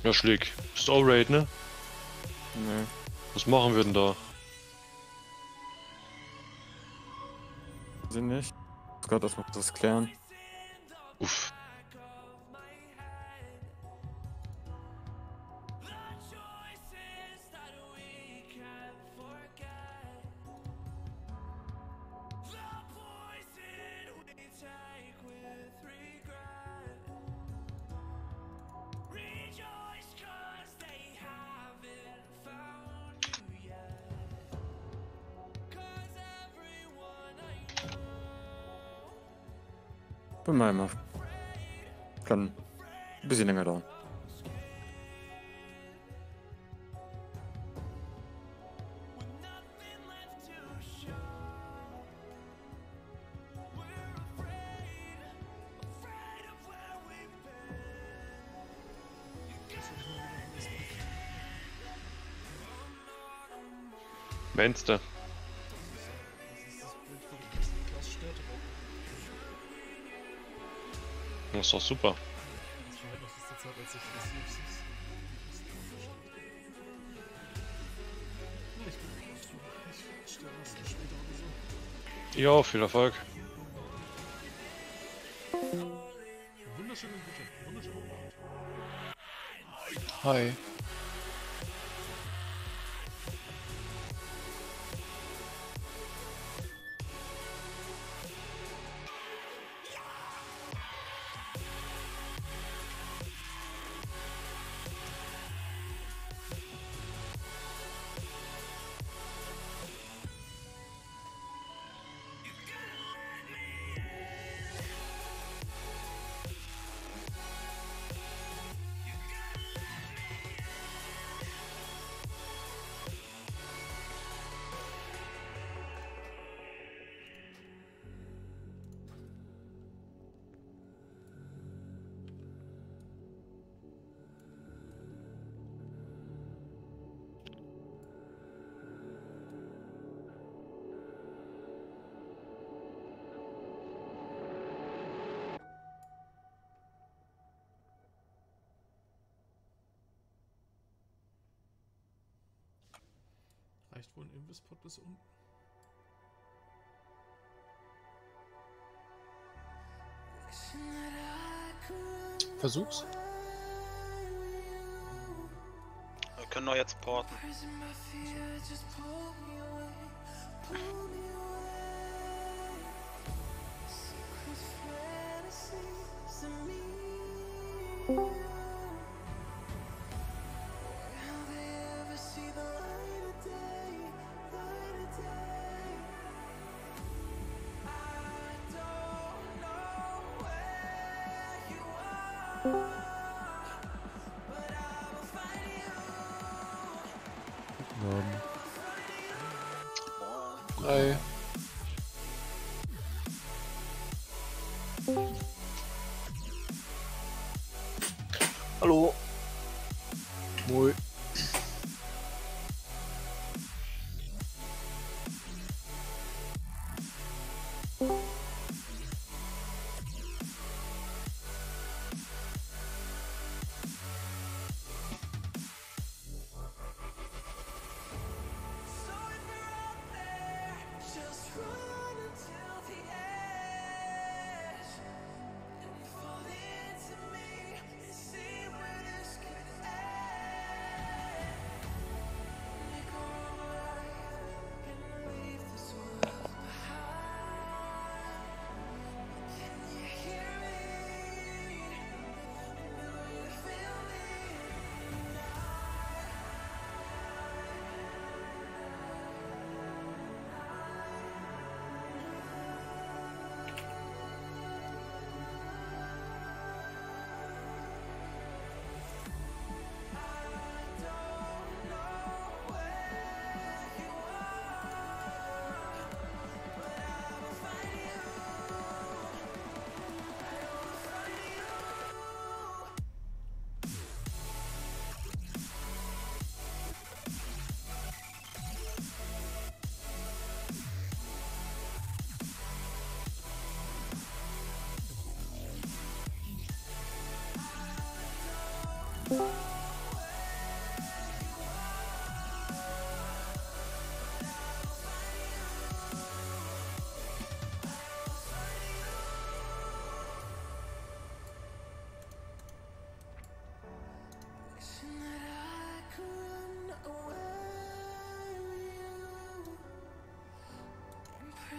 Ja, Schlick. Ist auch Raid, ne? Nee. Was machen wir denn da? Sie nicht. Ich muss gerade erstmal das klären. Uff. Bin mal immer. Kann ein bisschen länger dauern. Meinst du? Das ist doch super. Ja, viel Erfolg. Hi. Reicht wohl ein Invispot bis unten? Versuch's. Wir können doch jetzt porten. Hi. Hallo. Moi.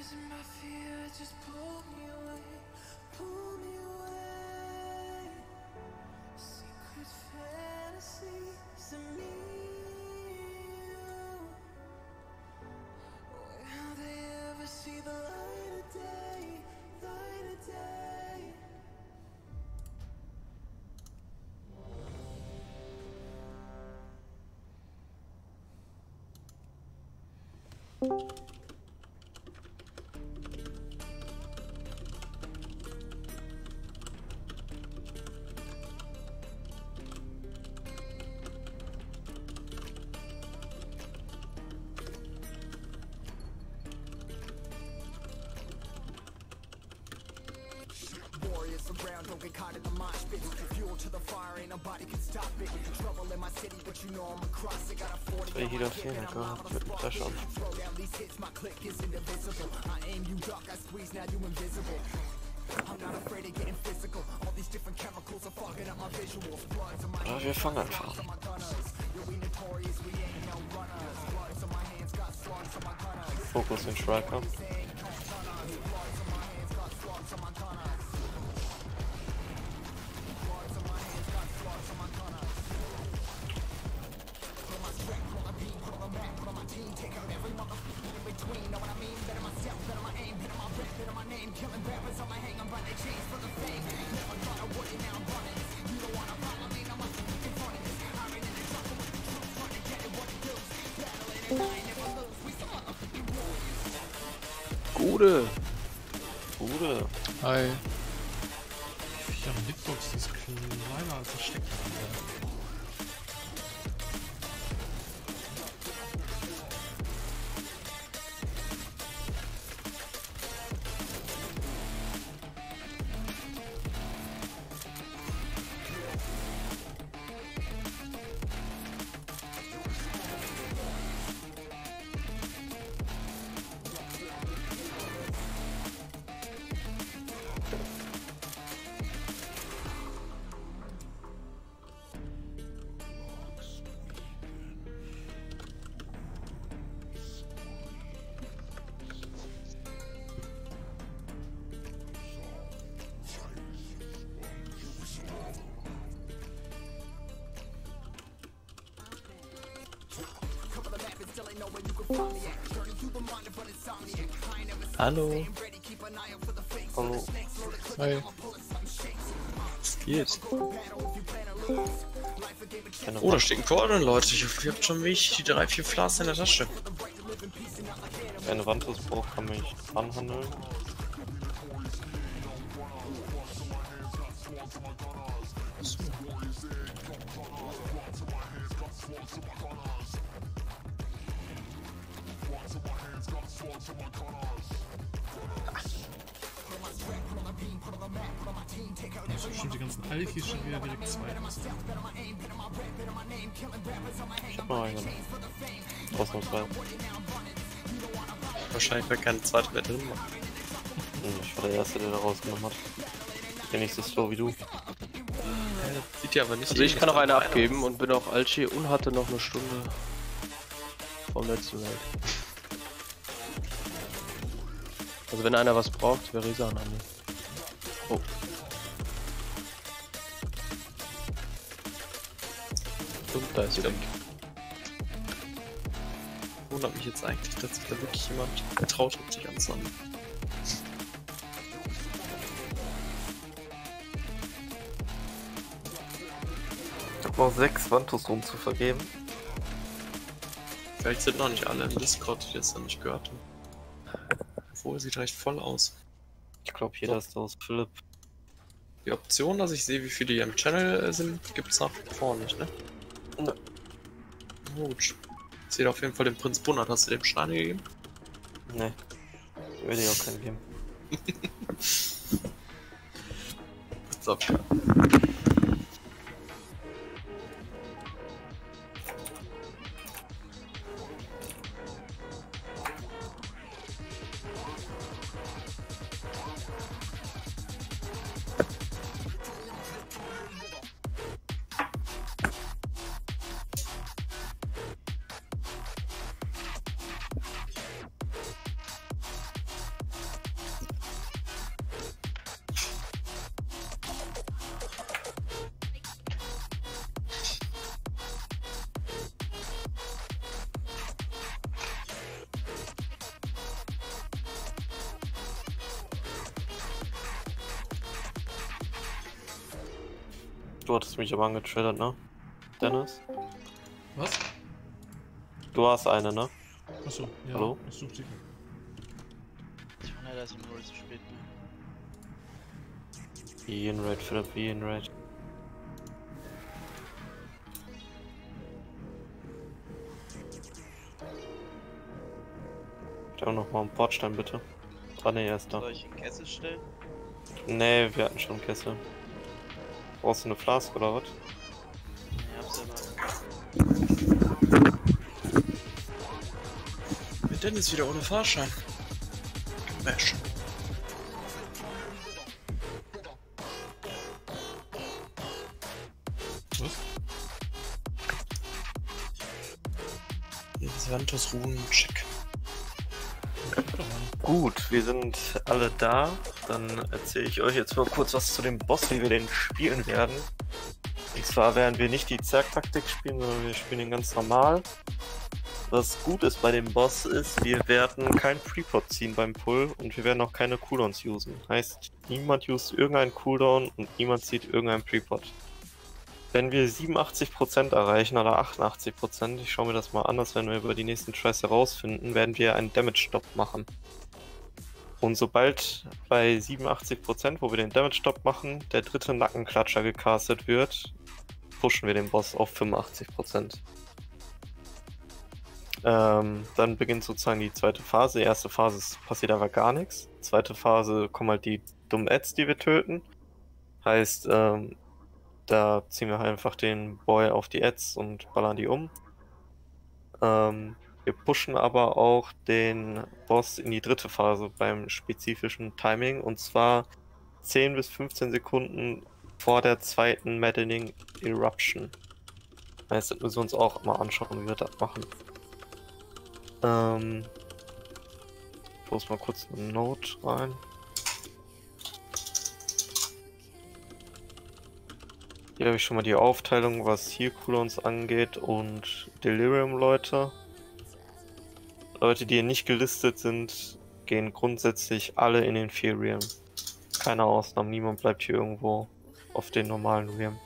Around, don't get caught in the mosh pit. Fuel to the fire, ain't nobody can stop it. Trouble in my city, but you know I'm across it. Got a 40 Soll ich wieder fehlen, mit dem Flash an. Slow down these hits, my click is indivisible. I aim, you duck, I squeeze, now you invisible. I'm not afraid of getting physical. All these different chemicals are fucking up my visuals. Bloods on my Ja, wir fangen einfach. Fokus den Striker. Gute. Gute. Hi. Die Viecher Hitbox, die ist kleiner als das Steckbrett. Hallo. Hallo. Hi. Was geht? Keine Oh, da steht ein Cordon, Leute. Ich hoffe, ihr habt schon wie ich die 3-4 Flas in der Tasche. Wer eine Wandriss braucht, kann mich anhandeln. Jetzt bestimmt die ganzen Alkis schon wieder direkt zwei. Ich hab noch einen. Ausnahmsweise. Wahrscheinlich wird keine zweite mehr drin machen. Ich war der Erste, der da rausgenommen hat. Bin nicht so slow wie du. Sieht ja aber nicht. Also ich kann noch eine abgeben und bin auch Alchi und hatte noch eine Stunde vom letzten Welt. Also wenn einer was braucht, wäre Risa an Andi. Oh. Und da ist sie weg. Wundert mich jetzt eigentlich, dass sich da wirklich jemand getraut hat, sich anzusammeln. Ich hab noch 6 Wantos rum zu vergeben. Vielleicht sind noch nicht alle im Discord, die das dann nicht gehört haben. Obwohl, sieht recht voll aus. Ich glaube, jeder ist aus Philipp. Die Option, dass ich sehe, wie viele hier im Channel sind, gibt es nach wie vor nicht, ne? Ne. Gut. Ich sehe auf jeden Fall den Prinz Bunnert. Hast du dem Steine gegeben? Ne. Würde ich auch keinen geben. So. Du hattest mich aber angetriggert, ne? Dennis? Was? Du hast eine, ne? Achso, ja. Hallo? Ich such sie. Ich war leider so null zu spät. Wie in Raid, Philipp, wie in Raid. Stell noch mal einen Bordstein, bitte. Ah, ne, er ist da. Soll ich den Kessel stellen? Ne, wir hatten schon einen Kessel. Brauchst du eine Flask oder was? Ich hab's immer. Mit Dennis wieder ohne Fahrschein. Mensch. Was? Santos Ruhen, check. Gut, wir sind alle da. Dann erzähle ich euch jetzt mal kurz was zu dem Boss, wie wir den spielen werden. Und zwar werden wir nicht die Zerg-Taktik spielen, sondern wir spielen den ganz normal. Was gut ist bei dem Boss ist, wir werden kein Prepot ziehen beim Pull und wir werden auch keine Cooldowns usen. Heißt, niemand used irgendeinen Cooldown und niemand zieht irgendeinen Prepot. Wenn wir 87% erreichen oder 88%, ich schaue mir das mal an, das werden wir über die nächsten Tries herausfinden, werden wir einen Damage-Stop machen. Und sobald bei 87%, wo wir den Damage-Stop machen, der dritte Nackenklatscher gecastet wird, pushen wir den Boss auf 85%. Dann beginnt sozusagen die zweite Phase. Die erste Phase passiert aber gar nichts. Zweite Phase kommen halt die dummen Ads, die wir töten. Heißt, da ziehen wir halt einfach den Boy auf die Ads und ballern die um. Wir pushen aber auch den Boss in die dritte Phase beim spezifischen Timing. Und zwar 10 bis 15 Sekunden vor der zweiten Maddening Eruption. Heißt, das müssen wir uns auch mal anschauen, wie wir das machen. Ich muss mal kurz eine Note rein. Hier habe ich schon mal die Aufteilung, was Heal Cooldowns angeht und Delirium Leute. Leute, die hier nicht gelistet sind, gehen grundsätzlich alle in den 4 Realm. Keine Ausnahme, niemand bleibt hier irgendwo auf den normalen Realm.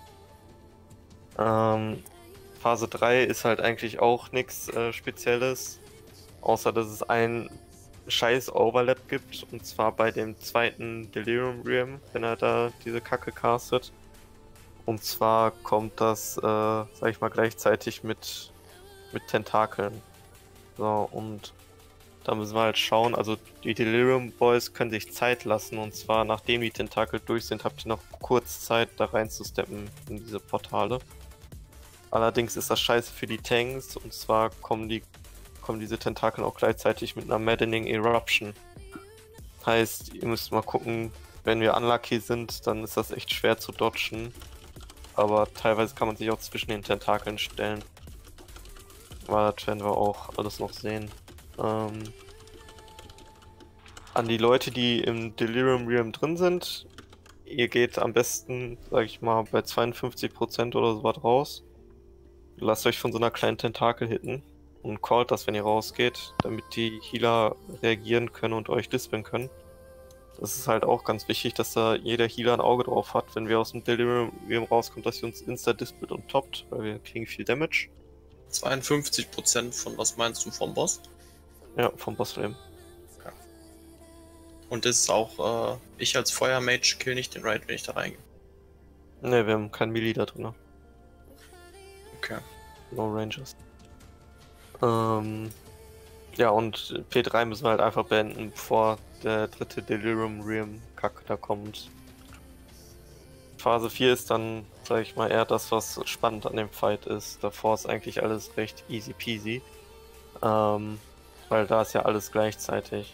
Phase 3 ist halt eigentlich auch nichts Spezielles, außer dass es einen scheiß Overlap gibt, und zwar bei dem zweiten Delirium Realm, wenn er da diese Kacke castet. Und zwar kommt das, sag ich mal, gleichzeitig mit Tentakeln. So, und da müssen wir halt schauen, also die Delirium Boys können sich Zeit lassen, und zwar nachdem die Tentakel durch sind, habt ihr noch kurz Zeit da reinzusteppen in diese Portale. Allerdings ist das scheiße für die Tanks, und zwar kommen diese Tentakel auch gleichzeitig mit einer Maddening Eruption. Heißt, ihr müsst mal gucken, wenn wir unlucky sind, dann ist das echt schwer zu dodgen. Aber teilweise kann man sich auch zwischen den Tentakeln stellen. Aber das werden wir auch alles noch sehen. An die Leute, die im Delirium Realm drin sind, ihr geht am besten, sag ich mal, bei 52% oder so was raus. Lasst euch von so einer kleinen Tentakel hitten und callt das, wenn ihr rausgeht, damit die Healer reagieren können und euch dispeln können. Das ist halt auch ganz wichtig, dass da jeder Healer ein Auge drauf hat, wenn wir aus dem Delirium rauskommen, dass sie uns insta-dispelt und toppt, weil wir kriegen viel Damage. 52% von was meinst du vom Boss? Ja, vom Boss-Leben. Okay. Und das ist auch, ich als Feuermage kill nicht den Raid, wenn ich da reingehe. Ne, wir haben kein Melee da drin. Okay. No Rangers. Ja, und P3 müssen wir halt einfach beenden, bevor der dritte Delirium Realm Kack da kommt. Phase 4 ist dann, sag ich mal, eher das, was spannend an dem Fight ist. Davor ist eigentlich alles recht easy peasy. Weil da ist ja alles gleichzeitig.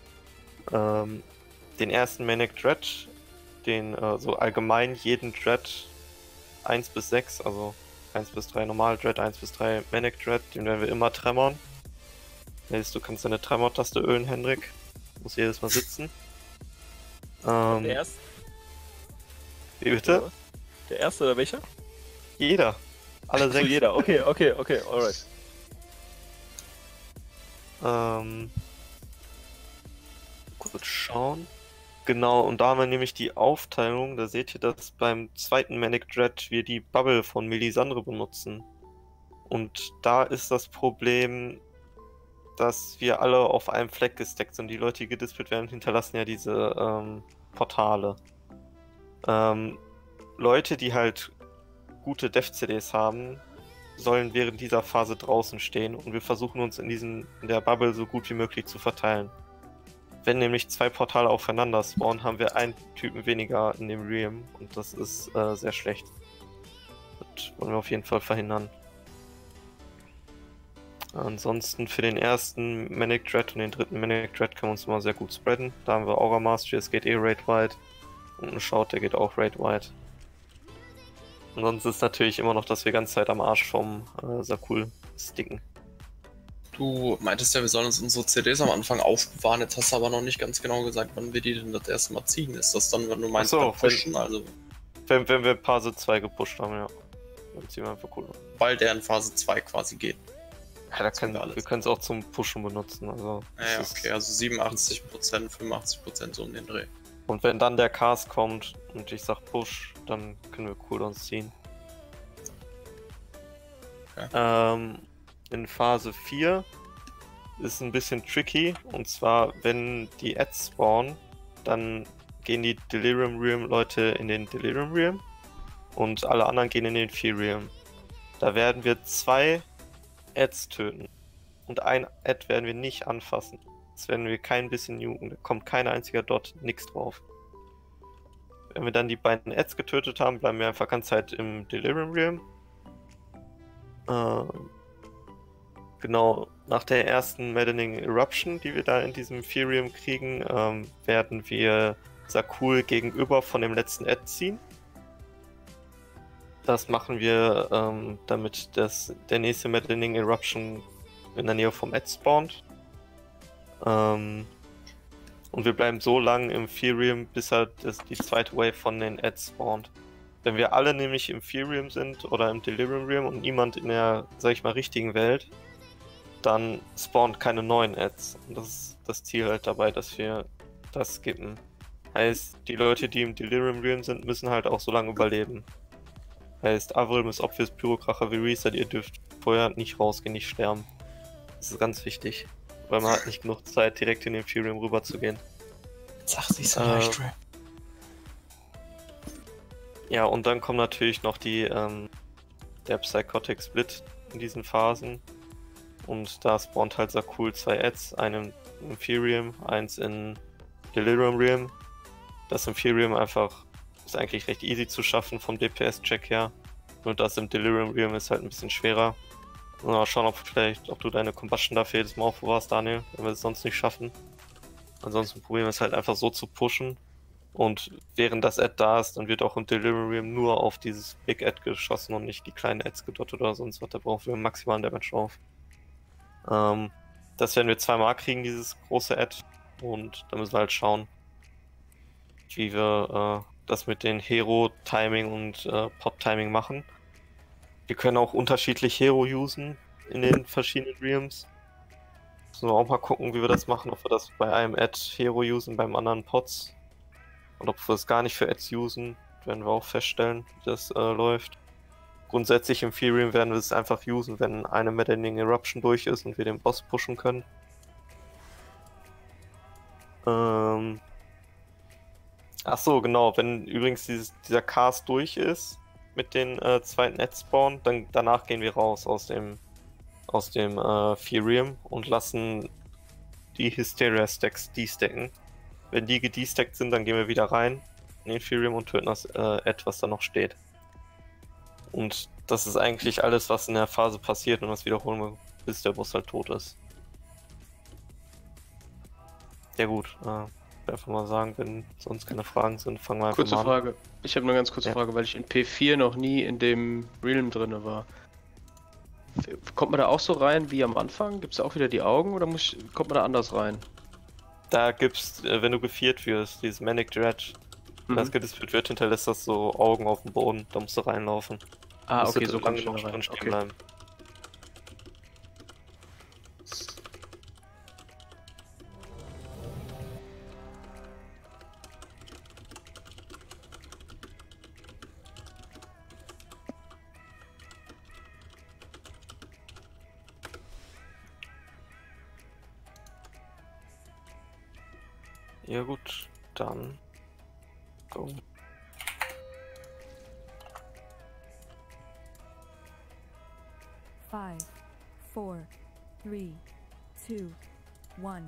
Den ersten Manic Dread, den so allgemein jeden Dread 1 bis 6, also 1 bis 3 normal Dread, 1 bis 3 Manic Dread, den werden wir immer tremorn. Heißt, du kannst deine Tremor-Taste ölen, Hendrik. Muss jedes Mal sitzen. Der erste? Wie bitte? Der erste oder welcher? Jeder. Alle So, 6. jeder. Okay, alright. Kurz schauen. Genau, und da haben wir nämlich die Aufteilung, da seht ihr, dass beim zweiten Manic Dread wir die Bubble von Melisandre benutzen. Und da ist das Problem, dass wir alle auf einem Fleck gesteckt sind. Die Leute, die gedispelt werden, hinterlassen ja diese Portale. Leute, die halt gute Dev-CDs haben, sollen während dieser Phase draußen stehen und wir versuchen uns in der Bubble so gut wie möglich zu verteilen. Wenn nämlich 2 Portale aufeinander spawnen, haben wir einen Typen weniger in dem Realm und das ist sehr schlecht. Das wollen wir auf jeden Fall verhindern. Ansonsten für den ersten Manic Dread und den dritten Manic Dread können wir uns immer sehr gut spreaden. Da haben wir Aura Mastery, es geht raid-wide. Und ein Shout, der geht auch raid-wide. Ansonsten ist natürlich immer noch, dass wir die ganze Zeit am Arsch vom Sakul sticken. Du meintest ja, wir sollen uns unsere CDs am Anfang aufbewahren, jetzt hast du aber noch nicht ganz genau gesagt, wann wir die denn das erste Mal ziehen. Ist das dann, wenn du meinst, Ach so, pushen? Also, wenn wir Phase 2 gepusht haben, ja. Dann ziehen wir einfach cool. weil der in Phase 2 quasi geht. Ja, wir können es auch zum Pushen benutzen. Also, Ja, okay, also 87%, 85% so um den Dreh. Und wenn dann der Cast kommt und ich sag Push, dann können wir Cooldowns ziehen. Okay. In Phase 4 ist ein bisschen tricky. Und zwar, wenn die Ads spawnen, dann gehen die Delirium Realm Leute in den Delirium Realm und alle anderen gehen in den Fear Realm. Da werden wir 2 Ads töten. Und ein Ad werden wir nicht anfassen. Das werden wir kein bisschen nuken. Da kommt kein einziger Dot, nix drauf. Wenn wir dann die beiden Ads getötet haben, bleiben wir einfach ganz Zeit im Delirium Realm. Genau, nach der ersten Maddening Eruption, die wir da in diesem Fear Realm kriegen, werden wir Sakul gegenüber von dem letzten Ad ziehen. Das machen wir, damit der nächste Maddening Eruption in der Nähe vom Ad spawnt. Und wir bleiben so lange im Fear Realm, bis halt die zweite Wave von den Ads spawnt. Wenn wir alle nämlich im Fear Realm sind oder im Delirium Realm und niemand in der, sag ich mal, richtigen Welt, dann spawnt keine neuen Ads. Und das ist das Ziel halt dabei, dass wir das skippen. Heißt, die Leute, die im Delirium Realm sind, müssen halt auch so lange überleben. Heißt, Avrim ist Obvious, Pyrokracher wie Reset, ihr dürft vorher nicht rausgehen, nicht sterben. Das ist ganz wichtig. Weil man hat nicht genug Zeit, direkt in den Fear Realm rüber zu gehen. Sag sich so leicht, Ray. Ja, und dann kommt natürlich noch der Psychotic Split in diesen Phasen. Und da spawnt halt Sakul 2 Ads, einen im Fear Realm, eins in Delirium Realm. Das im Fear Realm einfach ist eigentlich recht easy zu schaffen vom DPS-Check her. Nur das im Delirium Realm ist halt ein bisschen schwerer. Mal schauen, ob du deine Combustion dafür jedes Mal aufbewahrst, Daniel, wenn wir es sonst nicht schaffen. Ansonsten probieren wir es halt einfach so zu pushen. Und während das Ad da ist, dann wird auch im Delirium Realm nur auf dieses Big Ad geschossen und nicht die kleinen Ads gedottet oder sonst was. Da brauchen wir maximalen Damage auf. Das werden wir 2-mal kriegen, dieses große Ad. Und da müssen wir halt schauen, wie wir das mit den Hero-Timing und Pot-Timing machen. Wir können auch unterschiedlich Hero usen in den verschiedenen Realms. Müssen wir auch mal gucken, wie wir das machen, ob wir das bei einem Ad Hero usen, beim anderen Pots. Und ob wir es gar nicht für Ads usen, werden wir auch feststellen, wie das läuft. Grundsätzlich im Fear Realm werden wir es einfach usen, wenn eine Maddening Eruption durch ist und wir den Boss pushen können. Ach so, genau, wenn übrigens dieser Cast durch ist mit den zweiten Ad-Spawn, dann danach gehen wir raus aus dem Fear Realm und lassen die Hysteria-Stacks destacken. Wenn die gedestackt sind, dann gehen wir wieder rein in den Fear Realm und töten das Ad, was da noch steht. Und das ist eigentlich alles, was in der Phase passiert, und das wiederholen wir, bis der Boss halt tot ist. Ja gut, einfach mal sagen, wenn sonst keine Fragen sind, fangen wir einfach Kurze mal an. Frage. Ich habe eine ganz kurze Frage, weil ich in P4 noch nie in dem Realm drin war. Kommt man da auch so rein wie am Anfang? Gibt es auch wieder die Augen oder kommt man da anders rein? Da gibt's, wenn du geviert wirst, dieses Manic Dread, das gedispelt wird, hinterlässt das so Augen auf dem Boden, da musst du reinlaufen. Ah, okay, so lange kann ich noch da rein. stehen Okay. bleiben. Ja gut, dann go. Five, 4, 3, 2, 1.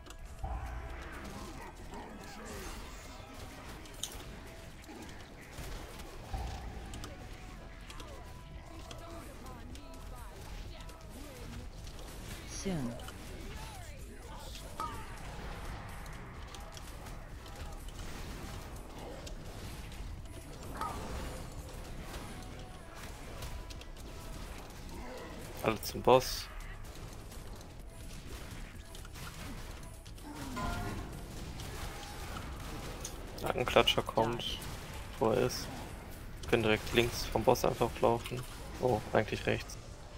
Soon. Alle zum Boss. Nackenklatscher kommt, wo er ist. Wir können direkt links vom Boss einfach laufen. Oh, eigentlich rechts.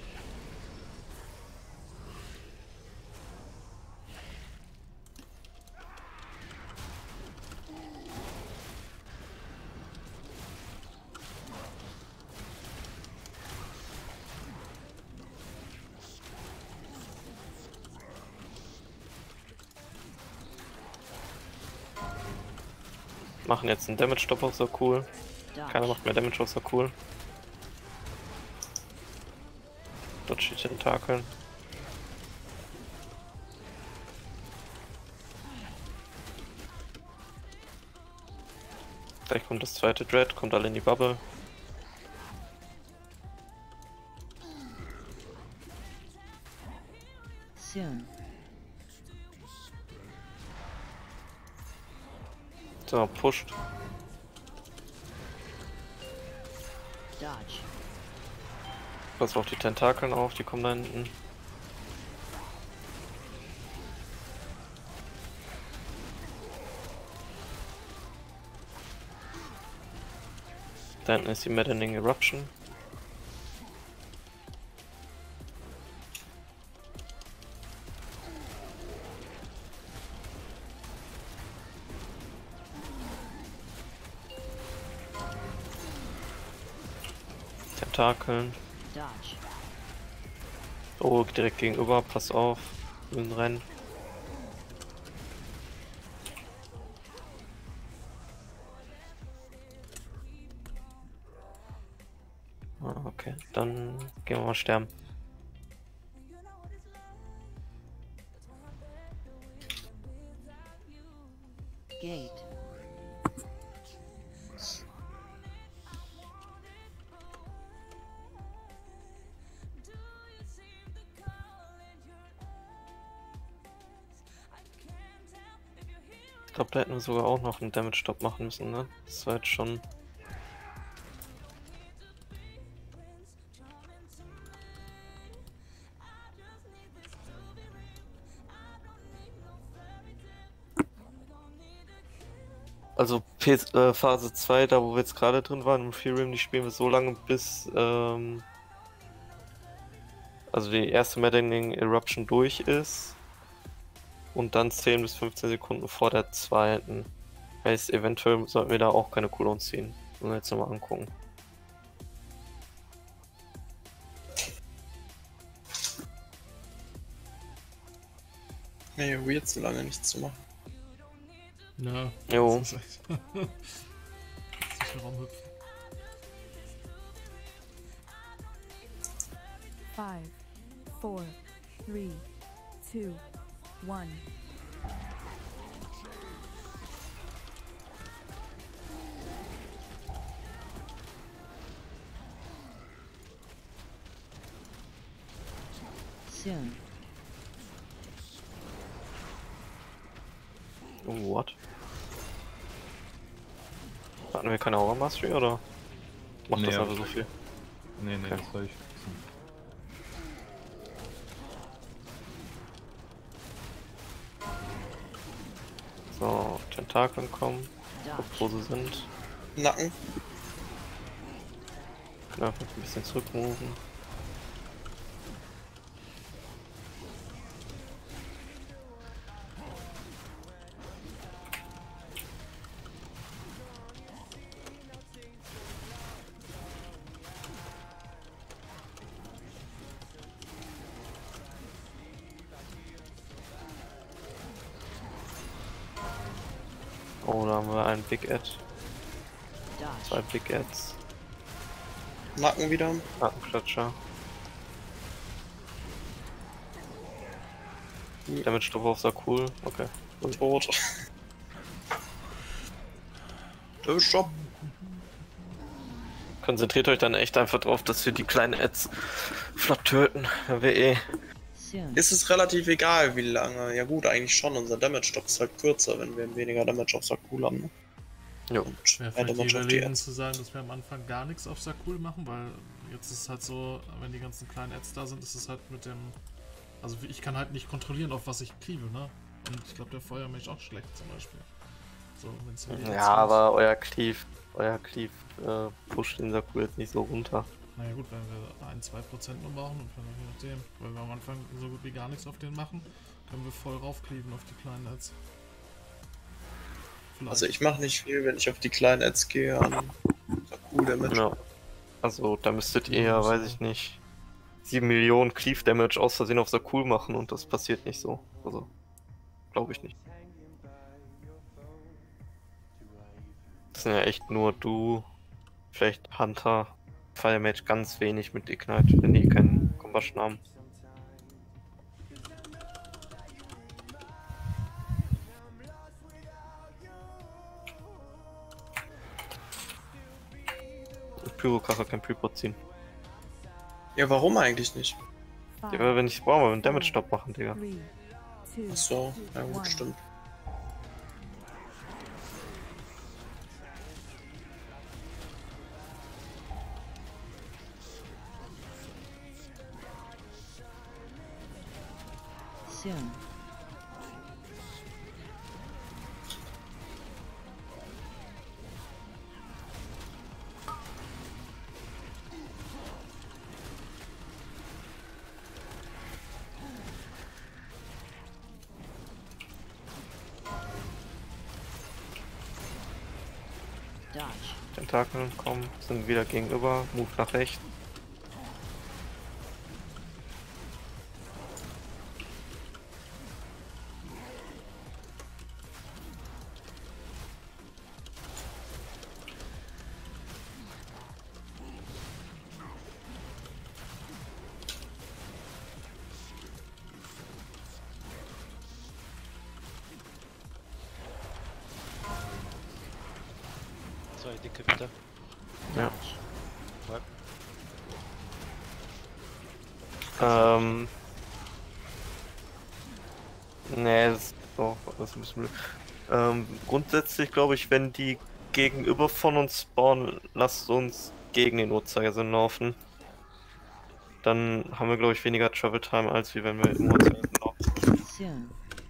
Machen jetzt einen Damage-Stop auch so cool. Keiner macht mehr Damage auch so cool. Dort steht Tentakeln. Gleich kommt das zweite Dread, kommt alle in die Bubble. Soon. So, pusht. Dodge. Pass auf die Tentakeln auf, die kommen da hinten. Da hinten ist die Maddening Eruption. Tentakeln. Dodge. Oh, direkt gegenüber, pass auf. Müssen rennen. Ah, okay, dann gehen wir mal sterben. Gate. Ich glaube, da hätten wir sogar auch noch einen Damage-Stop machen müssen, ne? Das war jetzt schon... Also Phase 2, da wo wir jetzt gerade drin waren, im Imperium, die spielen wir so lange bis also die erste Maddening Eruption durch ist und dann 10 bis 15 Sekunden vor der zweiten. Heißt, eventuell sollten wir da auch keine Cooldowns ziehen. Müssen wir jetzt nochmal angucken. Nee, weird, so lange nichts zu machen. Ja. Jo. Das ist echt. Zwischen Raumhüpfen. 5, 4, 3, 2, 1. Soon. Oh, what? Hatten wir keine Aura Mastery oder macht Nee, das ja. einfach so viel? Nee, Okay. das reicht. So, Tentakeln kommen, guck, wo sie sind. Nacken. Können einfach ein bisschen zurückmoven. Oh, da haben wir einen Big Ad. Dodge. 2 Big Ads. Nacken wieder. Nackenklatscher. Damage Stoff auf Sakul. Okay. Tot. Stopp. Konzentriert euch dann echt einfach drauf, dass wir die kleinen Ads flott töten. Wenn wir eh. Soon. Ist es relativ egal, wie lange. Ja gut, eigentlich schon. Unser Damage-Stop ist halt kürzer, wenn wir weniger Damage auf Sakul haben. Ne? Jo. Und Wäre mehr vielleicht die Damage auf die Überlegung Ads. zu sagen, dass wir am Anfang gar nichts auf Sakul machen, weil jetzt ist es halt so, wenn die ganzen kleinen Ads da sind, ist es halt mit dem... Also ich kann halt nicht kontrollieren, auf was ich cleave, ne? Und ich glaube, der Feuermilch auch schlecht zum Beispiel. So, wenn's in die Ads Ja, geht. aber euer Cleave pusht den Sakul jetzt nicht so runter. Naja gut, wenn wir 1-2% nur brauchen und wenn wir je nachdem, weil wir am Anfang so gut wie gar nichts auf den machen, können wir voll raufcleaven auf die kleinen Ads. Vielleicht. Also ich mache nicht viel, wenn ich auf die kleinen Ads gehe an Sakul Damage. Ja. Also da müsstet ihr ja, weiß ich nicht, 7 Millionen Cleave Damage aus Versehen auf Sakul machen und das passiert nicht so. Also, glaube ich nicht. Das sind ja echt nur du, vielleicht Hunter, Firemage ganz wenig mit Ignite, wenn die keinen Combustion haben. Pyrokracher kann Pyro ziehen. Ja, warum eigentlich nicht? Ja, aber wenn ich brauche, mal einen Damage Stop machen, Digga. 3, 2, Achso, ja gut, 1. stimmt. Soon. Dodge. Tentakeln kommen, sind wieder gegenüber, Move nach rechts. Zwei dicke bitte. Ja. Nee, das ist doch alles ein bisschen blöd. Grundsätzlich glaube ich, wenn die gegenüber von uns spawnen, lasst uns gegen den Uhrzeigersinn laufen. Dann haben wir glaube ich weniger Travel Time, als wie wenn wir im Uhrzeigersinn laufen. Soon.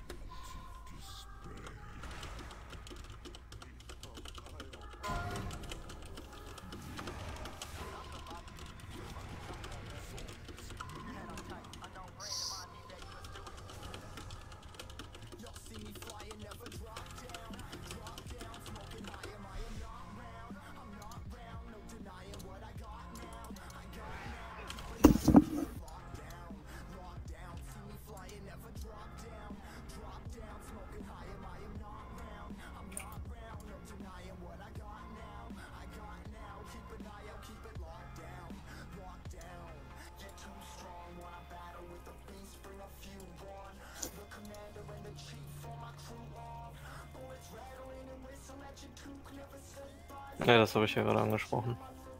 Ja, das habe ich ja gerade angesprochen.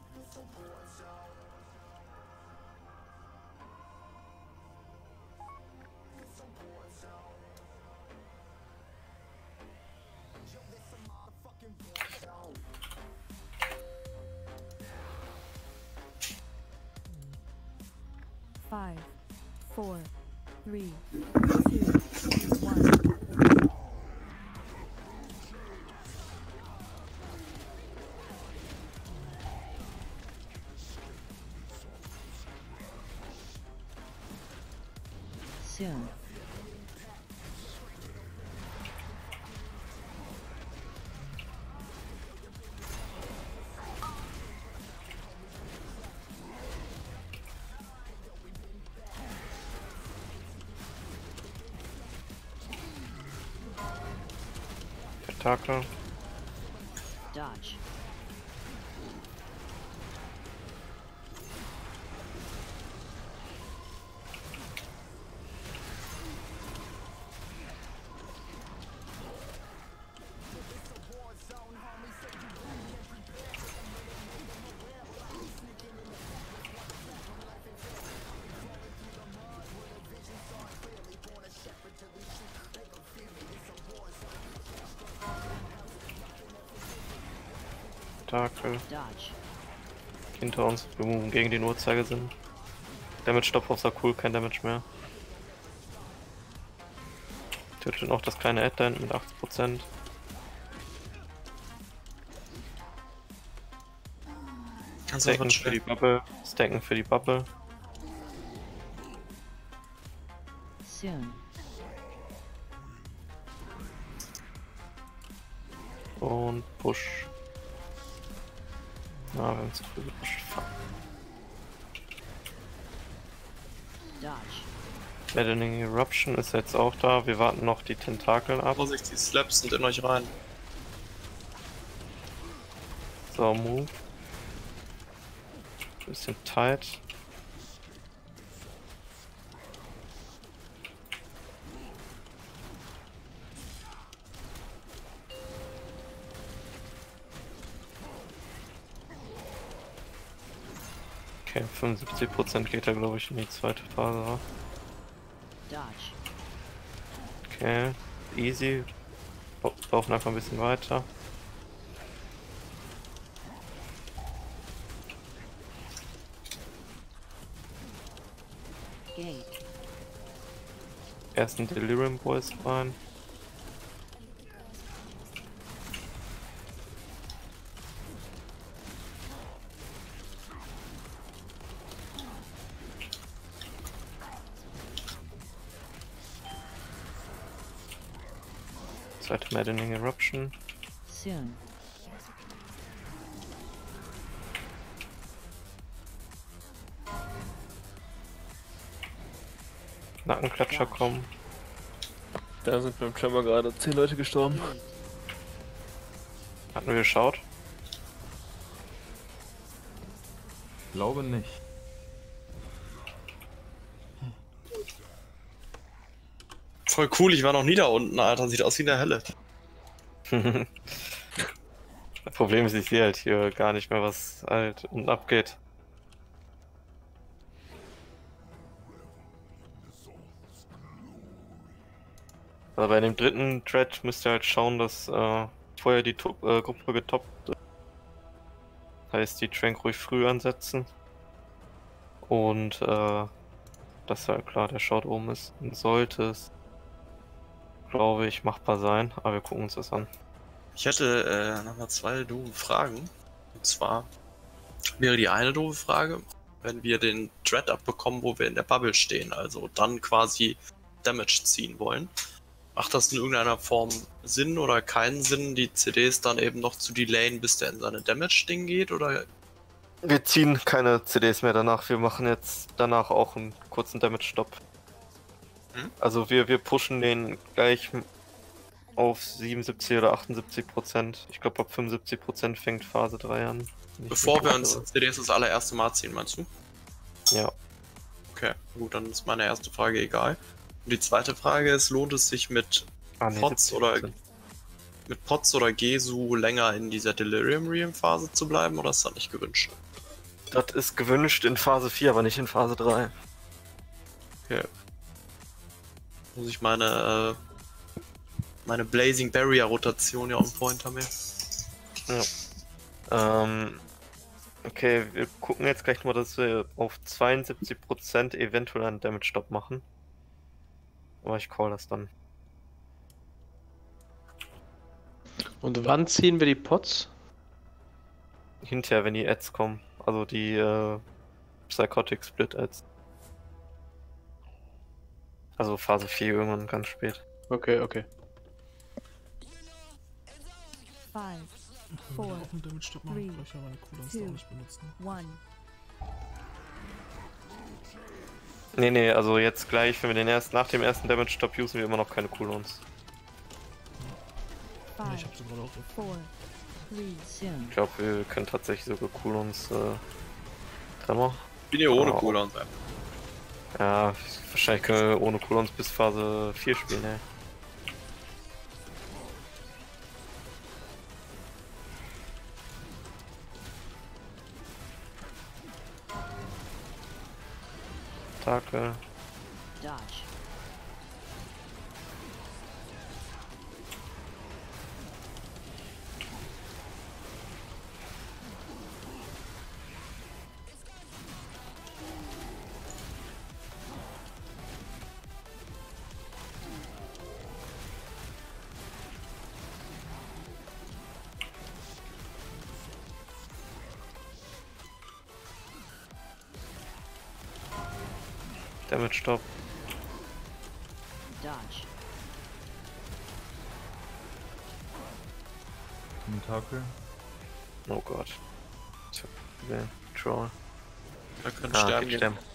Five, 4, 3, 2, 1. Soon. Tentakel. Dodge. Tentakel. Dodge. Hinter uns. Wir moven gegen den Uhrzeigersinn. Damage Stopp auf Sakul, kein Damage mehr. Tötet noch das kleine Ad da hinten mit 80%. Kannst du einfach Stacken für die Bubble. Stacken für die Bubble. Soon. Und Push. Na, wir haben zu früh gepusht. Fuck. Dodge. Maddening Eruption ist jetzt auch da. Wir warten noch die Tentakeln ab. Vorsicht, die Slaps sind in euch rein. So, Move. Bisschen tight. Okay, 75% geht er, glaube ich, in die zweite Phase. Dodge. Okay, easy. Laufen einfach ein bisschen weiter. Gate. Ersten Delirium Boys rein. Zweite Maddening Eruption. Soon. Nackenklatscher kommen. Da sind beim Tremor gerade 10 Leute gestorben. Hatten wir geschaut? Glaube nicht. Voll cool, ich war noch nie da unten, Alter. Sieht aus wie eine Hölle. Das Problem ist, ich sehe halt hier gar nicht mehr, was halt unten abgeht. Aber bei dem dritten Thread müsst ihr halt schauen, dass vorher die Gruppe getoppt ist. Heißt, die Trank ruhig früh ansetzen. Und dass halt klar der Shot oben ist. Dann sollte es, glaube ich, machbar sein. Aber wir gucken uns das an. Ich hätte nochmal 2 doofe Fragen. Und zwar wäre die eine doofe Frage, wenn wir den Dread abbekommen, wo wir in der Bubble stehen, also dann quasi Damage ziehen wollen. Macht das in irgendeiner Form Sinn oder keinen Sinn, die CDs dann eben noch zu delayen, bis der in seine Damage-Ding geht, oder? Wir ziehen keine CDs mehr danach. Wir machen jetzt danach auch einen kurzen Damage-Stop. Also wir pushen den gleich auf 77 oder 78%. Ich glaube, ab 75% fängt Phase 3 an. Bevor wir uns CDs das allererste Mal ziehen, meinst du? Ja. Okay, gut, dann ist meine erste Frage egal. Und die zweite Frage ist, lohnt es sich mit Pots oder Gesu länger in dieser Delirium Realm Phase zu bleiben, oder ist das nicht gewünscht? Das ist gewünscht in Phase 4, aber nicht in Phase 3. Okay. Muss ich meine Blazing Barrier Rotation ja on point haben. Ja. Okay, wir gucken jetzt gleich mal, dass wir auf 72% eventuell einen Damage Stop machen. Aber ich call das dann. Und wann ziehen wir die Pots? Hinterher, wenn die Ads kommen. Also die Psychotic Split Ads. Also Phase 4 irgendwann ganz spät. Okay, okay. 5, Können wir 4, auch einen Damage-Stop machen? Kann ich ja meine Cooldowns auch nicht benutzen. 1. Nee, also jetzt gleich, wenn wir nach dem ersten Damage Stop usen wir immer noch keine Cooldowns. Ja, ich hab sie gerade auch. 4, Soon. Ich glaube, wir können tatsächlich sogar Cooldowns Tremor. Ich bin hier ohne Oh. Cooldowns. Ja, wahrscheinlich können wir ohne Cooldowns bis Phase 4 spielen, ey. Attacke. Dodge. Damage Stop. Dodge. Tentakel. Oh Gott. Ich hab gesehen. Troll. Da können Ah, sterben okay, gehen. sterben.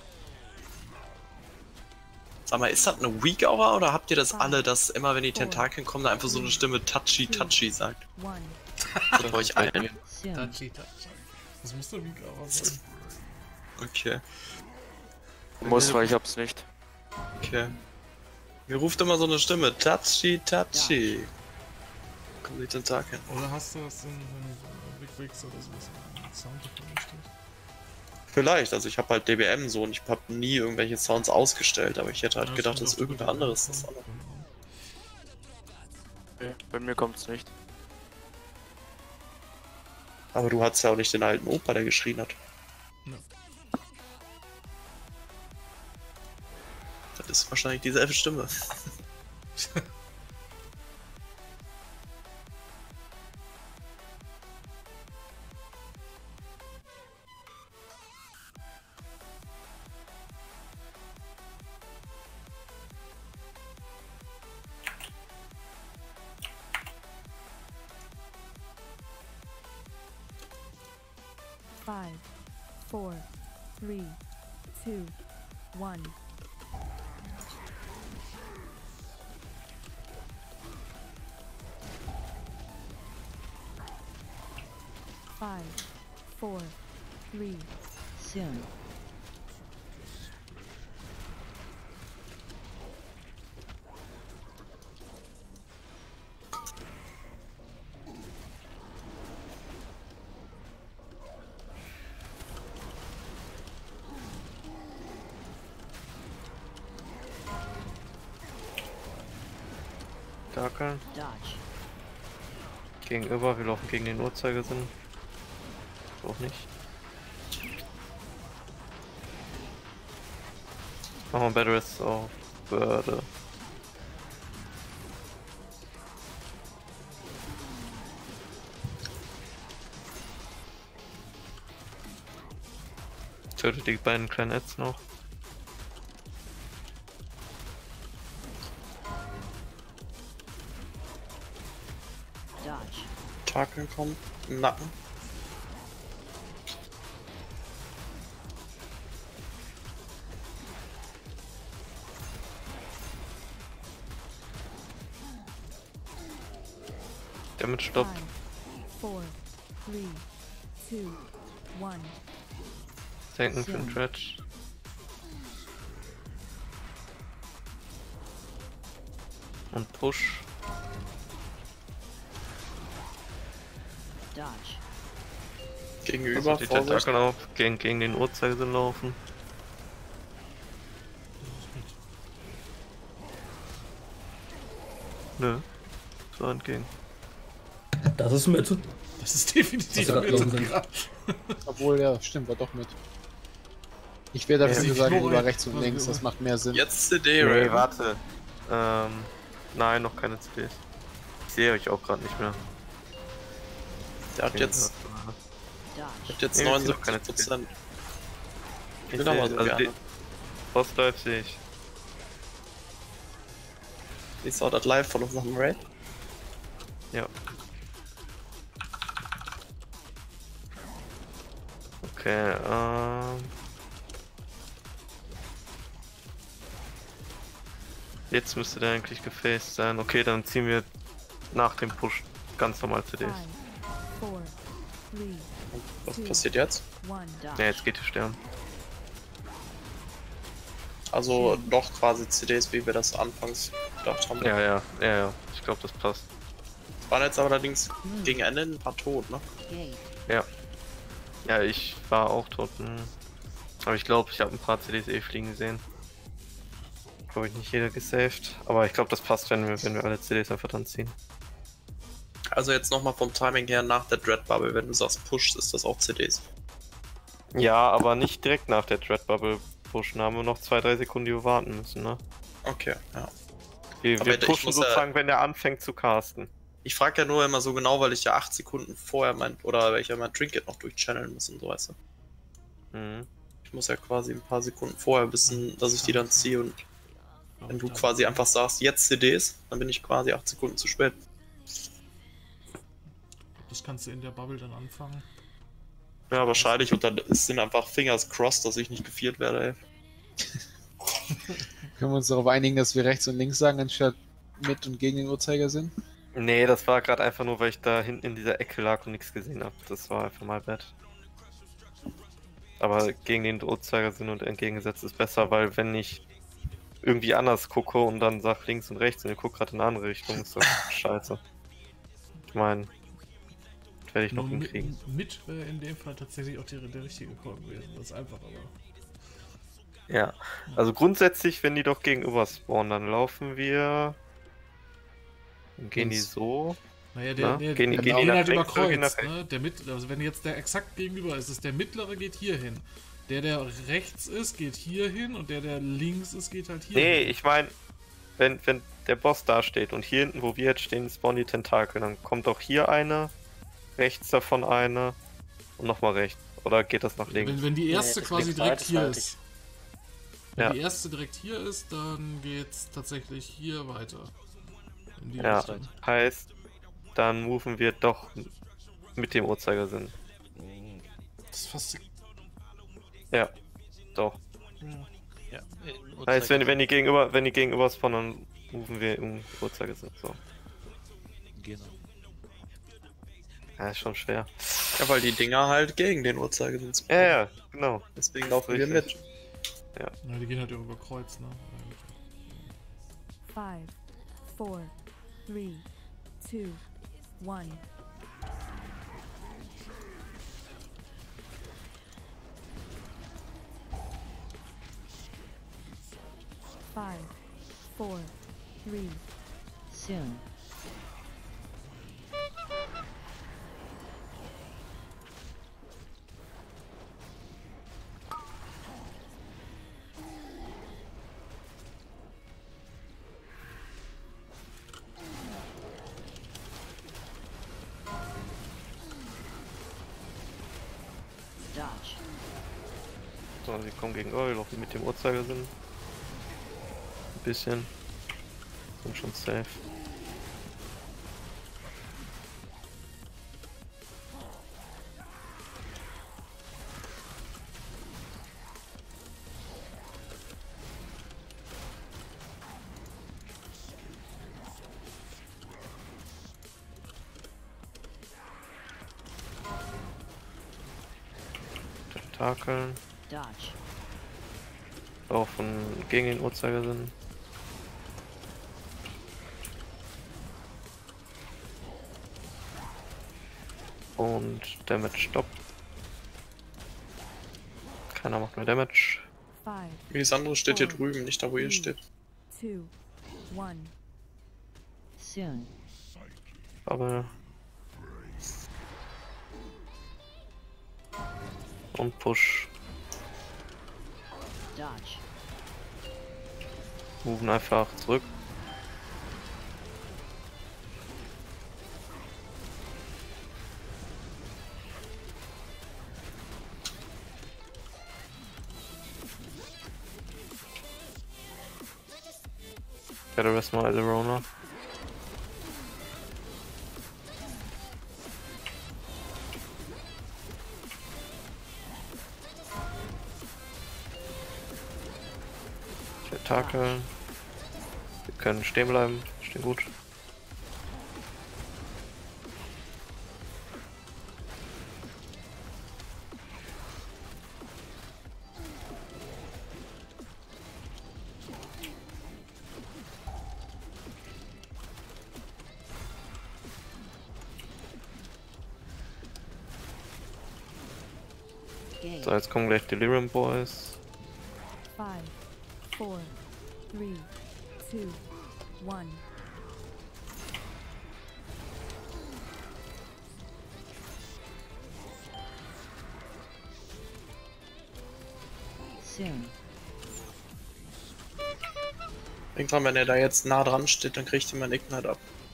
Sag mal, ist das eine Weak Aura oder habt ihr das alle, dass immer wenn die Tentakeln kommen, da einfach so eine Stimme Touchy Touchy sagt? One. Oder bei euch allen? Soon. Touchy, touchy. Das muss der Weak aber sein. Okay, Muss, weil ich hab's nicht. okay. Mir ruft immer so eine Stimme. Touchy Touchy. Kommen die Tentakeln. Oder hast du das in Big Wigs oder sowas im Sound eingestellt? Vielleicht, also ich habe halt DBM so und ich habe nie irgendwelche Sounds ausgestellt, aber ich hätte halt Ja, gedacht, stimmt, dass auf irgendwer der anderes Website. das andere. Nee, bei mir kommt's nicht. Aber du hattest ja auch nicht den alten Opa, der geschrien hat. Ja. Das ist wahrscheinlich dieselbe Stimme. Five, four, three, two, one. Five, four, three. Soon. Attacke. Dodge. Gegenüber, wir laufen gegen den Uhrzeigersinn. Auch nicht. Machen wir Batteries auf Börde. Tötet die beiden kleinen Ads noch. Dodge. Tentakeln kommen im Nacken. Damage stoppt. Five, four, three, two, one. Senken für den Dredge. Und Push. Dodge. Gegenüber, Die Vorsicht. Tentakel auf, gegen den Uhrzeigersinn laufen. Nö. So entgegen. Das ist mit. Das ist definitiv Was wir grad mit. gelaufen Obwohl, ja, stimmt, war doch mit. Ich wäre dafür Ja, gesagt, ich lieber rechts und ignoriere- links, das macht mehr Sinn. Jetzt CD, Nee, Ray. warte. Nein, noch keine CDs. Ich sehe euch auch gerade nicht mehr. Der hat jetzt, Dodge. hat jetzt Nee, ich sehe doch keine 79%. Ich will aber sehe, so also gerne. die Postlife sehe ich. Ich sah das live von uns nach dem Raid. Ja. Okay, jetzt müsste der eigentlich gefaced sein. Okay, dann ziehen wir nach dem Push ganz normal CDs. Five, 4, 3, Was passiert jetzt? 1. Ja, jetzt geht der Stern. Also doch quasi CDs, wie wir das anfangs gedacht haben. Ja. Ich glaube, das passt. Waren jetzt aber allerdings gegen Ende ein paar tot, ne? Ja. Ja, ich war auch tot. Aber ich glaube, ich habe ein paar CDs fliegen gesehen. Glaube ich nicht jeder gesaved. Aber ich glaube, das passt, wenn wir alle CDs einfach dann ziehen. Also jetzt nochmal vom Timing her nach der Dread Bubble, wenn du sagst Push, ist das auch CDs. Ja, aber nicht direkt nach der Dread Bubble pushen. Da haben wir noch 2-3 Sekunden, die wir warten müssen, ne? Okay, ja. Wir pushen sozusagen, wenn er anfängt zu casten. Ich frage ja nur immer so genau, weil ich ja 8 Sekunden vorher mein Trinket noch durchchanneln muss und so, weißt du. Mhm. Ich muss ja quasi ein paar Sekunden vorher wissen, dass ich die dann ziehe, und wenn du quasi einfach sagst, jetzt CDs, dann bin ich quasi 8 Sekunden zu spät. Das kannst du in der Bubble dann anfangen. Ja, wahrscheinlich, und dann sind einfach Fingers crossed, dass ich nicht gefiert werde, ey. Können wir uns darauf einigen, dass wir rechts und links sagen, anstatt mit und gegen den Uhrzeigersinn? Nee, das war gerade einfach nur, weil ich da hinten in dieser Ecke lag und nichts gesehen habe. Das war einfach mal bad. Aber gegen den Uhrzeigersinn und entgegengesetzt ist besser, weil wenn ich irgendwie anders gucke und dann sag links und rechts und ich gucke gerade in eine andere Richtung, ist das scheiße. Ich meine, das werde ich noch hinkriegen. Mit wäre in dem Fall tatsächlich auch der richtige Call gewesen. Das ist einfach, aber. Ja, also grundsätzlich, wenn die doch gegenüber spawnen, dann laufen wir. Gehen die so? Naja, gehen die halt nach über rechts, Kreuz, ne? Also wenn jetzt der exakt gegenüber ist, der mittlere geht hier hin. Der rechts ist, geht hier hin, und der links ist, geht halt hier hin. Nee, ich meine, wenn der Boss da steht und hier hinten, wo wir jetzt stehen, spawnen die Tentakel, dann kommt auch hier eine, rechts davon eine und nochmal rechts. Oder geht das nach links? Wenn die erste quasi direkt hier ist. Wenn Ja. die erste direkt hier ist, dann geht's tatsächlich hier weiter. In die Ja, Richtung. heißt, dann moven wir doch mit dem Uhrzeigersinn. Das ist fast. Ja, doch. Ja, Heißt, wenn die gegenüber spawnen, dann moven wir im Uhrzeigersinn. So. Genau. Ja, ist schon schwer. Ja, weil die Dinger halt gegen den Uhrzeigersinn sind. Ja, genau. Deswegen laufen wir mit. Ja. Ja, die gehen halt über Kreuz, ne? 5, 4, 3, 2, 1. Five, 4, 3. Soon. Dodge. So, sie kommen gegen Eul, laufen mit dem Uhrzeigersinn. Ein bisschen. Sind schon safe. Tentakeln. Dodge. Laufen gegen den Uhrzeigersinn. Und Damage stoppt. Keiner macht mehr Damage. 5, Melisandre steht hier drüben, nicht da, wo ihr steht. 2, 1. Soon. Bubble. Und Push. Dodge. Moven einfach zurück. Better rest mal Alerona. Tentakeln. Wir können stehen bleiben, stehen gut. Gate. So, jetzt kommen gleich Delirium Boys. 5, 4, 3, 2, 1. Soon. Irgendwann, wenn er da jetzt nah dran steht, dann kriegt ihr mein Ignite ab.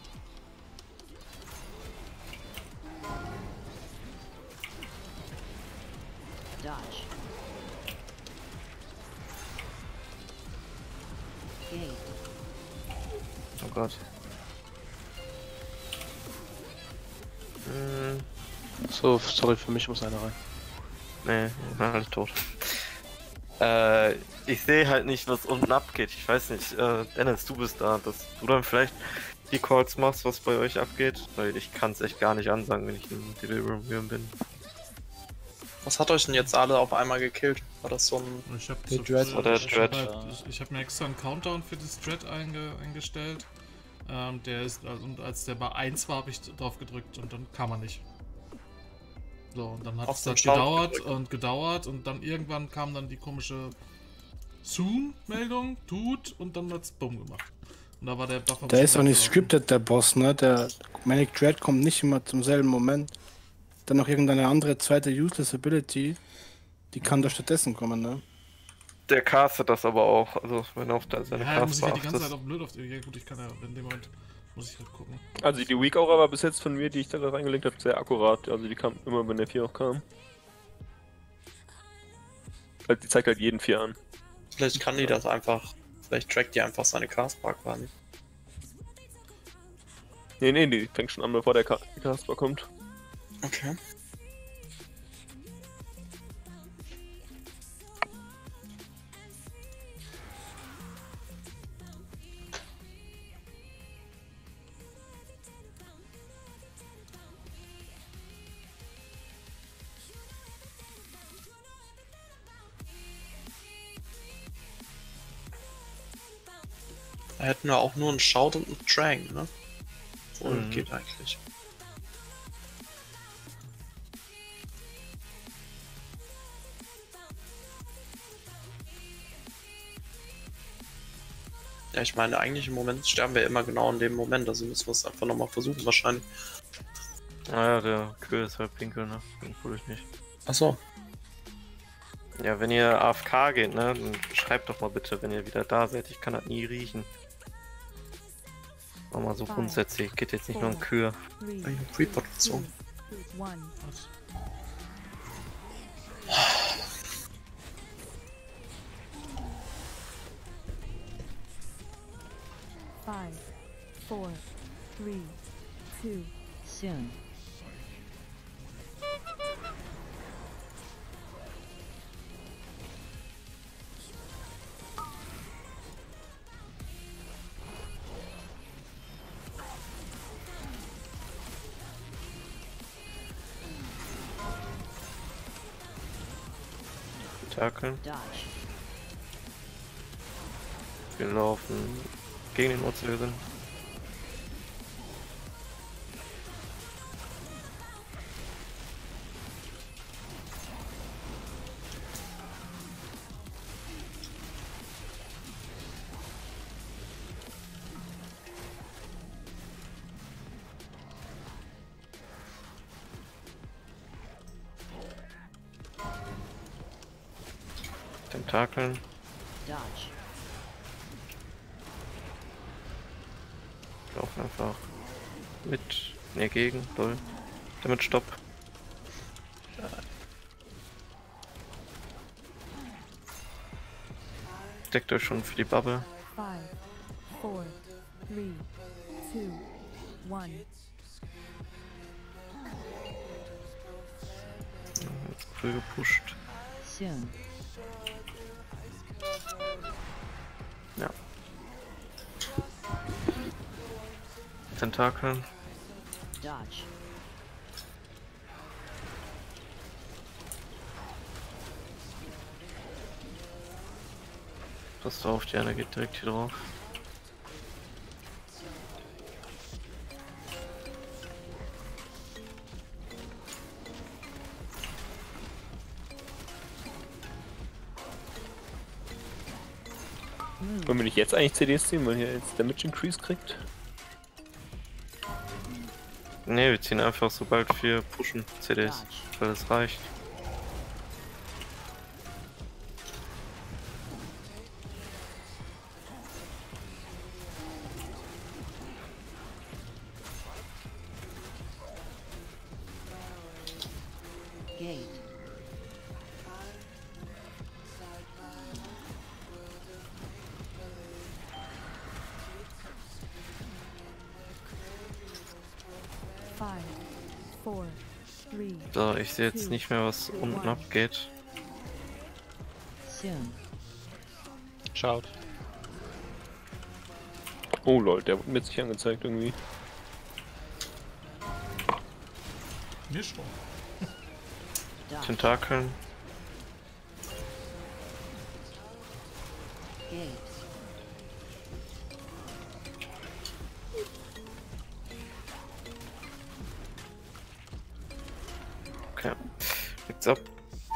Dodge. Gate. Oh Gott. So, sorry, für mich muss einer rein. Nee, alles tot. Ich sehe halt nicht, was unten abgeht. Ich weiß nicht, Dennis, du bist da, dass du dann vielleicht die Calls machst, was bei euch abgeht, weil ich kann es echt gar nicht ansagen, wenn ich im Delirium bin. Was hat euch denn jetzt alle auf einmal gekillt? War das so ein... Ich habe Der Dread. Oder Dread. ich hab mir extra einen Countdown für das Dread eingestellt. Der ist, und als der bei 1 war, habe ich drauf gedrückt und dann kam er nicht. So, und dann hat Auf es den halt Start gedauert und dann irgendwann kam dann die komische Soon-Meldung, tut und dann hat's Bumm gemacht. Und da war der Buffer. Der ist auch nicht scripted, der Boss, ne? Der Manic Dread kommt nicht immer zum selben Moment. Dann noch irgendeine andere zweite Useless Ability, die kann da stattdessen kommen, ne? Der castet das aber auch, also wenn er auf seine Ja, da muss Cast ich ja die ganze beachtet. Zeit auf blöd auf die. Ja gut, ich kann ja in dem Moment muss ich halt gucken. Also die Weak Aura war bis jetzt von mir, die ich da reingelegt habe, sehr akkurat. Also die kam immer, wenn der 4 auch kam. Also die zeigt halt jeden 4 an. Vielleicht kann die das einfach... Vielleicht trackt die einfach seine Castbar quasi. Nee, die fängt schon an, bevor der Castbar kommt. Okay. Da hätten wir auch nur einen Shout und einen Drang, ne? Wohl, geht eigentlich. Ja, ich meine, eigentlich im Moment sterben wir immer genau in dem Moment, also müssen wir es einfach nochmal versuchen, wahrscheinlich. Naja, der Kühl ist halt pinkel, ne? Den fühle ich nicht. Achso. Ja, wenn ihr AFK geht, ne, dann schreibt doch mal bitte, wenn ihr wieder da seid. Ich kann das nie riechen. Mach mal so grundsätzlich, geht jetzt nicht nur um Kühe. Creeper gezogen. 1. Five, 4, 3, 2. Soon. Tentakeln. Dodge. Wir laufen gegen den Uhrzeigersinn. Tentakeln. Dodge. Laufen einfach mit, ne, gegen, doll. Damit Stopp. Deckt euch schon für die Bubble. 5, 4, 3, 2, 1. Jetzt früh gepusht. Soon. Ja. Tentakeln. Dodge. Passt auf, die eine geht direkt hier drauf. Wollen wir nicht jetzt eigentlich CDs ziehen, weil ihr jetzt Damage Increase kriegt? Ne, wir ziehen einfach sobald wir pushen CDs, weil das reicht. Gate. Five, four, three. So, ich sehe jetzt nicht mehr, was unten abgeht. Soon. Schaut. Oh lol, der wurde mir jetzt nicht angezeigt irgendwie. Mir schon. Tentakeln. Gate. Okay. Jetzt ab.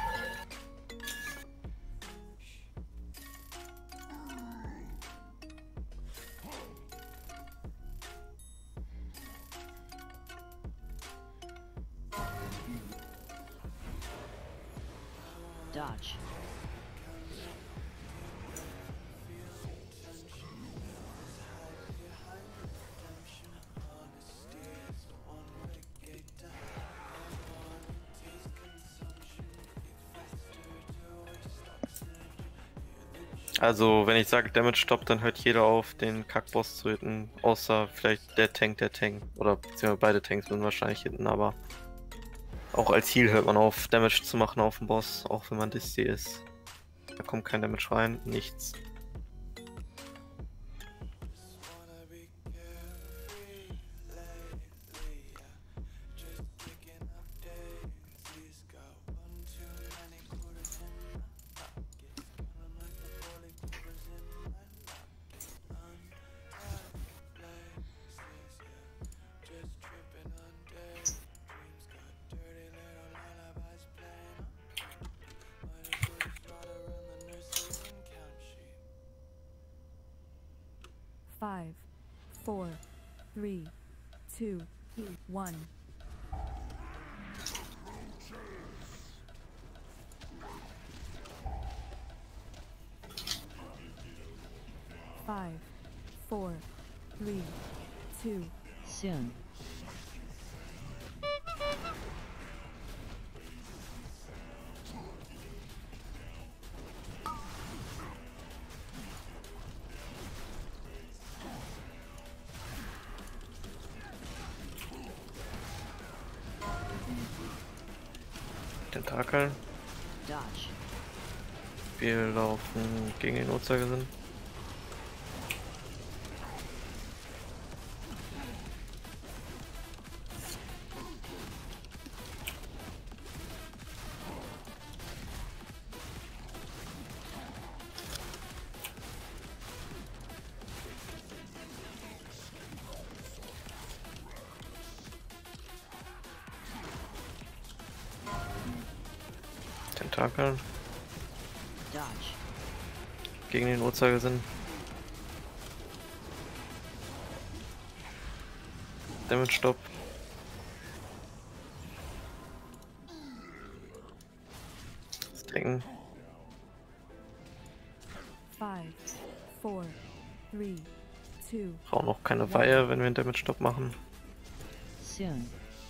Dodge. Also, wenn ich sage Damage Stop, dann hört jeder auf, den Kackboss zu hitten. Außer vielleicht der Tank. Oder beziehungsweise beide Tanks sind wahrscheinlich hitten, aber auch als Heal hört man auf, Damage zu machen auf dem Boss, auch wenn man Disty ist. Da kommt kein Damage rein, nichts. Five, four, three, two, one. Five, four, three, two. Soon. Tentakeln. Dodge. Wir laufen gegen den Uhrzeigersinn. Tentakeln. Dodge. Gegen den Uhrzeigersinn. Damage Stop. Das Tanken. Five, four, three, two. Brauchen auch keine Weihe, wenn wir einen Damage Stop machen. Soon.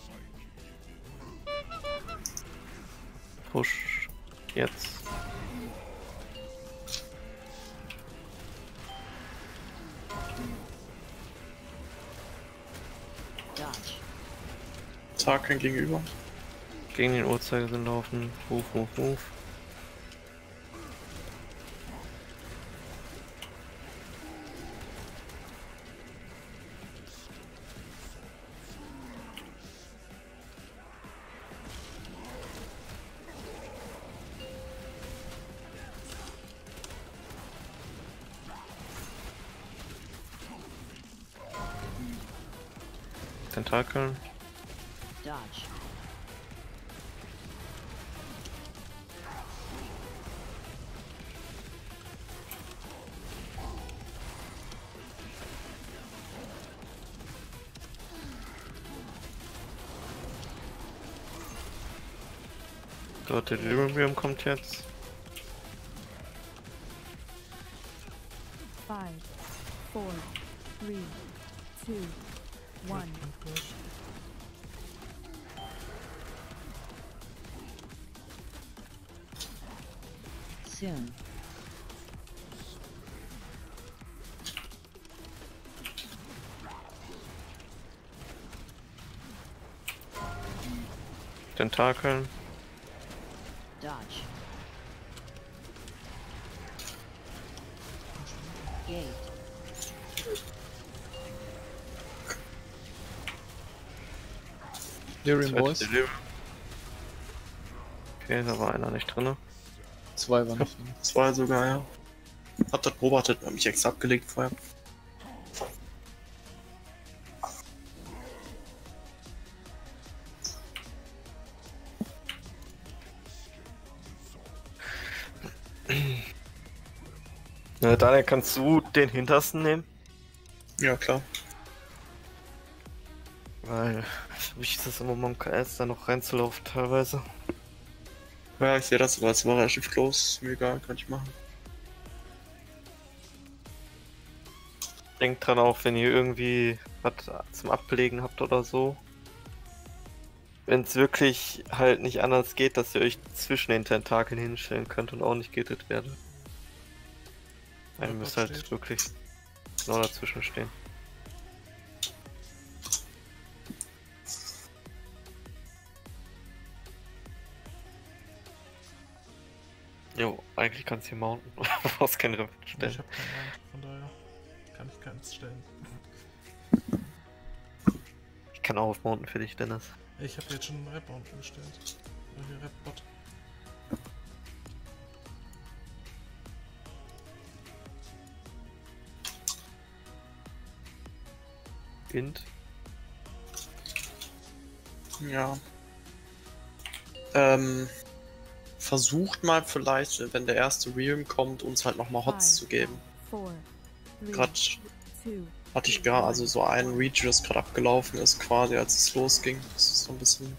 Push. Jetzt. Dodge. Takeln gegenüber. Gegen den Uhrzeigersinn laufen. Move. Tentakeln. Dodge. Dort der Delirium kommt jetzt. 5, 4, 3, 2, 1. Soon. Tentakeln. Dodge. Gate. Delirium Boys. Delirium. Okay, da war einer nicht drin. 2 waren nicht. 2 sogar, ja. Hab das beobachtet, hab mich extra abgelegt vorher. Na, Daniel, kannst du den hintersten nehmen? Ja, klar. Weil ich ist das immer mal im KS da noch reinzulaufen teilweise. Ja, ich sehe das, aber es war relativ close. Mir egal, kann ich machen. Denkt dran auf, wenn ihr irgendwie was zum Ablegen habt oder so. Wenn es wirklich halt nicht anders geht, dass ihr euch zwischen den Tentakeln hinstellen könnt und auch nicht gehittet werdet. Ihr müsst halt wirklich genau dazwischen stehen. Jo, eigentlich kannst du hier mounten. Du brauchst keine Rippen stellen. Ich hab keinen Mount, von daher kann ich keins stellen. Ich kann auch auf mounten für dich, Dennis. Ich habe jetzt schon einen Rap-Mount gestellt. Hier Rap-Bot. Int. Ja. Versucht mal vielleicht, wenn der erste Realm kommt, uns halt nochmal Hots zu geben. Gerade hatte ich gar, also so ein Reach, das gerade abgelaufen ist, quasi als es losging. Das ist so ein bisschen.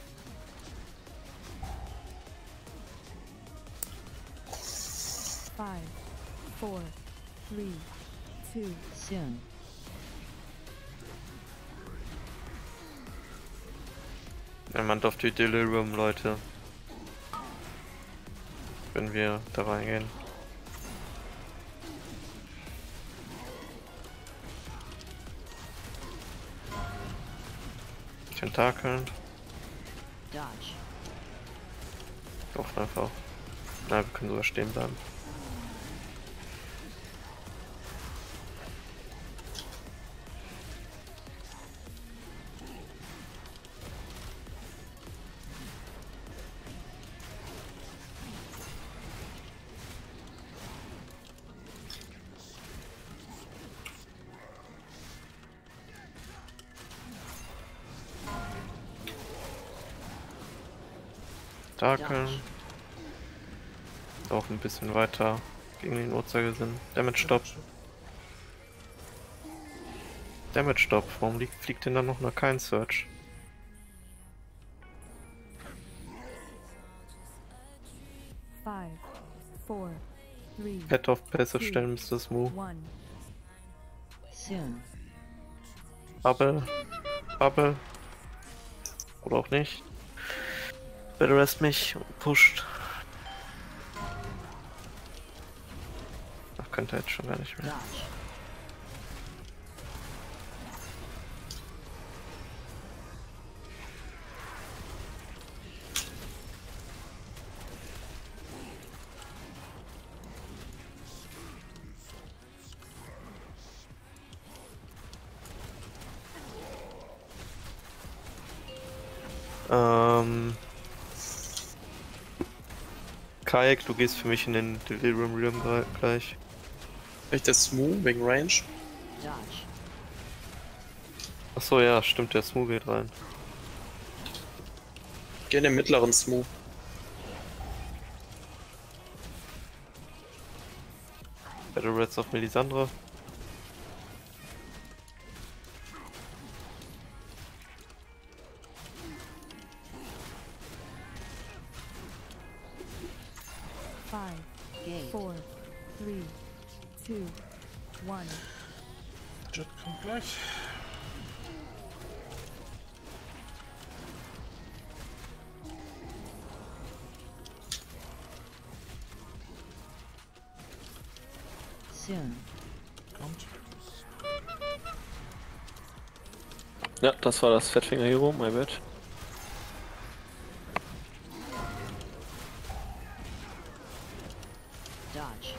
5, 4, 3, 2. Soon. Niemand auf die Delirium, Leute. Wenn wir da reingehen. Tentakeln. Dodge. Auf einfach. Na, wir können sogar stehen bleiben. Tentakeln. Auch ein bisschen weiter gegen den Uhrzeigersinn. Damage Stop. Damage Stop. Warum fliegt denn dann noch kein Search? Five, 4, 3, Pet auf Passive stellen müsste das Move. 1. Soon. Bubble. Bubble. Oder auch nicht. Battle Rest mich und pusht. Ach, könnte jetzt schon gar nicht mehr. Dodge. Kayak, du gehst für mich in den Delirium Realm gleich. Vielleicht der Smooth wegen Range. Dodge. Achso, ja, stimmt, der Smooth geht rein. Geh in den mittleren Smooth. Battle Reds auf Melisandre. 3, 2, 1. Jet kommt gleich. Soon. Kommt. Ja, das war das Fettfinger Hero, my bad. Dodge.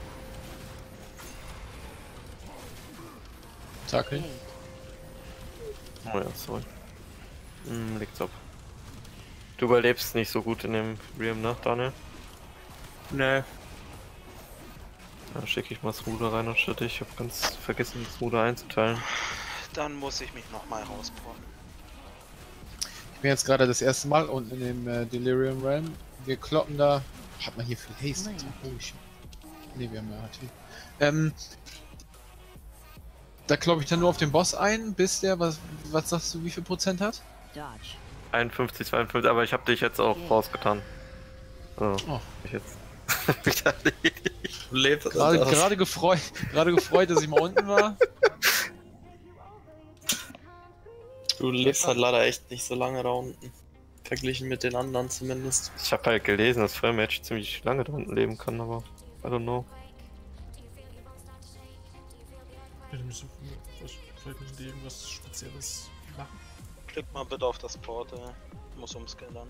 Tackle. Oh ja, sorry. Liegt's ab. Du überlebst nicht so gut in dem Realm, ne, Daniel? Nee. Dann schicke ich mal das Ruder rein anstatt ich. Hab ganz vergessen, das Ruder einzuteilen. Dann muss ich mich nochmal rauspumpen. Ich bin jetzt gerade das erste Mal unten in dem Delirium Realm. Wir kloppen da. Hat man hier viel Haste? Oh shit. Ne, wir haben ja HT. Da kloppe ich dann nur auf den Boss ein, bis der, was sagst du, wie viel Prozent hat? Dodge. 51, 52, aber ich habe dich jetzt auch rausgetan. Oh. Ich jetzt. Du lebst Gerade gefreut, dass ich mal unten war. Du lebst halt leider echt nicht so lange da unten. Verglichen mit den anderen zumindest. Ich habe halt gelesen, dass Feuermatch ziemlich lange da unten leben kann, aber I don't know. Vielleicht müssen die irgendwas Spezielles machen. Klick mal bitte auf das Portal. Muss umscannern.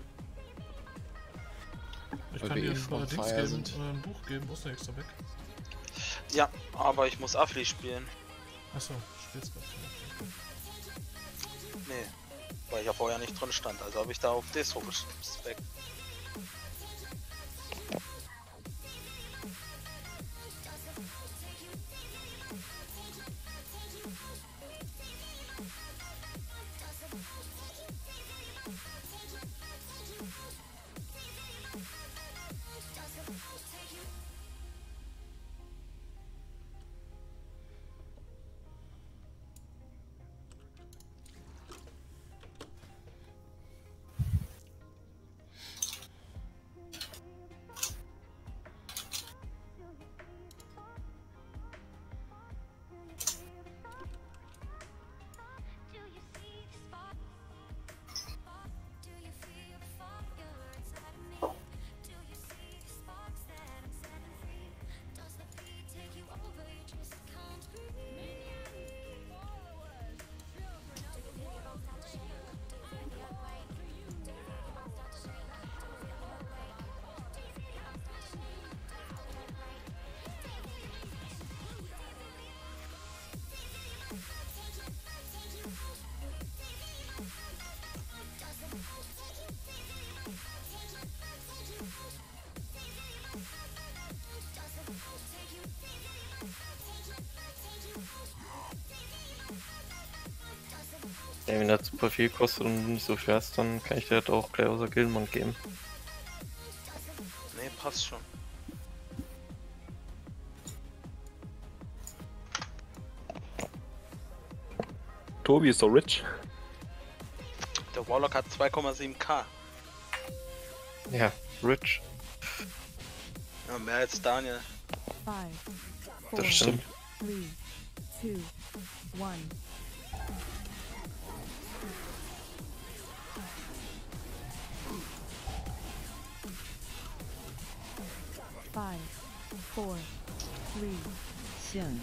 Ich Weil kann wir dir eh von ein Dings Fire geben, sind. ein Buch geben, wo ist der extra weg? Ja, aber ich muss Affli spielen. Achso, spielst gerade. Nee, weil ich ja vorher nicht drin stand. Also habe ich da auf Destro gespeckt. Ey, wenn das super viel kostet und du nicht so fährst, dann kann ich dir das auch gleich außer Gildenmann geben. Nee, passt schon. Tobi ist so rich. Der Warlock hat 2,7k. Ja, rich. Ja, mehr als Daniel. 5, Das 4, stimmt. 3, 2, 1. Five, 4, 3. Soon.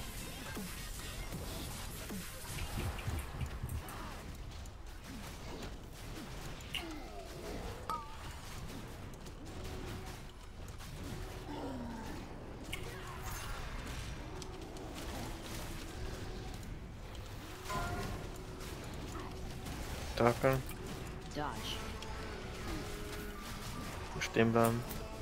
Dackel. Dodge. Stehen bleiben.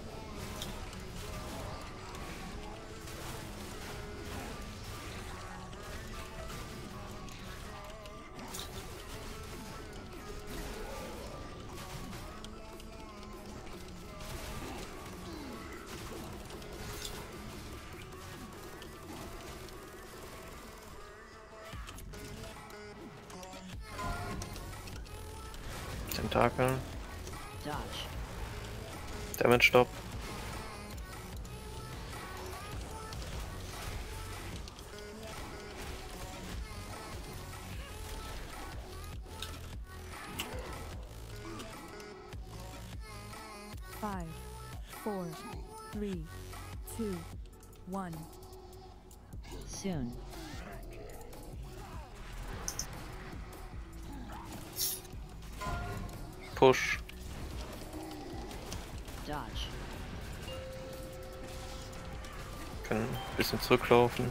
Tentakel. Dodge. Damage Stop. 5, 4, 3, 2, 1. Soon. Push. Dodge. Kann ein bisschen zurücklaufen.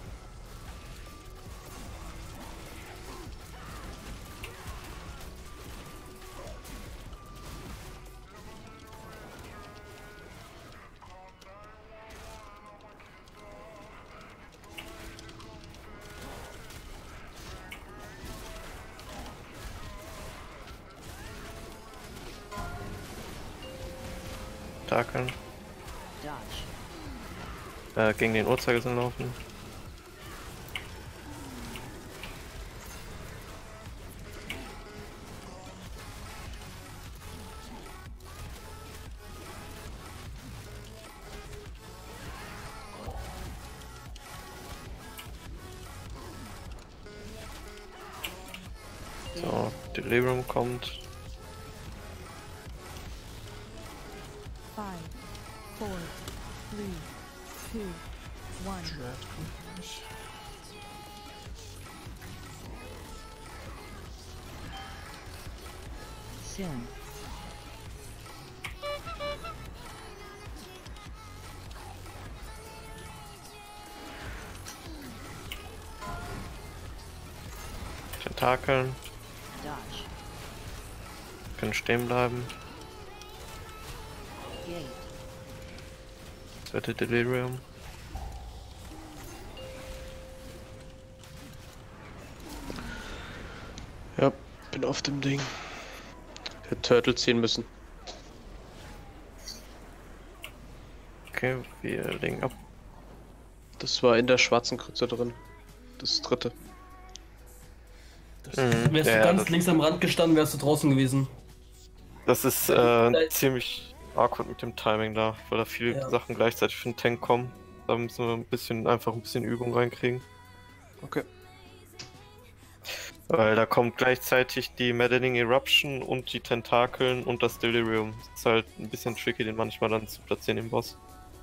Takeln. Dodge. Gegen den Uhrzeigersinn laufen. So, Delirium kommt. 5, 4, 3, 2, 1. Soon. Tentakeln. Dodge. Können stehen bleiben. Gate. Zweite Delirium. Ja, bin auf dem Ding. Der Turtle ziehen müssen. Okay, wir legen ab. Das war in der schwarzen Krütze drin. Das dritte. Wärst du ganz links am Rand gestanden, wärst du draußen gewesen. Das ist ziemlich awkward mit dem Timing da, weil da viele Sachen gleichzeitig für den Tank kommen. Da müssen wir einfach ein bisschen Übung reinkriegen. Okay. Weil da kommt gleichzeitig die Maddening Eruption und die Tentakeln und das Delirium. Das ist halt ein bisschen tricky, den manchmal dann zu platzieren im Boss.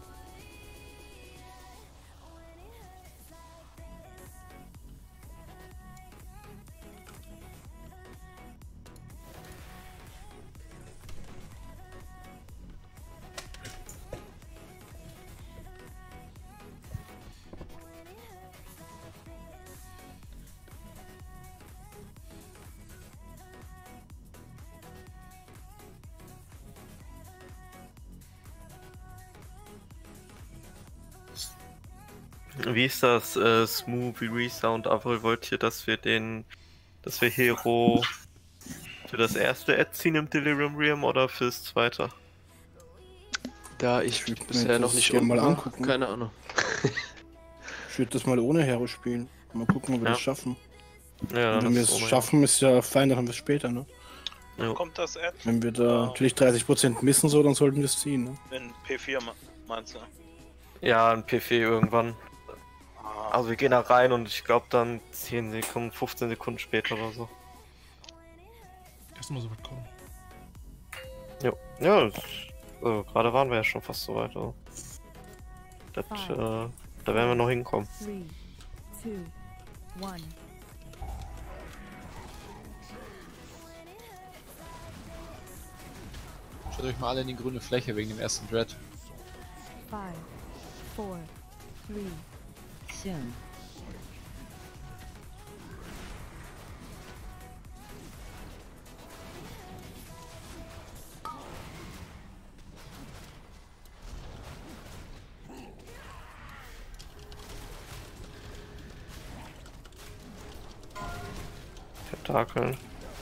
Wie ist das, Smoothie Resound? Avril, wollt ihr, dass wir Hero für das erste Ad ziehen im Delirium Realm oder fürs zweite? Da ich bisher noch nicht mal war, angucken. keine Ahnung. Ich würde das mal ohne Hero spielen. Mal gucken, ob wir das schaffen. Ja, wenn wir es schaffen, ist ja fein, dann haben wir es später, ne? Ja. Kommt das Ad? Wenn wir da natürlich 30% missen, so, dann sollten wir es ziehen, ne? In P4 meinst du? Ja, ein PV irgendwann. Also wir gehen da rein und ich glaube dann 10 Sekunden, 15 Sekunden später oder so. Erstmal so weit kommen. Jo. Ja, gerade waren wir ja schon fast so weit. Also. Da werden wir noch hinkommen. 3, 2, 1. Schaut euch mal alle in die grüne Fläche wegen dem ersten Dread. 5, 4, 3, Soon. Tentakeln.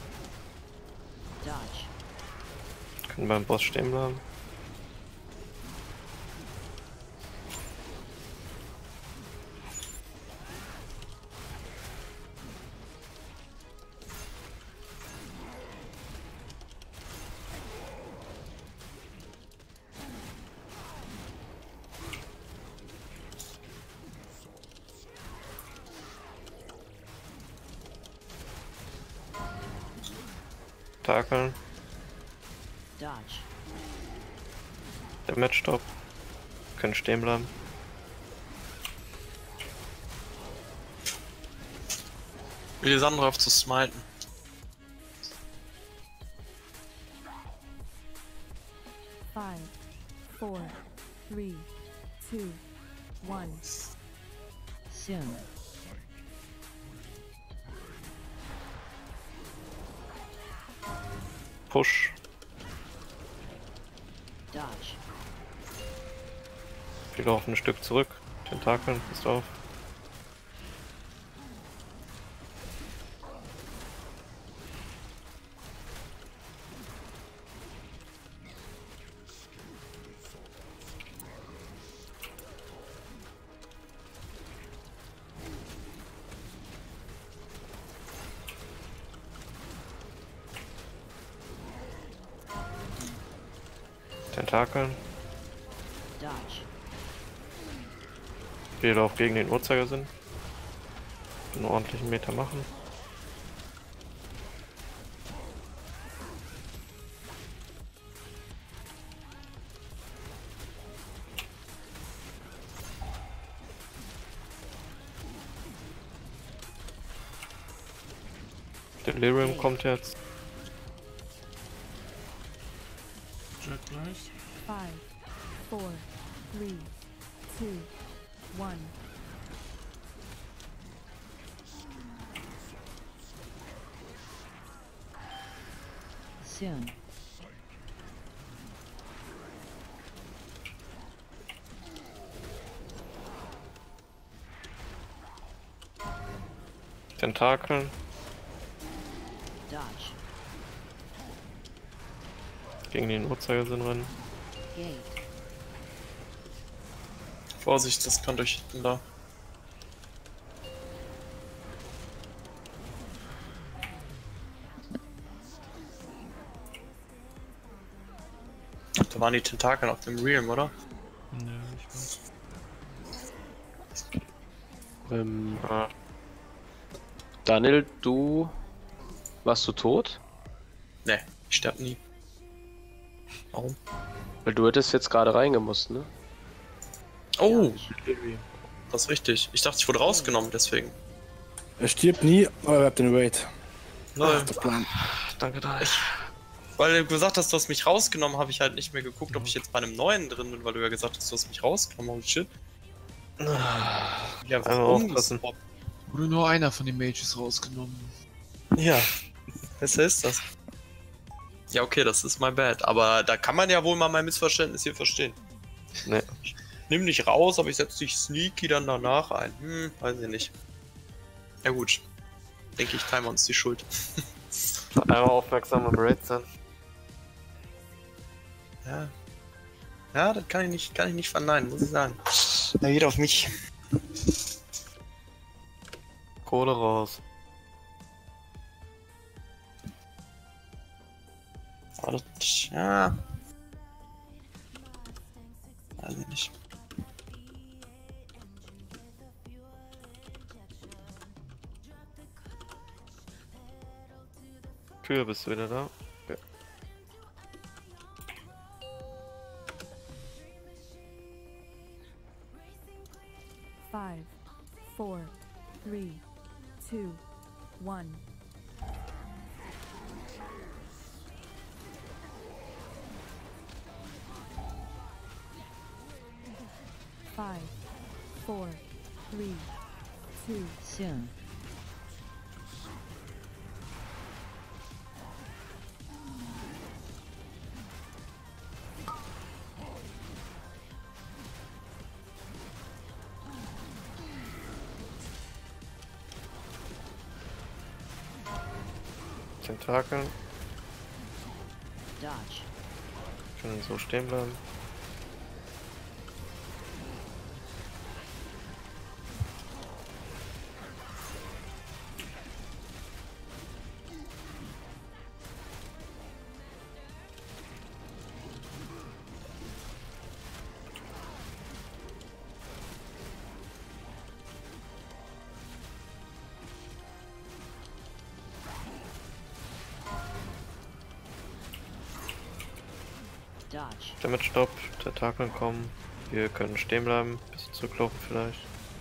Dodge. Können beim Boss stehen bleiben. Tentakeln. Dodge. Damage Stop. Können stehen bleiben. Melisandre auf zu smiten. Five, 4, 3, 2, 1. Soon. Push. Dodge. Wir laufen ein Stück zurück. Tentakeln, passt auf. Tentakeln. Dodge. Wir laufen gegen den Uhrzeigersinn. Einen ordentlichen Meter machen. Delirium kommt jetzt. Jet gleich. 5, 4, 3, 2, 1. Soon. Tentakeln. Dodge. Gegen den Uhrzeigersinn rennen. Gate. Vorsicht, das kann durch hinten da. Da waren die Tentakeln auf dem Realm, oder? Ne, ich weiß. Daniel, warst du tot? Ne, ich sterb nie. Warum? Weil du hättest jetzt gerade reingemusst, ne? Oh! Das ist richtig. Ich dachte, ich wurde rausgenommen, deswegen. Er stirbt nie, aber er hat den Raid. Nein. Der Plan. Danke, da. Weil du gesagt hast, du hast mich rausgenommen, habe ich halt nicht mehr geguckt, ob ich jetzt bei einem neuen drin bin, weil du ja gesagt hast, du hast mich rausgenommen. Oh shit. Ja, warum? Wurde nur einer von den Mages rausgenommen. Ja, besser ist das. Ja, okay, das ist my bad. Aber da kann man ja wohl mal mein Missverständnis hier verstehen. Ne. Nimm dich raus, aber ich setze dich sneaky dann danach ein. Weiß ich nicht. Ja gut. Denke ich, teilen wir uns die Schuld. Einmal aufmerksam am Raid sein. Ja. Ja, das kann ich nicht verneinen, muss ich sagen. Da geht auf mich. Kohle raus. Aber das, ja. Weiß ich nicht. Tür, bist du wieder da? Ja. Five, 4, 3, 2, 1. Five, 4, 3, 2. Soon. Tentakeln. Dodge. Können so stehen bleiben. Dodge. Dodge. Damit Stopp, Tentakeln kommen. Wir können stehen bleiben, bisschen zurücklaufen vielleicht.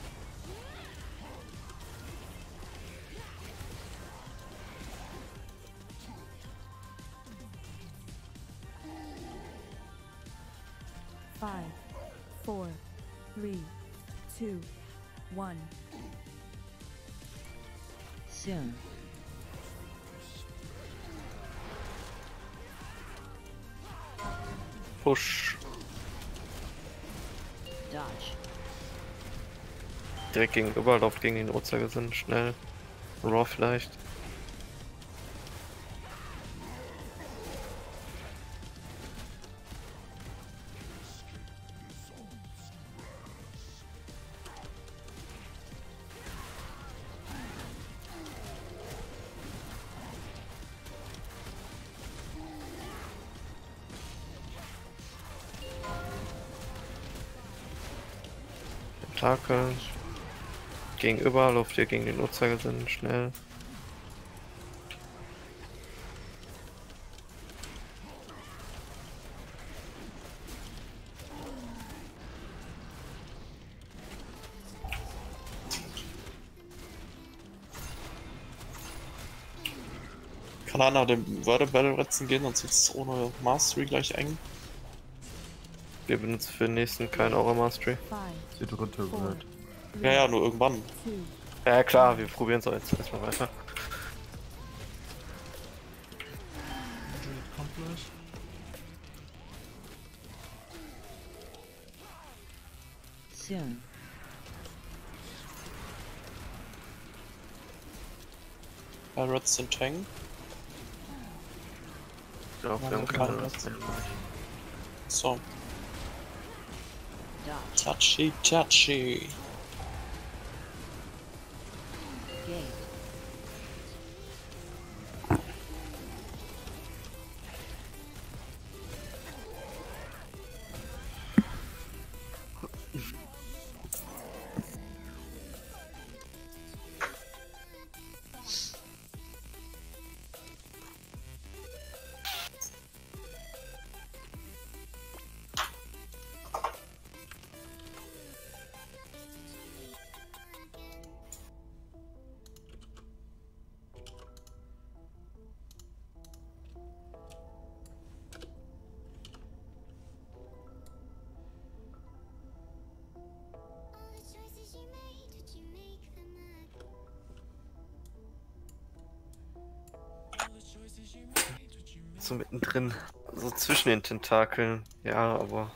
Five, 4, 3, 2, 1. Soon. Push. Dodge. Direkt gegenüber, lauft gegen den Uhrzeigersinn, schnell. Raw vielleicht. Tentakel. Gegenüber, lauft ihr gegen den Uhrzeigersinn, schnell. Kann einer dem Wörter Battle Retzen gehen, sonst wird es ohne Mastery gleich eng. Wir benutzen für den nächsten kein Aura Mastery. Die dritte wird. Ja, ja, nur irgendwann. Ja klar, wir probieren es jetzt erstmal weiter. Druid kommt gleich. Soon. Battle Retzen Tank. Ja, wir haben keine Mastery. So. Dodge. Touchy, touchy. Gate. So mittendrin. So zwischen den Tentakeln. Ja, aber.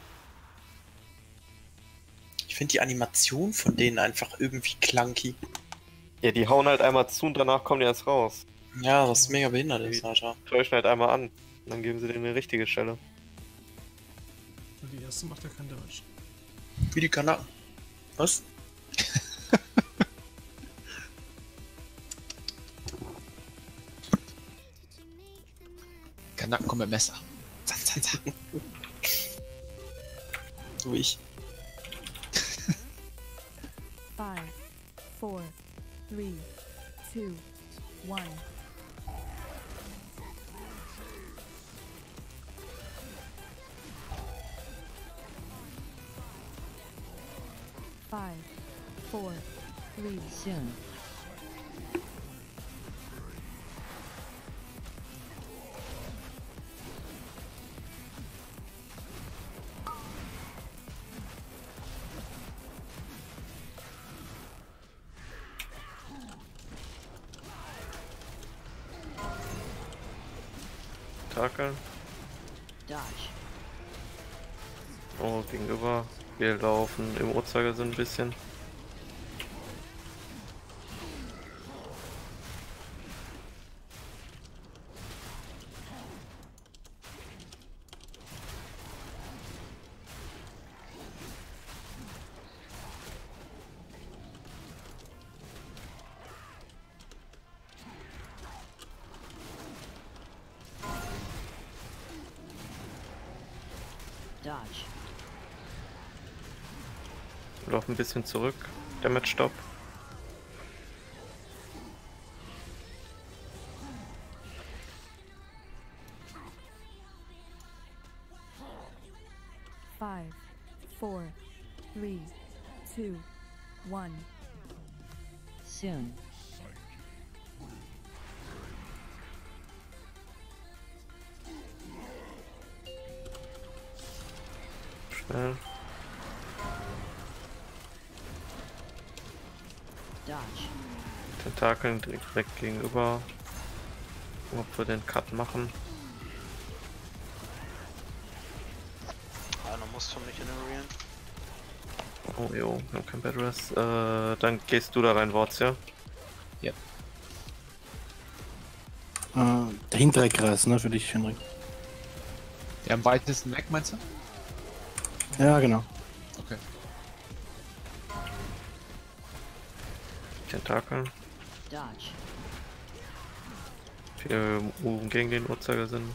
Ich finde die Animation von denen einfach irgendwie clunky. Ja, die hauen halt einmal zu und danach kommen die erst raus. Ja, was mega behindert ist, Alter. Täuschen halt einmal an. Und dann geben sie denen eine richtige Stelle. Und die erste macht ja keinen Damage. Wie die Kanaken. Was? Kanaken kommen mit Messer. Zan, zan, zan. So wie ich. 5, 4, 3, 2, 1. Five, 4, 3, Soon. Tentakeln. Dodge. Oh, gegenüber. Wir laufen im Uhrzeigersinn ein bisschen. Dodge. Wir laufen ein bisschen zurück. Damage Stop. 4, 3, 2, 1. Soon. Schnell. Dodge. Tentakeln direkt gegenüber. Ob wir den Cut machen. Einer muss für mich ignorieren. Oh jo, wir haben kein Bad Rest. Dann gehst du da rein, Worts, ja? Ja. Der hintere Kreis, ne, für dich, Henrik. Der am weitesten weg, meinst du? Ja, genau. Okay. Tentakeln. Dodge. Viele Moven gegen den Uhrzeigersinn.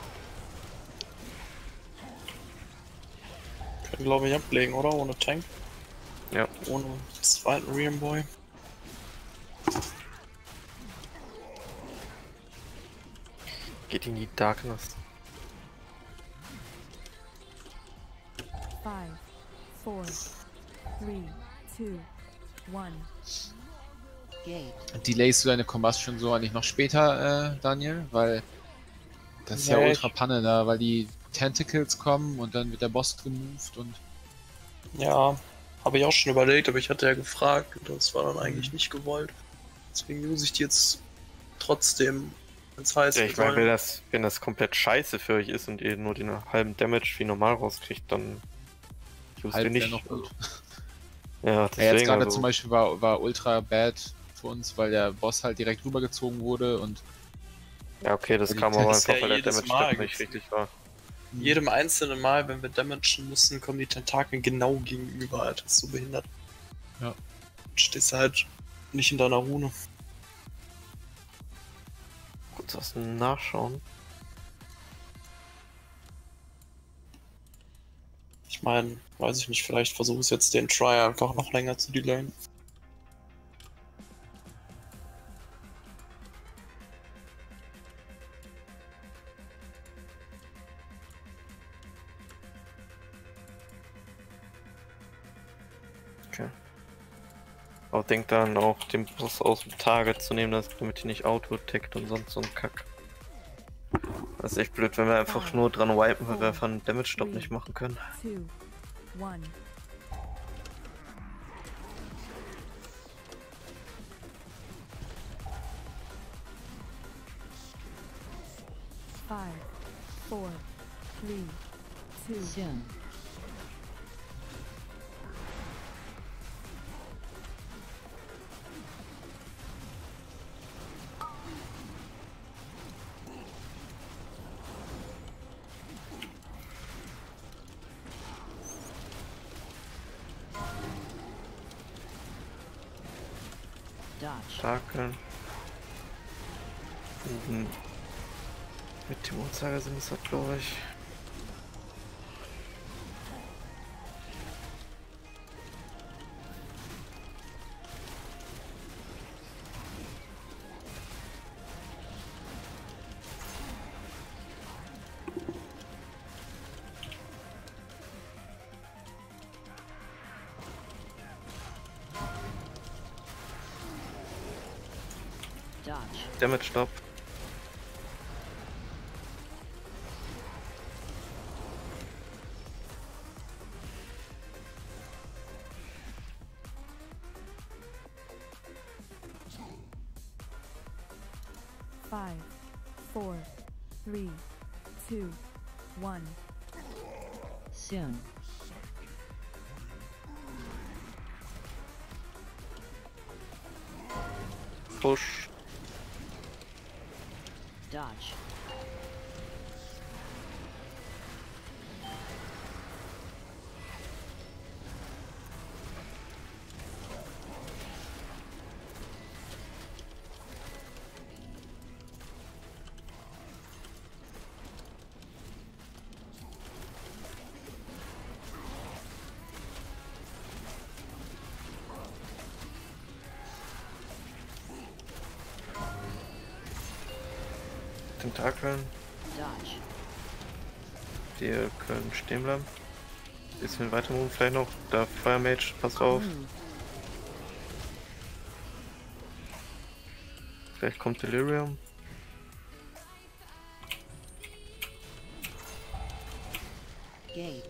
Können glaube ich ablegen, oder? Ohne Tank. Ja. Ohne zweiten Realm Boy. Geht in die Darkness. 5, 4, 3, 2, 1. Gate. Delayst du deine Combustion so eigentlich noch später, Daniel? Weil das ist ja Nee, ultra Panne da, weil die Tentacles kommen und dann wird der Boss gemoved und... Ja, habe ich auch schon überlegt, aber ich hatte ja gefragt und das war dann eigentlich nicht gewollt. Deswegen use ich die jetzt trotzdem, wenn es heißt. Ja, ich meine, wenn das komplett scheiße für euch ist und ihr nur den halben Damage wie normal rauskriegt, dann use Halb ihr wär nicht. noch gut. Ja, Jetzt deswegen gerade also, zum Beispiel war ultra bad für uns, weil der Boss halt direkt rübergezogen wurde und... ja, okay, das die kam aber Tests einfach, weil der jedes Damage Mal Step nicht gibt's- richtig war. jedem einzelnen Mal, wenn wir damagen müssen, kommen die Tentakel genau gegenüber, Alter. Das ist so behindert. Ja. Stehst halt nicht in deiner Rune. Kurz was nachschauen. Ich meine, weiß ich nicht, vielleicht versuche ich jetzt den Try einfach noch länger zu delayen. Okay. Aber denk dann auch, den Boss aus dem Target zu nehmen, damit die nicht auto-attackt und sonst so ein Kack. Das ist echt blöd, wenn wir einfach nur dran wipen, weil wir einfach einen Damage-Stop nicht machen können. 2, 1. 5, 4, 3, 2. Soon. Dodge. Takeln. Mit dem Uhrzeigersinn ist das, glaube ich. Dodge. Damage Stop. Five, 4, 3, 2, 1. Soon. Push. Dodge. Tentakeln. Dodge. Die können stehen bleiben. Bisschen weiter moven vielleicht noch. Der Fire Mage, passt auf. Vielleicht kommt Delirium. Gate.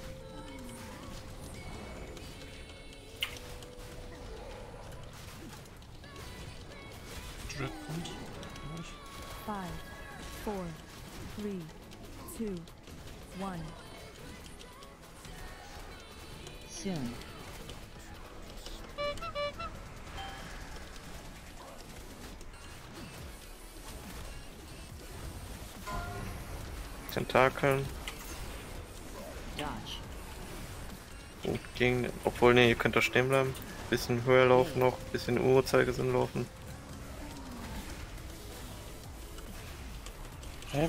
Dread kommt. 5, 4, 3, 2, 1. Soon. Tentakeln. Dodge. Und gegen. Obwohl, ne, ihr könnt da stehen bleiben. Bisschen höher laufen noch, bisschen Uhrzeigersinn laufen. Hä?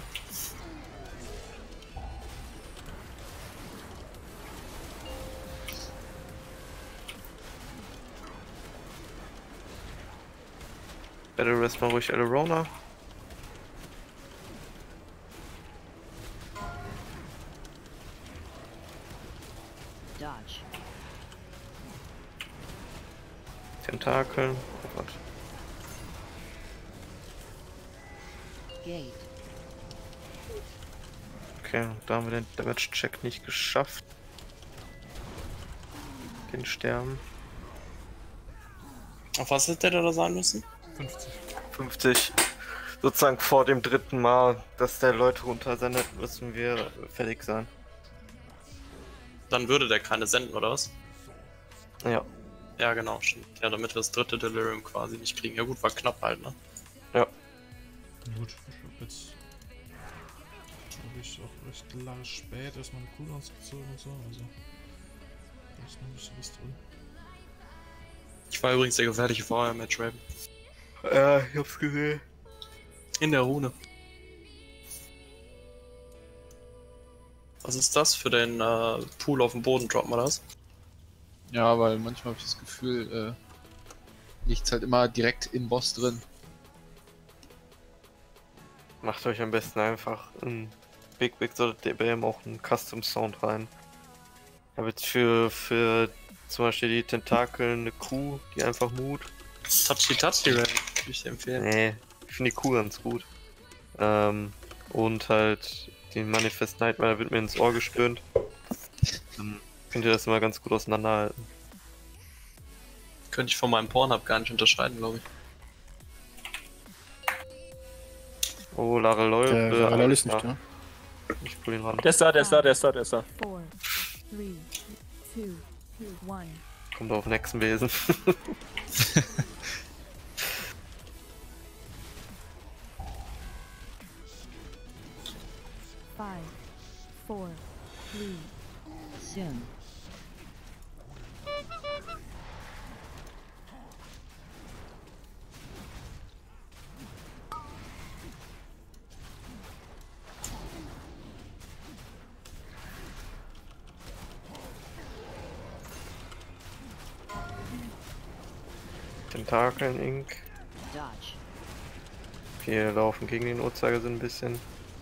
Battle Rest mal ruhig Alerona. Dodge. Tentakeln. Oh Gott. Gate. Okay, da haben wir den Damage Check nicht geschafft. Den Sterben. Auf was hätte der da sein müssen? 50. 50. Sozusagen vor dem dritten Mal, dass der Leute runtersendet, müssen wir fertig sein. Dann würde der keine senden, oder was? Ja. Ja, genau, stimmt. Ja, damit wir das dritte Delirium quasi nicht kriegen. Ja gut, war knapp halt, ne? Ja. Gut, ich hab jetzt glaube ich auch recht lange spät erstmal eine Cooldowns gezogen und so, also da ist noch ein bisschen was drin. Ich war übrigens der gefährliche Feuer Match Raven. Ja, ich hab's gesehen. In der Rune. Was ist das für den Pool auf dem Boden? Droppen wir das? Ja, weil manchmal habe ich das Gefühl, liegt's halt immer direkt im Boss drin. Macht euch am besten einfach in Big Big oder DBM auch einen Custom Sound rein. Ich habe jetzt für zum Beispiel die Tentakel eine Kuh, die einfach Mut. Touchy Raven, würde ich dir empfehlen. Nee, ich finde die Kuh ganz gut. Und halt den Manifest Nightmare wird mir ins Ohr gestöhnt. Dann könnt ihr das immer ganz gut auseinanderhalten. Könnte ich von meinem Pornhub gar nicht unterscheiden, glaube ich. Oh, Larelol. Larelol ist nicht da. Ich pull ihn ran. Der ist da, der ist da, der ist da, der ist da. 4, 3, 2, 1. Kommt auf den Hexenwesen. 5, 4, 3. Soon. Tentakeln, Ink. Dodge. Wir laufen gegen den Uhrzeigersinn ein bisschen.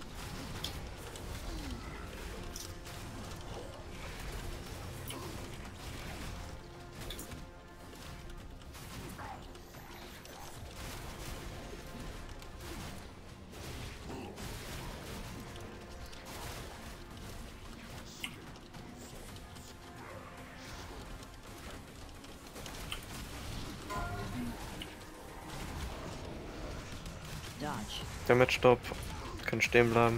Dodge. Damage Stop. Können stehen bleiben.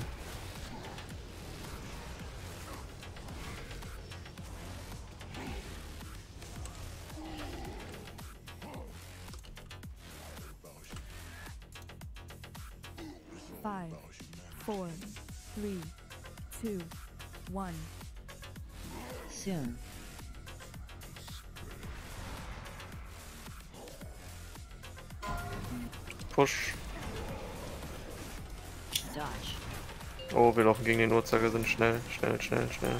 Five, 4, 3, 2, 1. Soon. Push. Dodge. Oh, wir laufen gegen den Uhrzeigersinn. Schnell, schnell, schnell, schnell.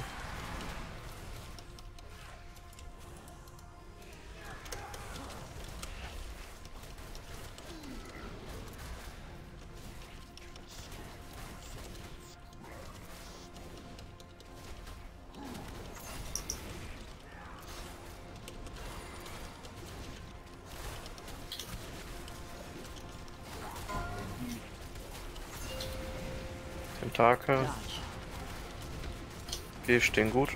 Tentakel. Dodge. Okay, stehen gut.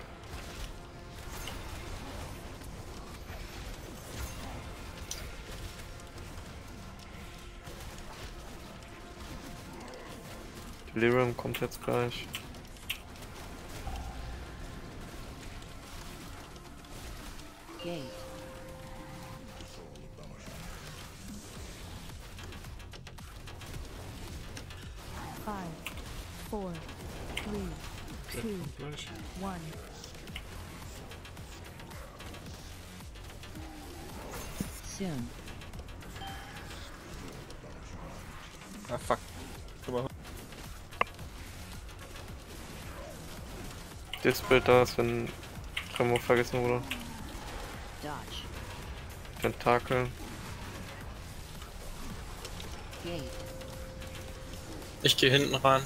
Delirium kommt jetzt gleich. Gate. Five, four, three, two, Gleich. one. Soon. Ah, fuck. Guck mal. Display da ist, wenn Tremor vergessen wurde. Dodge. Tentakel. Gate. Ich gehe hinten rein.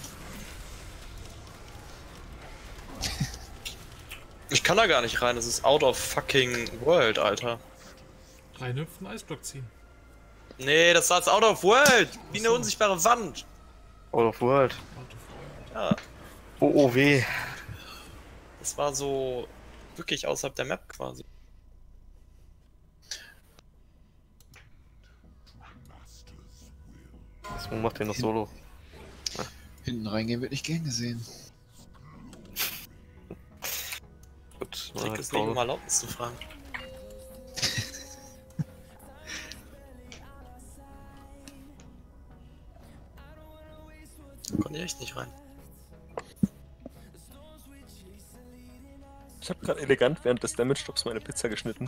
Ich kann da gar nicht rein, das ist out of fucking world, Alter. Reinhüpfen, Eisblock ziehen. Nee, das war jetzt out of world! Wie eine unsichtbare Wand! Out of World. Ja, OOW. das war so wirklich außerhalb der Map quasi. Was macht der noch solo? Hinten reingehen wird nicht gern gesehen. Gut, Ich krieg es nicht, um Erlaubnis zu fragen. Konnte ich echt nicht rein. Ich habe gerade elegant während des Damage Drops meine Pizza geschnitten.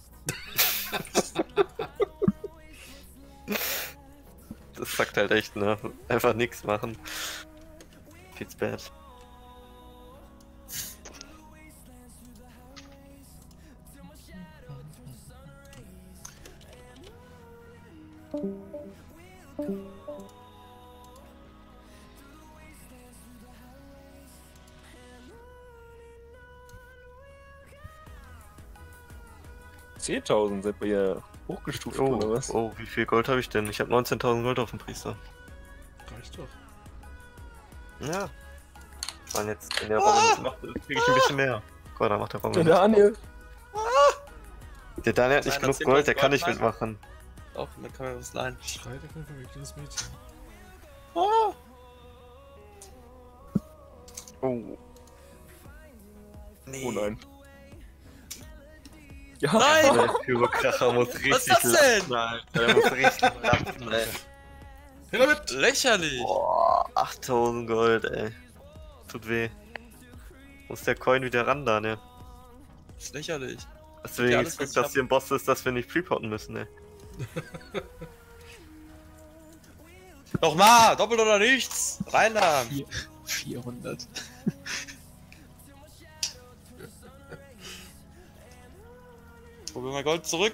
Das sagt halt echt, ne? Einfach nichts machen. Feels bad. $10.000 sind wir ja hochgestuft, oder was? Oh, wie viel Gold habe ich denn? Ich habe 19.000 Gold auf dem Priester. Reicht doch. Ja. Und jetzt, wenn der Robin das macht, kriege ich ein bisschen mehr. Guck mal, da macht der Robin. Der Daniel! Der Daniel hat nicht genug Gold, der kann nicht mitmachen. Doch, dann kann man was leihen. Schreit auf jeden Fall wie ein kleines Mädchen. Oh. Oh. Nee. Oh nein. Ja, Nein! Der Pyrokracher muss richtig Was ist das denn? lachen, Alter. Der muss richtig lachen, ey. Hier damit! Lächerlich! Boah, 8.000 Gold, ey. Tut weh. Muss der Coin wieder ran, Daniel. Das ist lächerlich. Hast du wenigstens Glück, was dass ich hier ein Boss ist, dass wir nicht prepotten müssen, ey. Nochmal! Doppelt oder nichts! Rein da! 400. Wo will mein Gold zurück?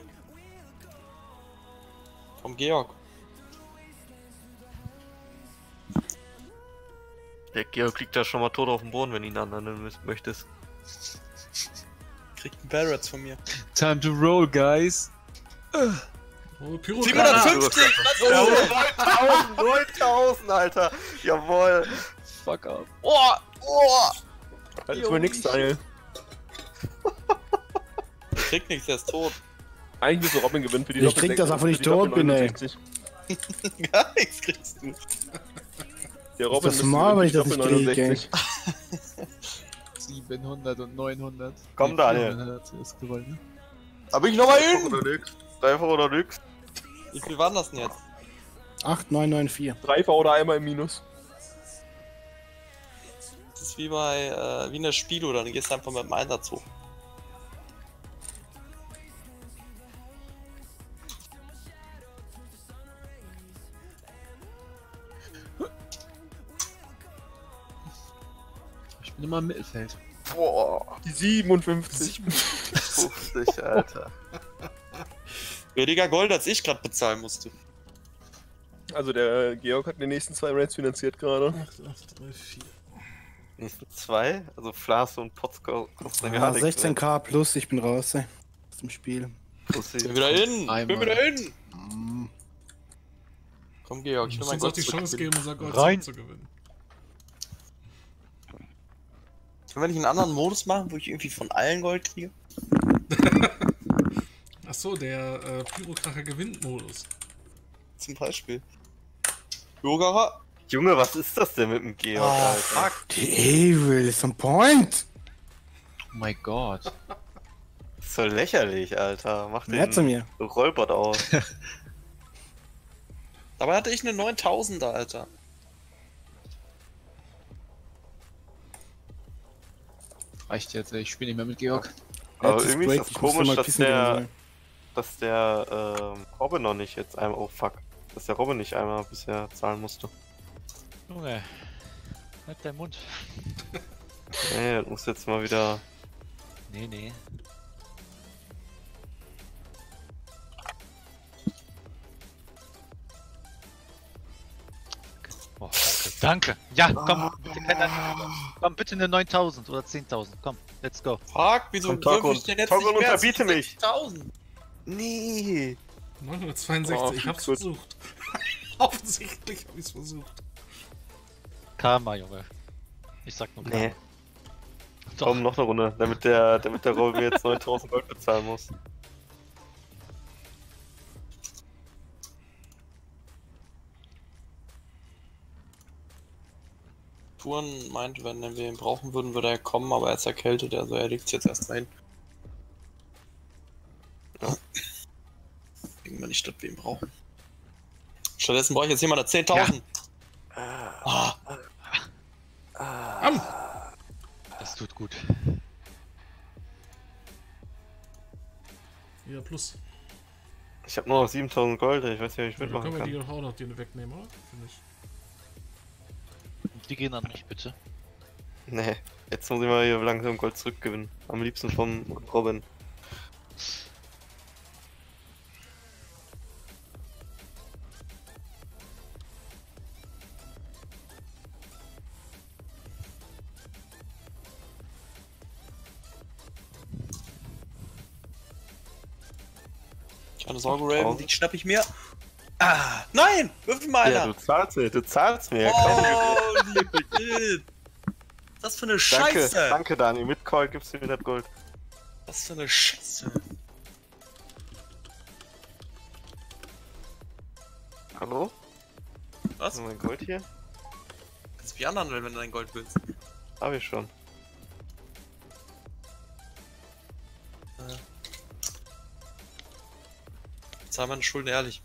Vom Georg. Der Georg liegt da schon mal tot auf dem Boden, wenn du ihn anhandeln möchtest. Kriegt einen Barretts von mir. Time to roll, guys. Oh, Pyro 750! Was? 9000, Alter! Jawohl! Fuck up. Oh! Oh! das ist wohl nix, Daniel. Der kriegt nichts, der ist tot. Eigentlich so Robin gewinnt für die Ich krieg das einfach nicht tot bin, ey. Gar nichts kriegst du. Der Robin das normal, wenn ich das nicht kriege, ey. 700 und 900. Komm, Daniel. 400 ist gewollt, ne? Aber ich nochmal hin! Dreifach oder nix? Wie viel waren das denn jetzt? 8994. Dreifach oder einmal im Minus. Das ist wie bei, wie in der Spielo, dann gehst du einfach mit dem Einsatz hoch. Ich bin immer im Mittelfeld. Boah, Die 57. 50, Alter. Weniger Gold, als ich gerade bezahlen musste. Also der Georg hat die nächsten 2 Raids finanziert gerade. 8, 8, 3, 4. Nächsten 2, also Flas und Potts kosten Ja, gar nichts. 16k plus, ich bin raus, ey. Aus dem Spiel. Ich bin wieder hin! Ich bin wieder hin! Komm, Georg, ich will Ich mein muss uns auch Gold die Chance zurückgewinnen. geben, unser Gold Rein. zu gewinnen. Können wir nicht einen anderen Modus machen, wo ich irgendwie von allen Gold kriege? Achso, der Pyrokracher gewinnt Modus. Zum Beispiel. Bürgerer? Junge, was ist das denn mit dem Georg, Alter? Fuck. Die Evil ist on point! Oh mein Gott. Das ist so lächerlich, Alter. Mach Mehr zu den mir. Rollbot aus. Dabei hatte ich eine 9000er, Alter. Reicht jetzt, ich spiele nicht mehr mit Georg. Aber Letztes irgendwie Break, ist das ich musste komisch, mal dass pissen gehen der, sollen. Robin noch nicht jetzt einmal, oh fuck, dass der Robin nicht einmal bisher zahlen musste. Junge, halt dein Mund. Nee, das muss jetzt mal wieder... Nee, nee. Oh, danke. Danke. Ja, komm, bitte, komm, bitte eine 9000 oder 10.000. Komm, let's go. Fuck, wieso würfel ich denn jetzt nicht mehr als unterbiete mich. 60.000? Nee. 962, Oh, ich hab's gut. versucht. Offensichtlich hab ich's versucht. Karma, Junge. Ich sag nur Karma. Nee. Doch. Komm, noch eine Runde, damit der Robin mir jetzt 9000 Gold bezahlen muss. Touren meint, wenn wir ihn brauchen würden, würde er kommen, aber er ist erkältet, also er legt jetzt erst mal hin. Ja. Denken wir nicht, dass wir ihn brauchen. Stattdessen brauche ich jetzt jemand 10.000. Ja. Das tut gut. Ja, plus. Ich hab nur noch 7000 Gold, ich weiß nicht, wie ich Ja, dann mitmachen können wir die kann. doch auch noch die wegnehmen, oder? Finde ich. Die gehen an mich, bitte. Nee, jetzt muss ich mal hier langsam Gold zurückgewinnen. Am liebsten vom Robin. Keine Sorge, Raven, die schnapp ich mir. Ah, nein! Würfel mal Ja, einer! du zahlst mir. Oh, liebe Geld! Was für eine Scheiße! Danke, Dani. Mit Call gibst du mir das Gold. Was für eine Scheiße! Hallo? Was? Hast du mein Gold hier? Kannst du mich anhandeln, wenn du dein Gold willst. Hab ich schon. Zahl meine Schulden ehrlich.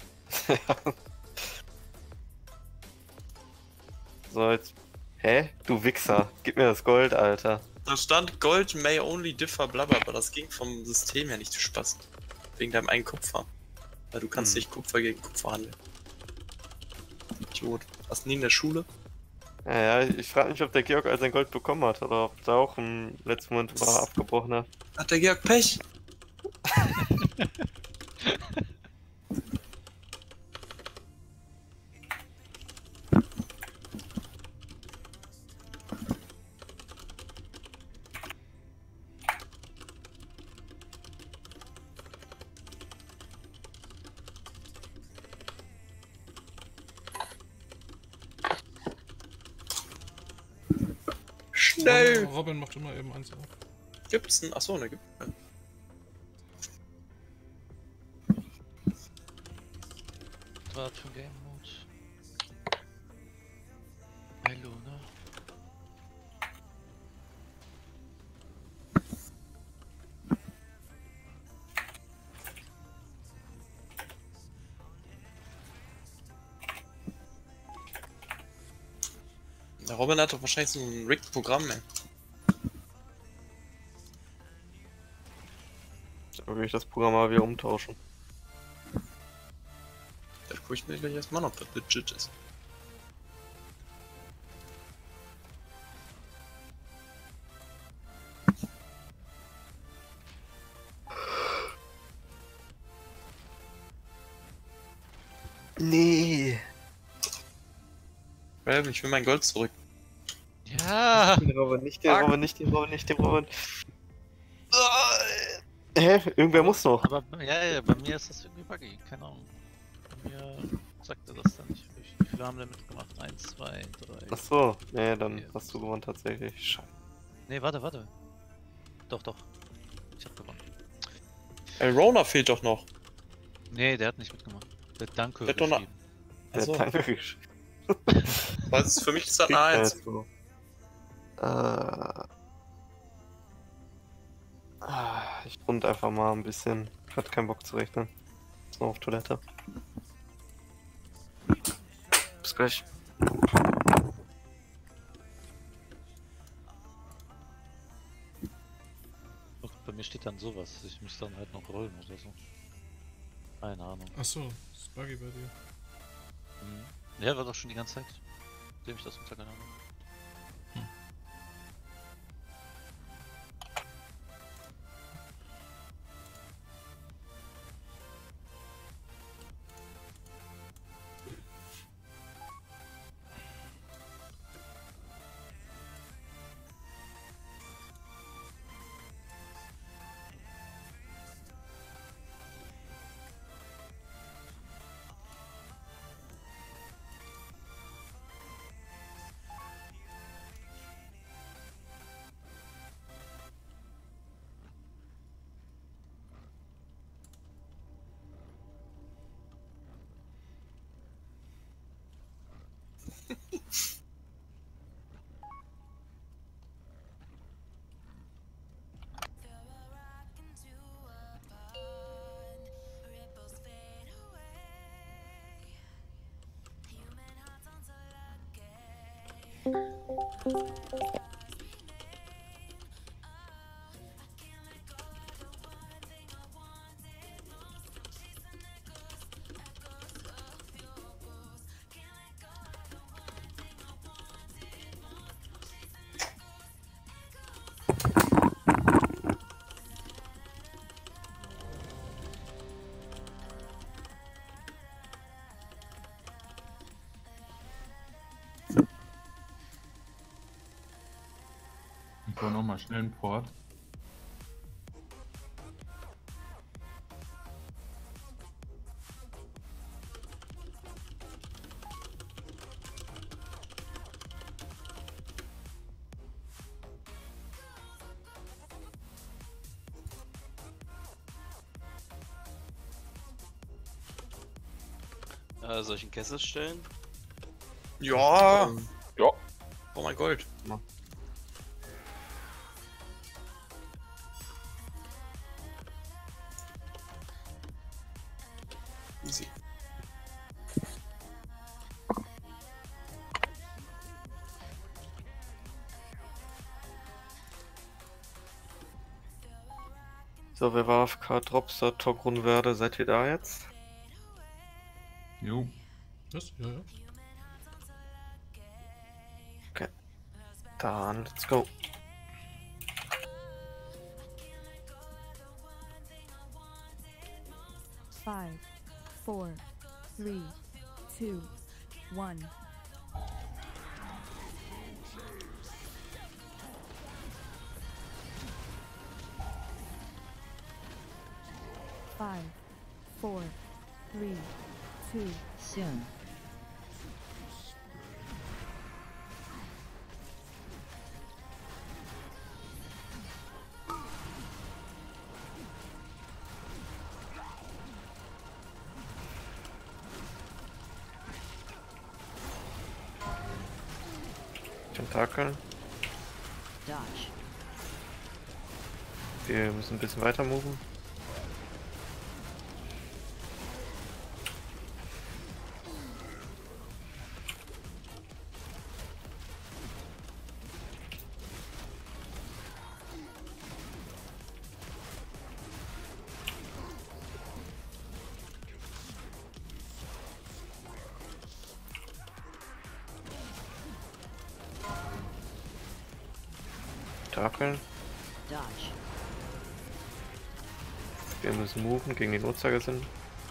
So, jetzt. Hä? Du Wichser. Gib mir das Gold, Alter. Da stand Gold may only differ blabla, aber das ging vom System her nicht, du Spaß. Wegen deinem einen Kupfer. Weil du kannst nicht Kupfer gegen Kupfer handeln. Idiot. Hast du nie in der Schule? Ja, ich frage mich, ob der Georg all sein Gold bekommen hat oder ob da auch im letzten Moment war abgebrochen hat. Hat der Georg Pech? Schnell! Robin macht immer eben eins auf. Gibt's ein. Achso, ne, gibt. Draht für Game Mode. Hallo, ne? Der Robin hat doch wahrscheinlich so ein Rigged-Programm, ey. Da will ich das Programm mal wieder umtauschen. Da guck ich mir gleich erstmal an, ob das legit ist. Nee. Raven, ich will mein Gold zurück. Ja! Den Robin, nicht den Robin, nicht den Robin, nicht den Robin. Hä? Irgendwer muss noch. Aber ja, bei mir ist das irgendwie buggy, keine Ahnung. Bei mir sagt er das dann nicht. Wie viele haben denn mitgemacht? 1, 2, 3. Achso, nee, dann hast du gewonnen tatsächlich. Scheiße. Nee, warte. Doch. Ich hab gewonnen. Rona fehlt doch noch. Nee, der hat nicht mitgemacht. Der hat Danke Der hat doch noch... geschrieben. Achso. Danke geschrieben. Was? Für mich ist das eine 1. Ich rund einfach mal ein bisschen. Ich hatte keinen Bock zu rechnen. So auf Toilette. Bis gleich. Ach, bei mir steht dann sowas. Ich muss dann halt noch rollen oder so. Keine Ahnung. Achso, ist buggy bei dir. Ja, war doch schon die ganze Zeit, seitdem ich das runtergenommen habe. Ich brauche nochmal schnell einen Port. Soll ich einen Kessel stellen? Ja. Ja. Oh mein Gott. Easy. So, wer war auf Dropster, Togrun Werde? Seid ihr da jetzt? Jo. Was? Ja. Okay. Dann, let's go. Five, 4, 3, 2, 1. Five, 4, 3, 2. Soon. Tentakel. Dodge. Wir müssen ein bisschen weiter moven. Tentakeln. Dodge. Wir müssen moven gegen die Notsager sind.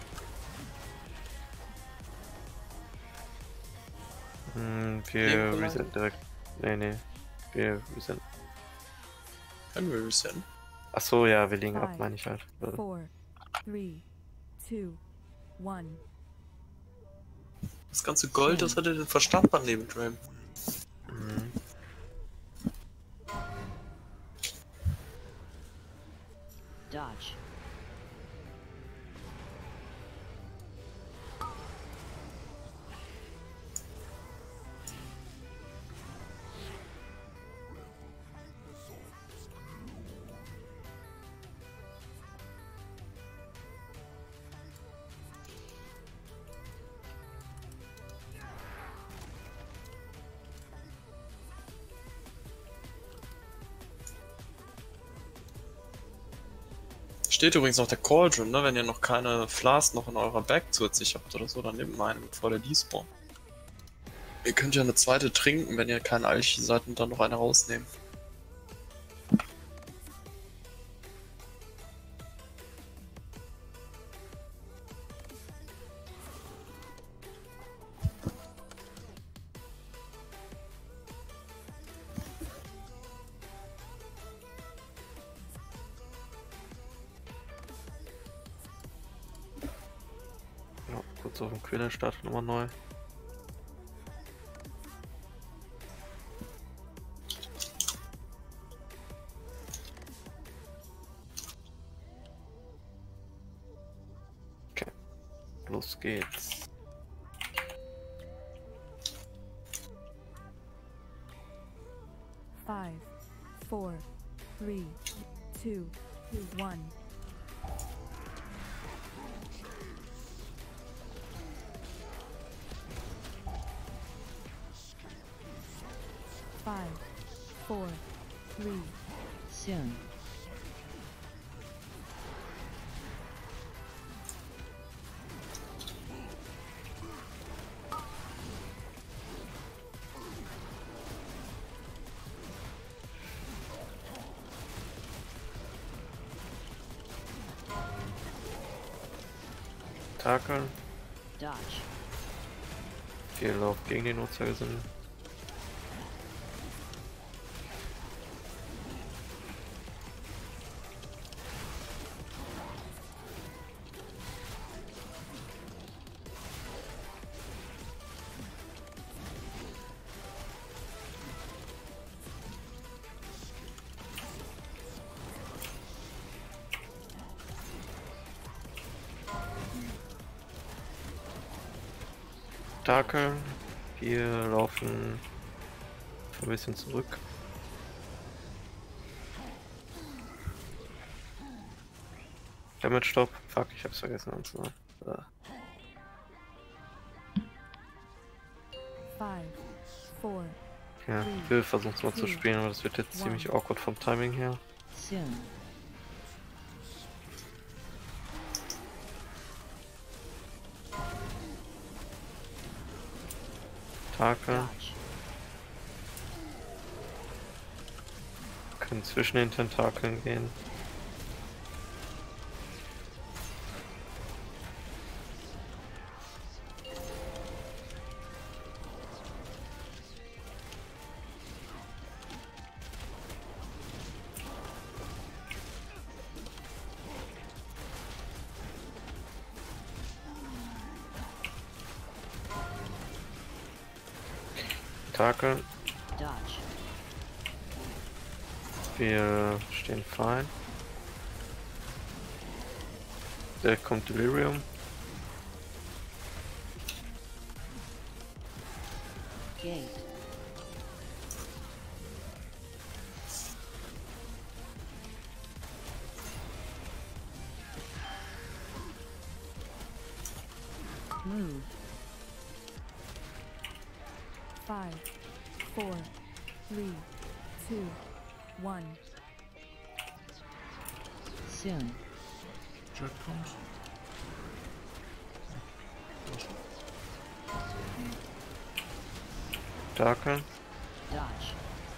Wir resetten direkt. Nee. Wir resetten. Können wir resetten? Achso, ja, wir liegen ab, meine ich halt. 4, 3, 2, 1. Das ganze Gold, das hatte den Verstand an neben Dram. Dodge. Steht übrigens noch der Cauldron, ne? Wenn ihr noch keine Flask noch in eurer Bag zusätzlich habt oder so, dann nehmt mal einen bevor der despawn. Ihr könnt ja eine zweite trinken, wenn ihr kein Alchi seid und dann noch eine rausnehmen. Kurz auf dem Quäler startet nochmal neu. Okay, los geht's. Five, 4, 3, 2, 1. Five, 4, 3. Soon. Takeln. Dodge. Viel Lauf gegen die Nutzer sind. Takeln. Wir laufen ein bisschen zurück. Damage Stop. Fuck, ich hab's vergessen anzumachen. Five, 4, Ja, wir versuchen es mal zu spielen, aber das wird jetzt ziemlich awkward vom Timing her. Soon. Takeln. Können zwischen den Tentakeln gehen. Takeln. Dodge. Wir stehen fein. Direkt kommt Delirium. Gate. Move. 5, 4, 3, 2, 1. Soon. Jet kommt. Takeln. Dodge.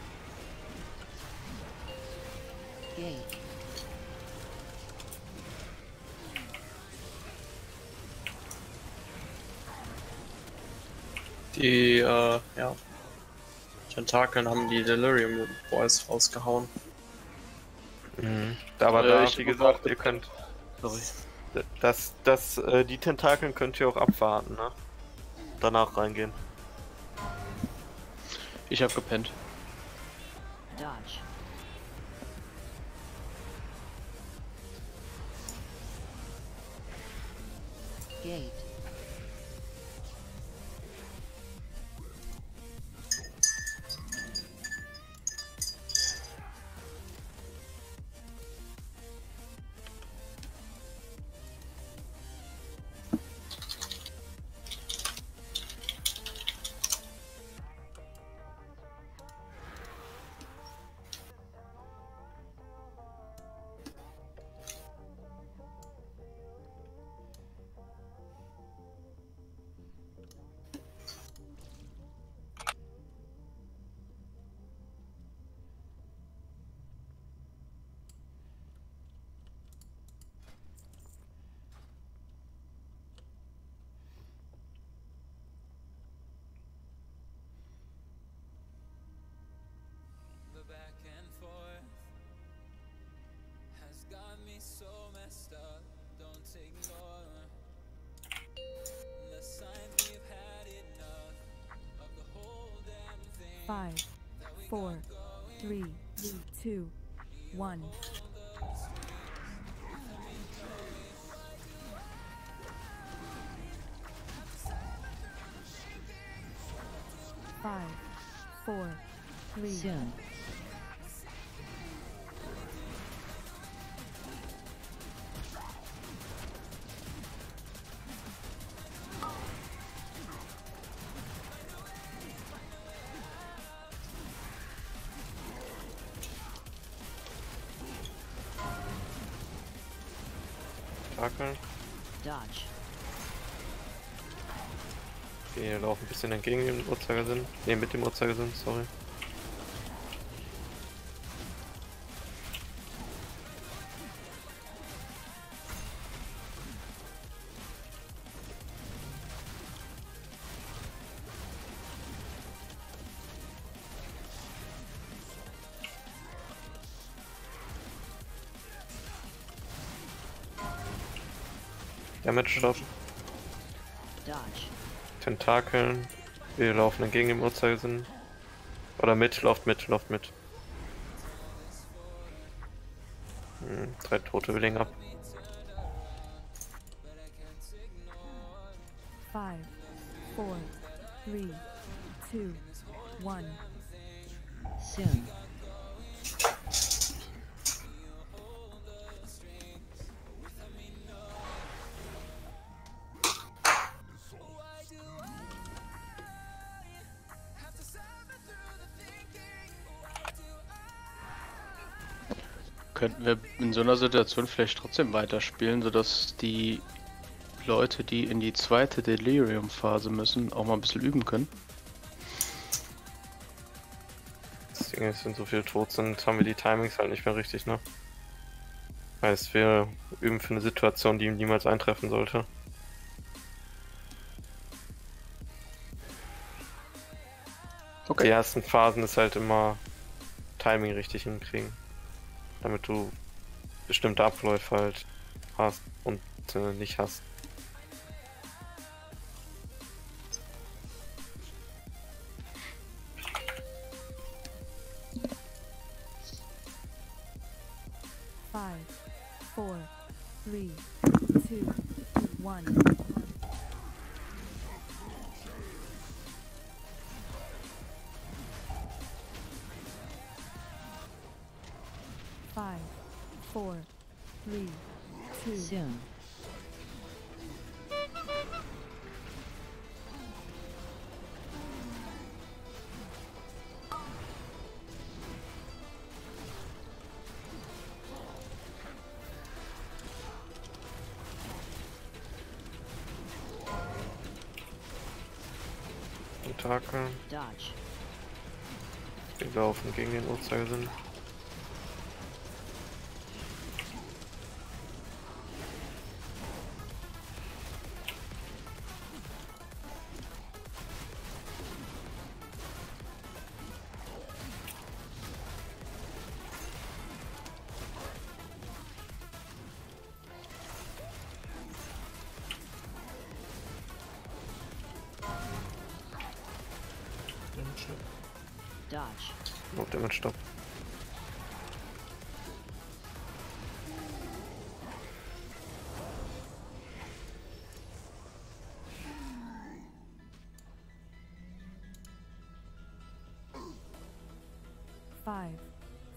Gate. Die, ja. Tentakeln haben die Delirium Boys rausgehauen. Mhm. Aber da, wie gesagt, ihr könnt. Sorry. Die Tentakeln könnt ihr auch abwarten, ne? Danach reingehen. Ich hab gepennt. Dodge. Gate. Five, 4, 3, 2, 1. Five, 4, 3, Soon. Fackeln. Dodge. Wir laufen ein bisschen entgegen dem Uhrzeigersinn. Ne, mit dem Uhrzeigersinn, sorry. Damage Stop. Dodge. Tentakeln. Wir laufen entgegen dem Uhrzeigersinn. Oder mit, lauft mit, lauft mit. 3 tote Willing ab. 5, 4, 3, 2, 1. Soon. Könnten wir in so einer Situation vielleicht trotzdem weiterspielen, sodass die Leute, die in die zweite Delirium-Phase müssen, auch mal ein bisschen üben können? Das Ding ist, wenn so viele tot sind, haben wir die Timings halt nicht mehr richtig, ne? Heißt, wir üben für eine Situation, die ihm niemals eintreffen sollte. Okay. Die ersten Phasen ist halt immer Timing richtig hinkriegen. Damit du bestimmte Abläufe halt hast und nicht hast. Five, 4, 3, 2, 1. Five, 4, 3, 2. Soon. Tentakeln. Dodge. Wir laufen gegen den Uhrzeigersinn. Dodge. Noch Damage Stop.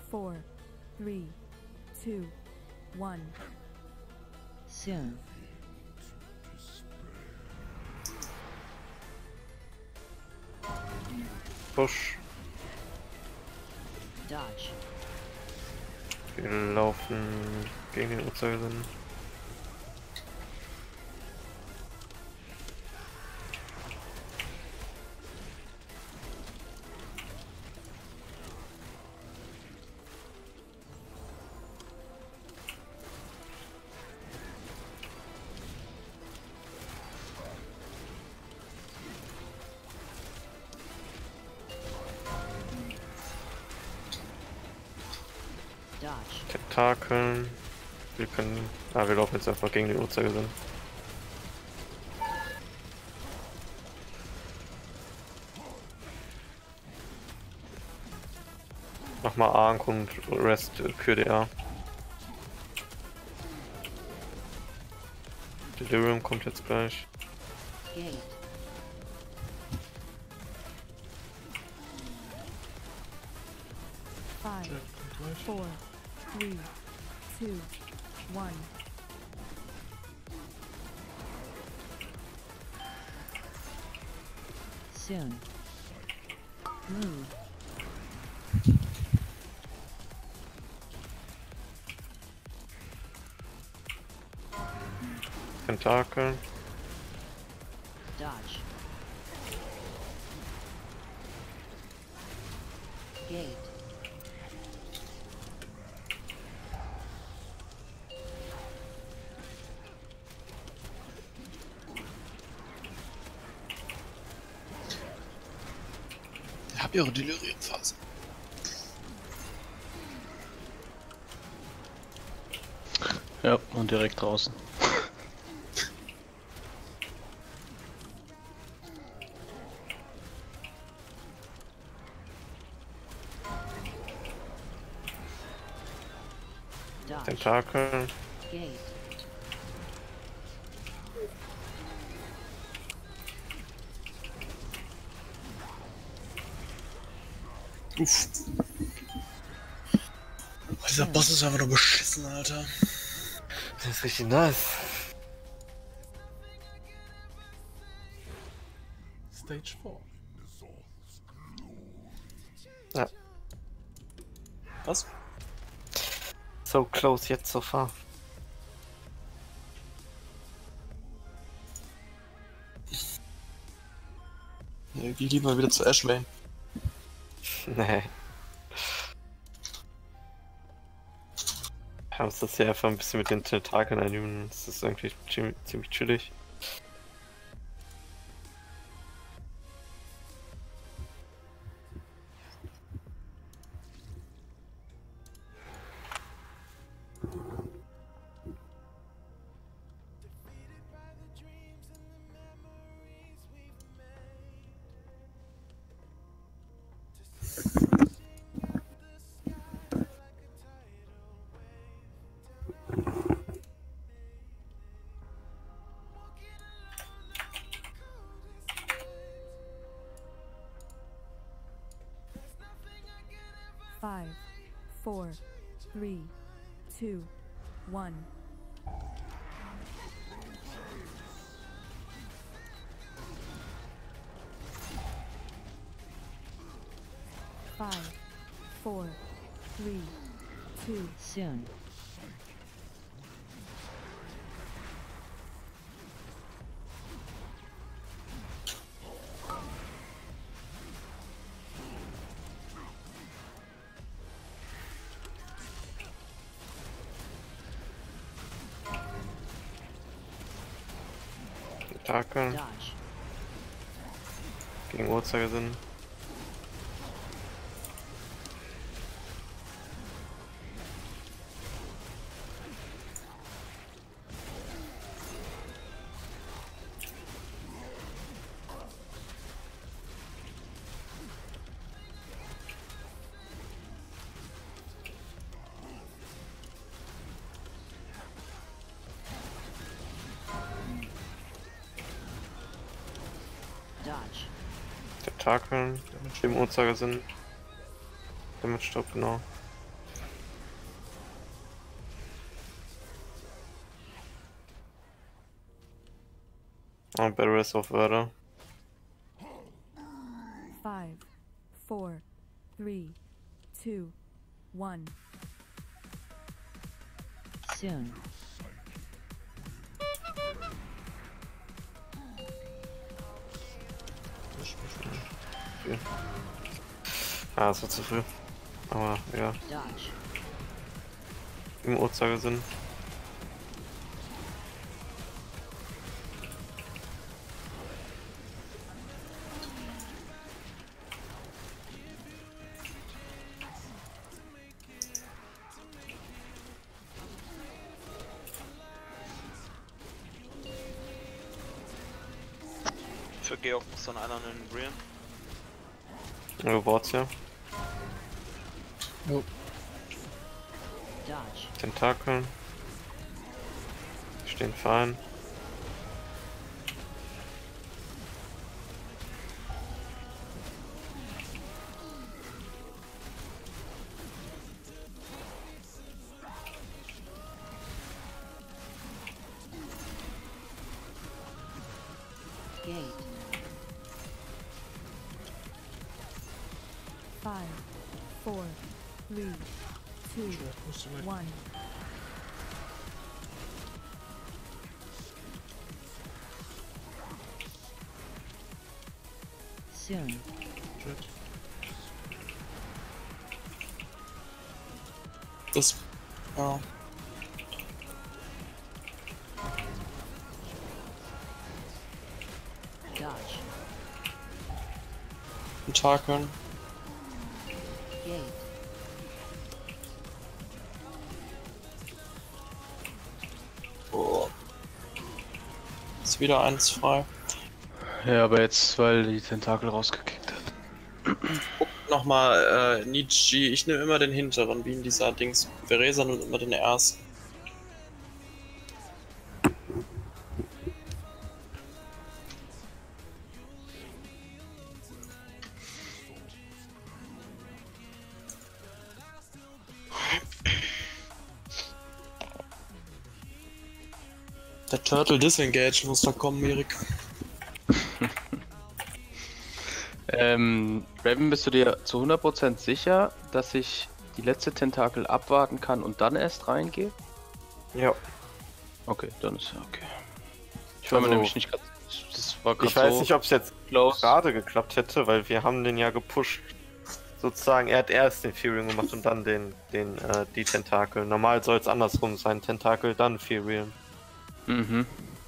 4, 3, 2, 1. Soon. Push. Dodge. Wir laufen gegen den Uhrzeigersinn. Tentakeln. Wir können. Ah, wir laufen jetzt einfach gegen den Uhrzeigersinn. Mach mal Arc und Rest für DA. Delirium kommt jetzt gleich. Gate. Five, 4, 3, 2, 1. Soon. Move. Tentakel. Dodge. Gate. Ihr habt ihre Delirium-Phase. Ja, und direkt draußen. Dodge. Tentakel. Gate. Uff. Dieser Boss ist einfach nur beschissen, Alter. Das ist richtig nice. Stage 4. Ja. Was? So close yet so far. Ja, geh lieber wieder zu Ashway. Nee. Wir haben das hier einfach ein bisschen mit den Tentakeln einüben. Das ist irgendwie ziemlich chillig. Five, 4, 3, 2, 1. Five, 4, 3, 2. Soon. Tentakel. Dodge. Gegen Uhrzeigersinn. Dodge. Tentakeln. Im Uhrzeigersinn. Damage Stop, genau. Oh, Barriers of Wörter. 5, 4, 3, 2, 1. Soon. Okay. Ah, das war zu früh. Aber ja. Dodge. Im Uhrzeigersinn. Für Georg muss dann einer einen Realm. Rewards ja. Jo. Dodge. Tentakeln. Die stehen fein. Gate. 5, 4, 3, 2, 1. Soon. Das. Ja. Dodge. Tentakeln. Gate. Oh. Ist wieder eins frei. Ja, aber jetzt, weil die Tentakel rausgekickt hat. Nochmal, Nietzsche, ich nehme immer den hinteren, wie in dieser Dings. Veresa nimmt immer den ersten. Der Turtle Disengage muss da kommen, Erik. Raven, bist du dir zu 100% sicher, dass ich die letzte Tentakel abwarten kann und dann erst reingehe? Ja. Okay, dann ist ja okay. Ich war mir Also, nämlich nicht grad, das war grad ich weiß so nicht, ob es jetzt gerade geklappt hätte, weil wir haben den ja gepusht. Sozusagen, er hat erst den Furion gemacht und dann die Tentakel. Normal soll es andersrum sein, Tentakel, dann Furion. Mhm.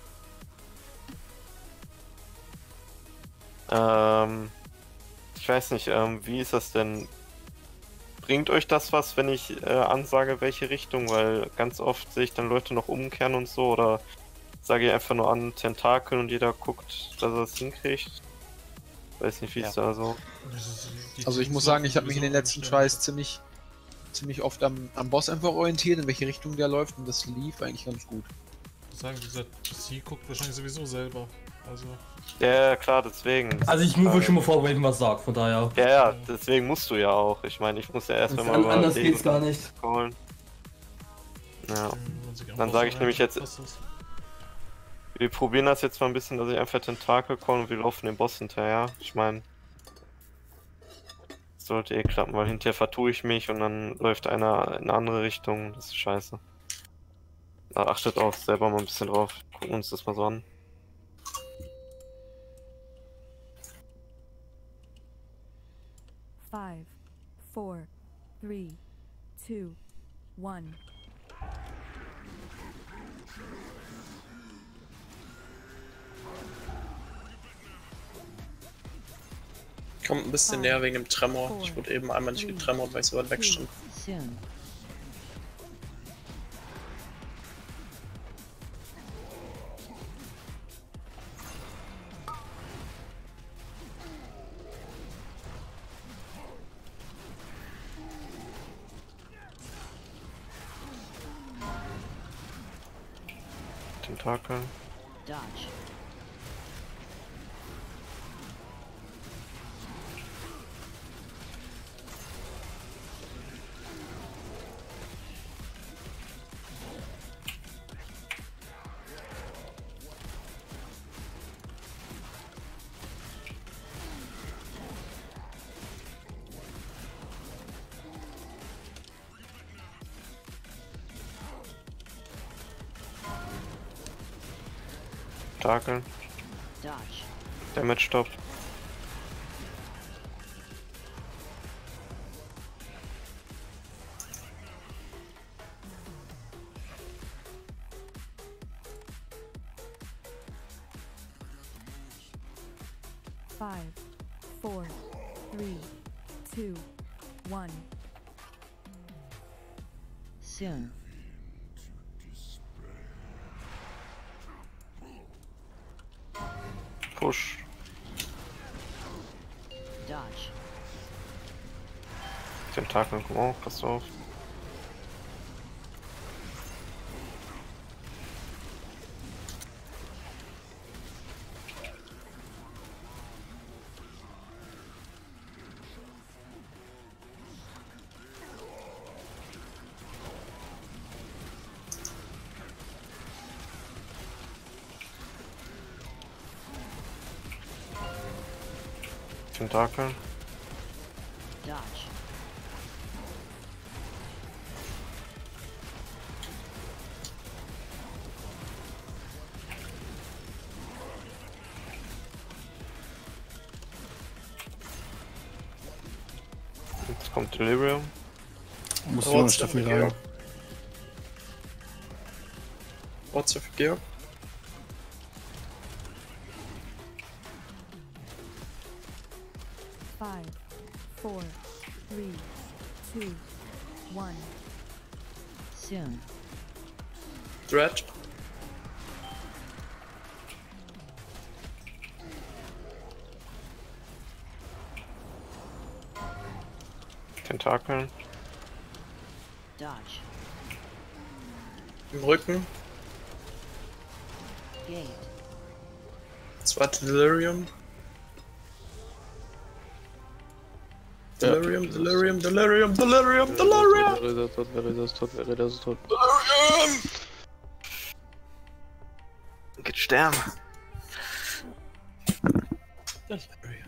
Ich weiß nicht, wie ist das denn? Bringt euch das was, wenn ich ansage, welche Richtung? Weil ganz oft sehe ich dann Leute noch umkehren und so, oder sage ich einfach nur an Tentakel und jeder guckt, dass er es hinkriegt. Weiß nicht, wie es da so. Also ich muss sagen, ich habe mich in den letzten Tries ziemlich oft am Boss einfach orientiert, in welche Richtung der läuft, und das lief eigentlich ganz gut. Ich sagen, dieser PC guckt wahrscheinlich sowieso selber. Also. Ja, klar, deswegen. Also ich move schon mal vor, wenn was sagt, von daher. Ja, deswegen musst du ja auch. Ich meine, ich muss ja erst mal anders geht's gar nicht. Holen. Ja. Dann sage ich nämlich jetzt. Wir probieren das jetzt mal ein bisschen, dass ich einfach Tentakel komme und wir laufen den Boss hinterher. Ich meine, sollte eh klappen, weil hinterher vertue ich mich und dann läuft einer in eine andere Richtung. Das ist scheiße. Da achtet auch selber mal ein bisschen drauf. Gucken uns das mal so an. Five, 4, 3, 2, 1. Kommt ein bisschen näher wegen dem Tremor. Ich wurde eben einmal nicht getremort, weil ich so weit weg stand. Soon. Tentakel. Dodge. Tentakeln. Dodge. Damage Stop. Five, 4, 3, 2, 1. Soon. Push. Dodge. Tentakeln kommen auch, pass auf. Tentakeln. Dodge. Jetzt kommt Delirium. Muss noch ein Stoff mit rein. What's up, Georg? Five, 4, 3, 2, 1. Soon. Dread. Tentakeln. Dodge. Im Rücken. Gate. Zweite Delirium. Delirium, Delirium, Delirium, Delirium, Delirium! Wer ist tot, wer ist tot, wer ist tot. Delirium! Geht sterben. Delirium.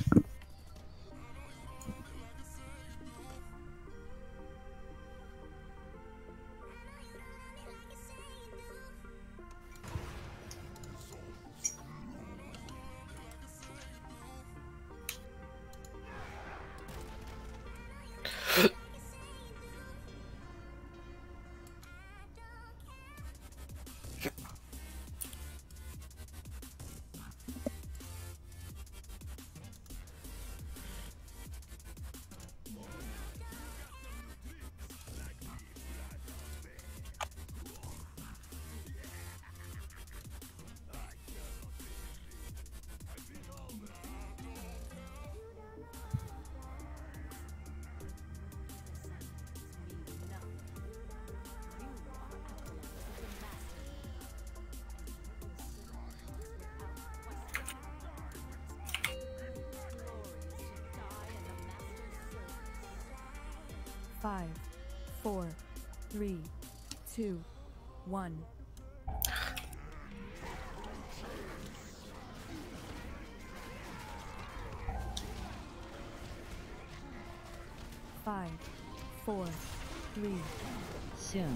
Five, 4, 3, 2, 1. Five, 4, 3. Soon.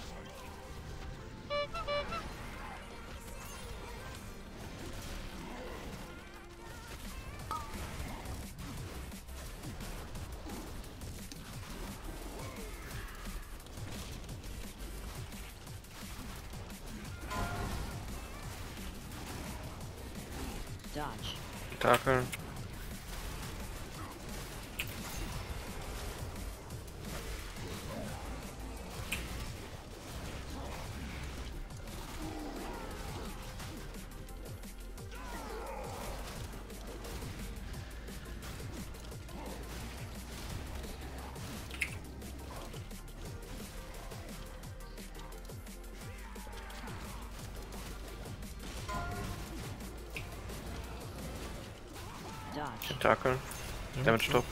Dodge. Tentakeln. Dodge. Tentakeln. Damage Stop.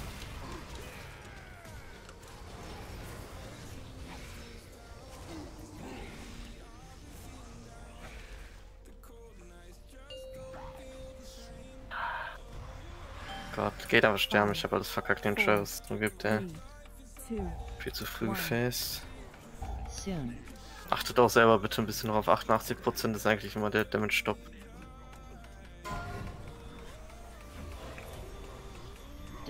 Gott, geht aber sterben, ich habe alles verkackt den Travis. Nur gibt er viel zu früh gefaced. Soon. Achtet auch selber bitte ein bisschen drauf, 88% ist eigentlich immer der Damage Stop.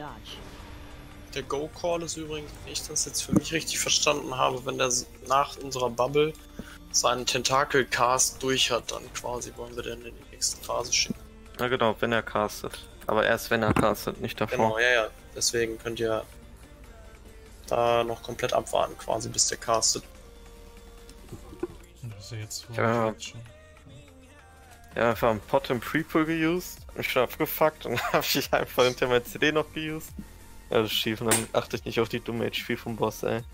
Dodge. Der Go-Call ist übrigens, wenn ich das jetzt für mich richtig verstanden habe, wenn der nach unserer Bubble seinen Tentakel-Cast durch hat, dann quasi wollen wir den in die nächste Phase schicken. Na genau, wenn er castet. Aber erst wenn er castet, nicht davor. Genau, ja. Deswegen könnt ihr da noch komplett abwarten, quasi bis der castet. Das ist ja jetzt Ja. schon. Ja, einfach einen Pot im Prequel geused, mich schon abgefuckt und dann hab ich einfach hinter mein CD noch geused. Ja, das ist schief und dann achte ich nicht auf die dumme HP vom Boss, ey.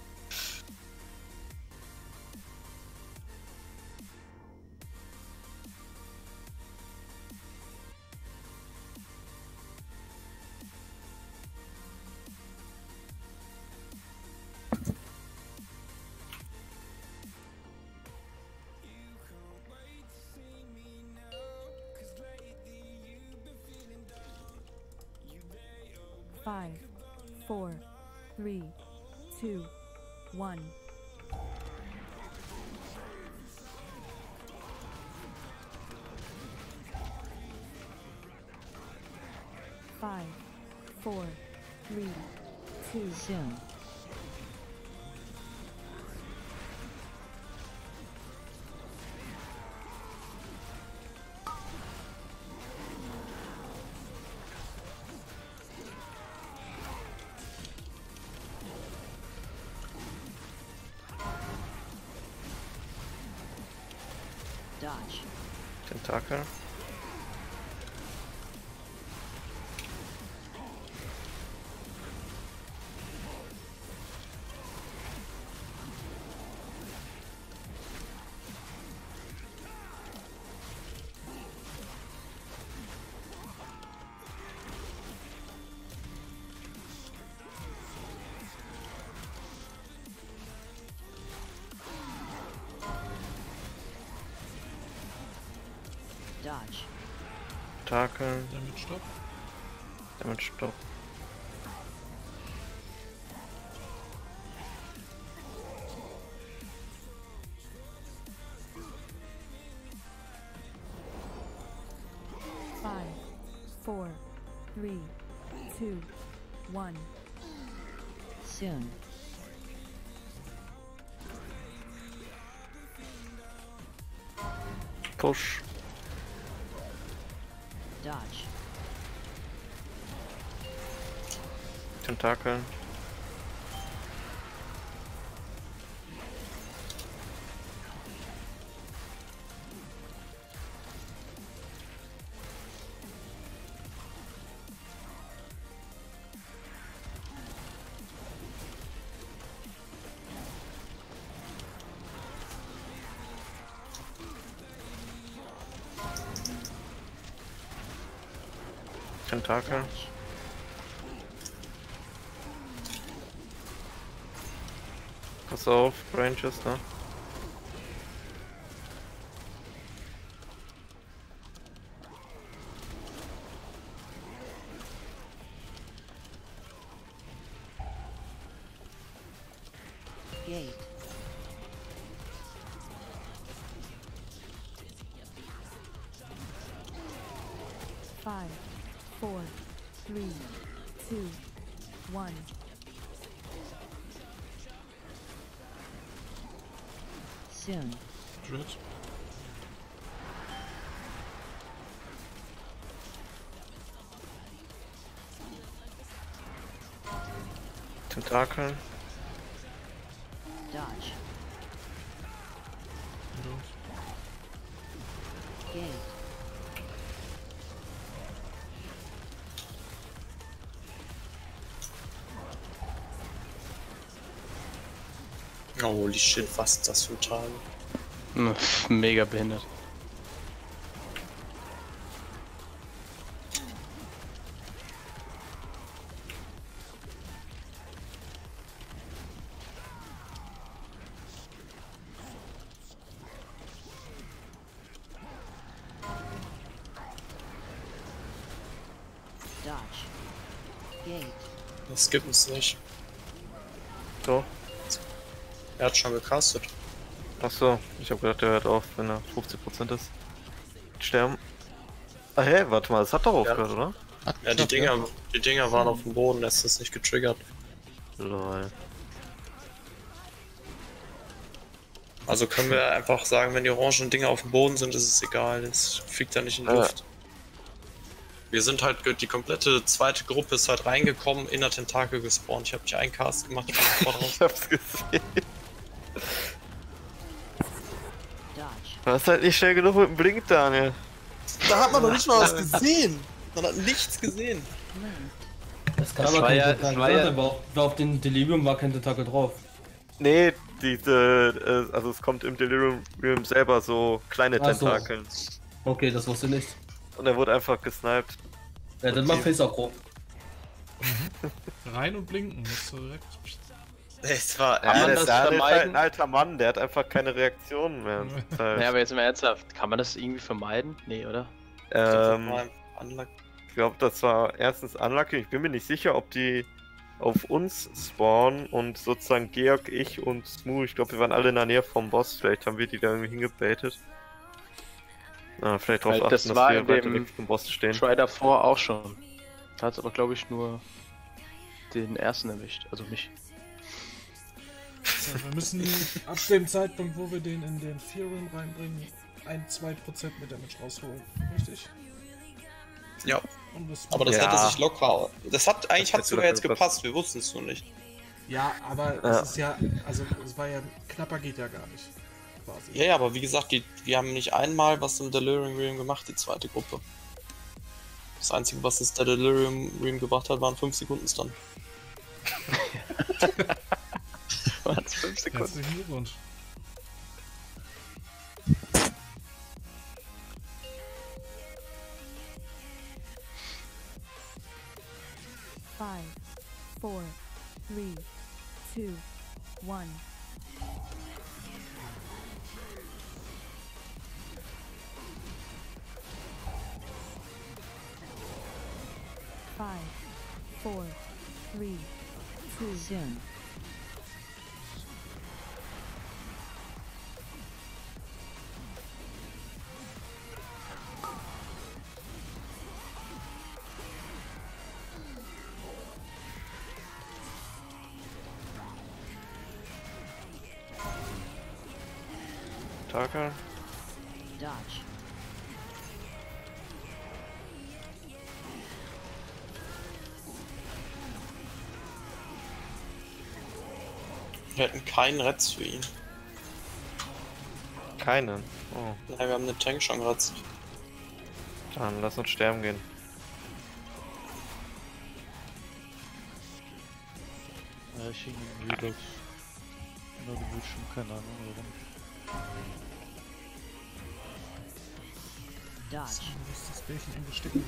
Five, 4, 3, 2, 1. Five, 4, 3, 2. Soon. Dodge. Tentakel. Dodge. Tentakel. Damit Stopp. Damit Stopp. Five, 4, 3, 2, 1. Soon. Push. Dodge. Tentakel. Tentakel. Pass auf, Ranges, ne? Gate. Five, 4, 3, 2, 1. Soon. Dread. Tentakel. Dodge. Gate. Holy shit, was ist das für ein Teil? Mega behindert. Dodge. Gate. Das gibt es nicht. So. Er hat schon gecastet. Achso, ich hab gedacht, der hört auf, wenn er 50% ist. Sterben. Ah hä, warte mal, das hat doch aufgehört, oder? Ja, die Dinger waren auf dem Boden, das ist nicht getriggert. Lol. Also können wir einfach sagen, wenn die orangen Dinger auf dem Boden sind, ist es egal, es fliegt ja nicht in die Luft. Wir sind halt, die komplette zweite Gruppe ist halt reingekommen, in der Tentakel gespawnt. Ich habe nicht einen Cast gemacht, ich bin sofort raus. Ich hab's gesehen. Du hast halt nicht schnell genug mit dem Blink, Daniel. Da hat man doch nicht mal was gesehen. Man hat nichts gesehen. Das kann aber kein Tentakel sein, aber auf den Delirium war kein Tentakel drauf. Nee, also es kommt im Delirium selber so kleine Tentakeln. So. Okay, das wusste ich nicht. Und er wurde einfach gesniped. Ja, dann macht Face auch grob. Rein und blinken, das ist direkt. Es war der ist halt ein alter Mann, der hat einfach keine Reaktionen mehr. Ja, aber jetzt mal ernsthaft, kann man das irgendwie vermeiden? Nee, oder? Ich glaube, das war erstens unlucky. Ich bin mir nicht sicher, ob die auf uns spawnen und sozusagen Georg, ich und Smooth, ich glaube, wir waren alle in der Nähe vom Boss. Vielleicht haben wir die da irgendwie hingebaitet. Vielleicht drauf achten, das war dass wir in weiter weg vom Boss stehen. Try davor auch schon. Da hat es aber, glaube ich, nur den ersten erwischt, also mich. So, wir müssen ab dem Zeitpunkt, wo wir den in den Fear-Room reinbringen, 1-2% mit Damage rausholen. Richtig? Ja. Das aber das hätte sich locker. Eigentlich hat es sogar jetzt gepasst, wir wussten es nur nicht. Ja, aber es ist ja. Also, es war ja. Knapper geht ja gar nicht. Quasi. Ja, aber wie gesagt, wir haben nicht einmal was im Delirium Realm gemacht, die zweite Gruppe. Das einzige, was es der Delirium Realm gebracht hat, waren 5 Sekunden Stun. Was? 5 Sekunden? Herzlichen Glückwunsch. Five, 4, 3, 2, 1. Five, 4, 3, 2. Soon. Tentakel. Dodge. Wir hätten keinen Retz für ihn. Keinen? Oh. Nein, wir haben den Tank schon geretzt. Dann lass uns sterben gehen. Ja, ich hing im Reload. Nur die Bildschirm, keine Ahnung warum. Dodge. Wo ist das Bärchen eingestecken?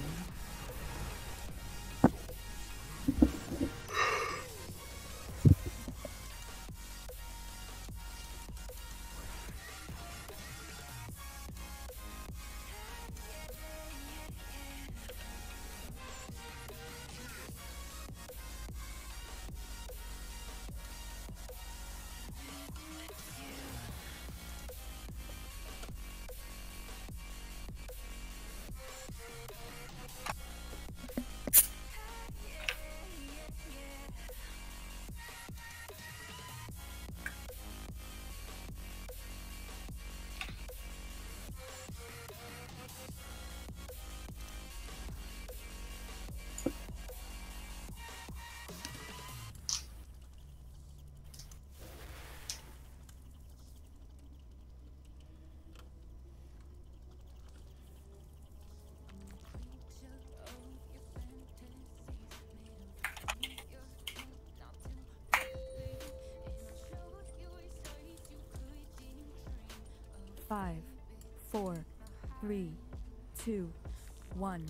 Five, 4, 3, 2, 1.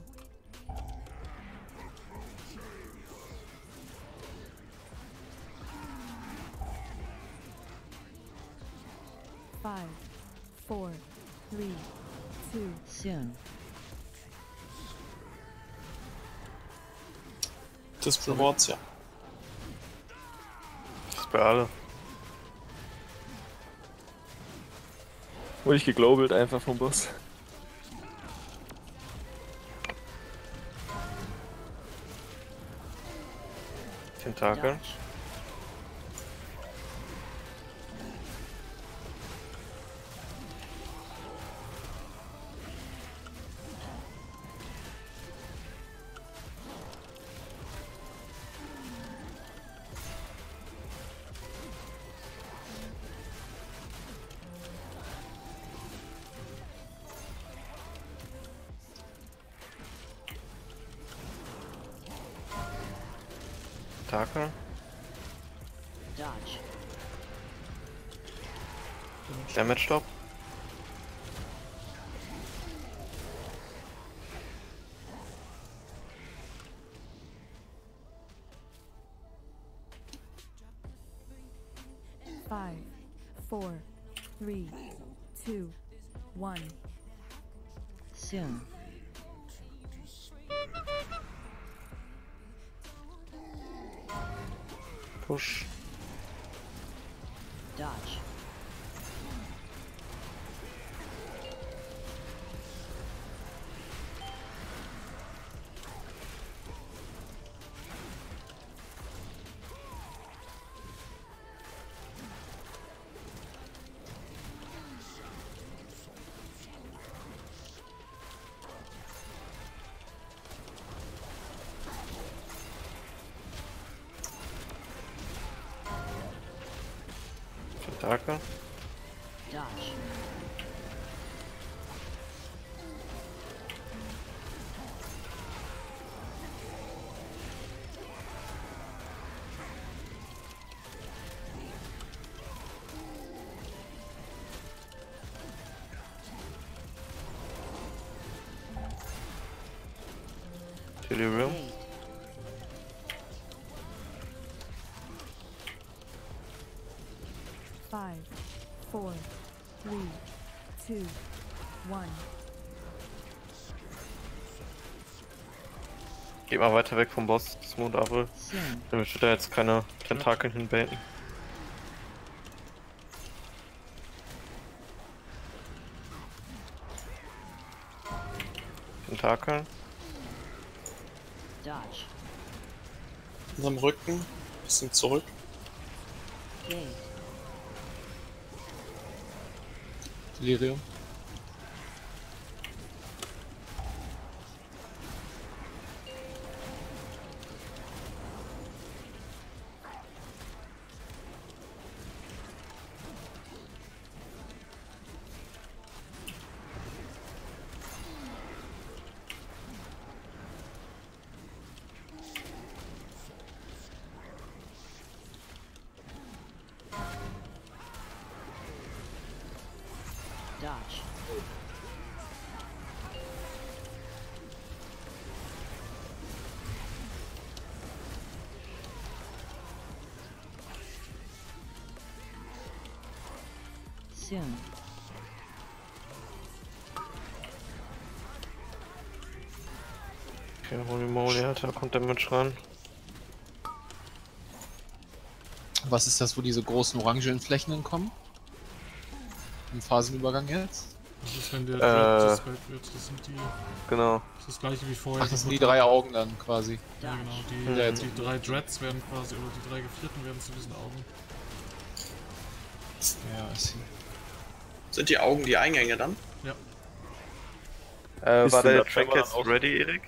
Five, 4, 3, 2. Soon. Das Rewards, ja. Das ist bei alle. Wurde ich geglobelt einfach vom Boss. Tentakel. Tentakel. Dodge. Damage Stop. Five, 4, 3, 2, 1. Soon. Push. Dodge. Tentakel. Dodge. Delirium. Gate. 5, 4, 3, 2, 1. Geht mal weiter weg vom Boss, Smooth Apple. Soon. Damit wir da jetzt keine Tentakeln hinbaiten. Tentakeln. Dodge. Unserem Rücken. Bisschen zurück. Gate. Delirium. Dodge. Soon. Okay, Holy Moly, Alter, da kommt Damage ran. Was ist das, wo diese großen orangenen Flächen kommen? Im Phasenübergang jetzt? Das ist, wenn der Dread dispelled wird. Das sind die. Genau. Das ist das gleiche wie vorher. Ach, das sind die 3 Augen dann quasi. Ja, genau. Ja, jetzt. Die 3 Dreads werden quasi, oder die 3 Gefrierten werden zu diesen Augen. Ja, ich sehe. Sind die Augen die Eingänge dann? Ja. War der Track jetzt ready, Erik?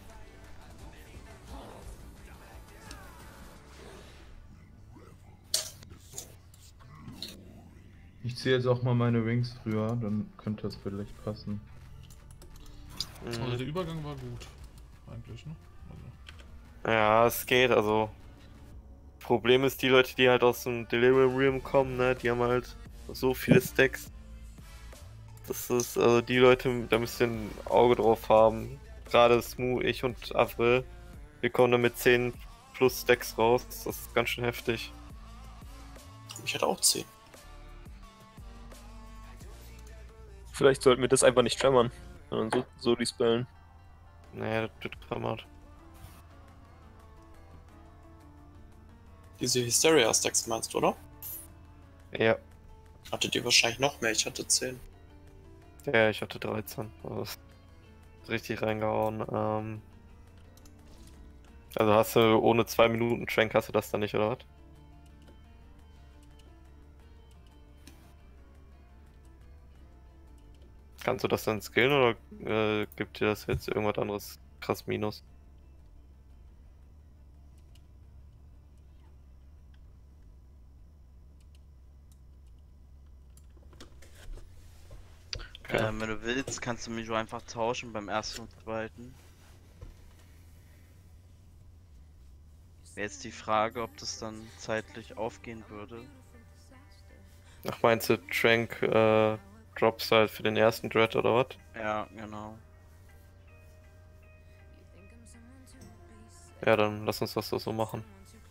Ich ziehe jetzt auch mal meine Wings früher, dann könnte das vielleicht passen. Also der Übergang war gut. Eigentlich, ne? Also. Ja, es geht, also. Problem ist, die Leute, die halt aus dem Delirium Realm kommen, ne, die haben halt so viele Stacks. Das ist, also die Leute, da müsst ihr ein Auge drauf haben. Gerade Smooth, ich und Avril. Wir kommen da mit 10 plus Stacks raus. Das ist ganz schön heftig. Ich hätte auch 10. Vielleicht sollten wir das einfach nicht tremmern, sondern so dispellen. Naja, das wird klammert. Diese Hysteria-Stacks meinst du, oder? Ja. Hattet ihr wahrscheinlich noch mehr, ich hatte 10. Ja, ich hatte 13. Also richtig reingehauen. Also hast du ohne 2 Minuten Trank hast du das dann nicht, oder was? Kannst du das dann skillen oder gibt dir das jetzt irgendwas anderes krass Minus? Okay. Wenn du willst, kannst du mich so einfach tauschen beim ersten und zweiten. Wäre jetzt die Frage, ob das dann zeitlich aufgehen würde. Ach, meinst du Trank Drops halt für den ersten Dread oder was? Ja, genau. Ja, dann lass uns das doch so machen.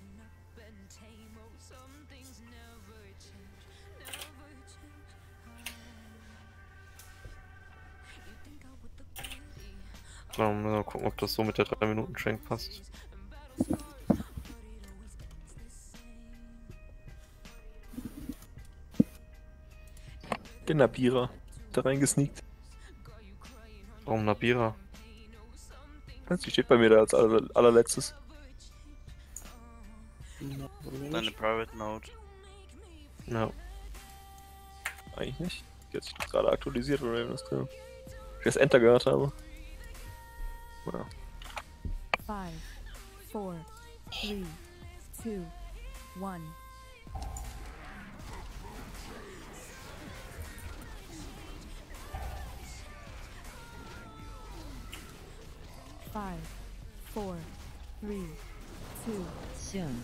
Mal gucken, ob das so mit der 3 Minuten Trank passt. Den Nabira da reingesneakt. Warum Nabira? Die steht bei mir da als allerletztes. Deine Private Note. Ja. Eigentlich nicht. Die hat sich doch gerade aktualisiert, oder das drin. Ich das Enter gehört habe. Ja. 5, 4, 3, 2, 1. Five, 4, 3, 2. Soon.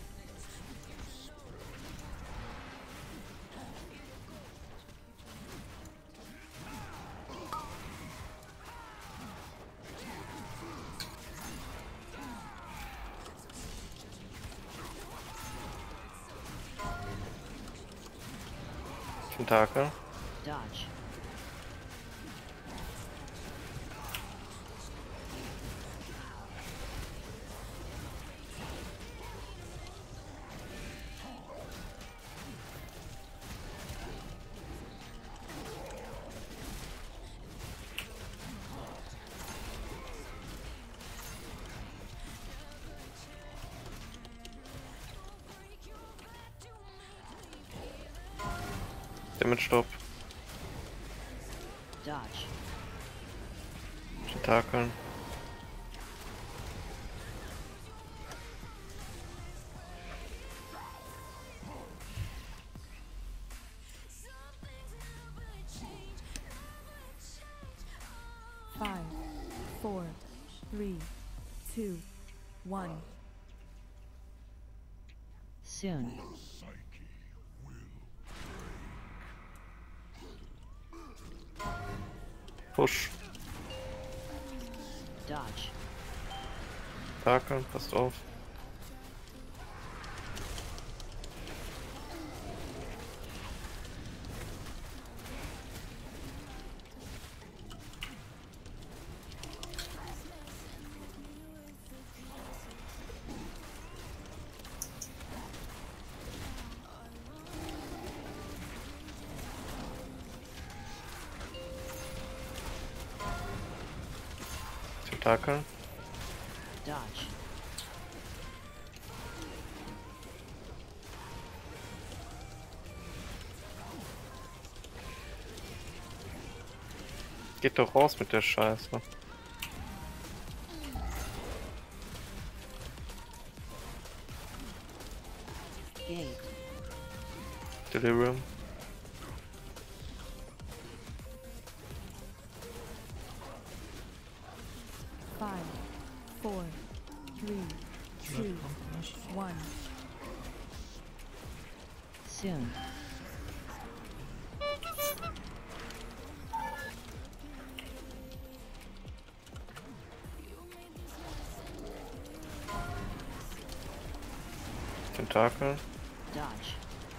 Tentakel. Dodge. Damage Stop. Dodge. Tentakeln. Five, 4, 3, 2, 1. Soon. Push. Dodge. Tentakeln, passt auf. Tentakeln. Dodge. Geht doch raus mit der Scheiße. Gate. Delirium. Five, 4, 3, 2, 1. Soon. Tentakel. Dodge.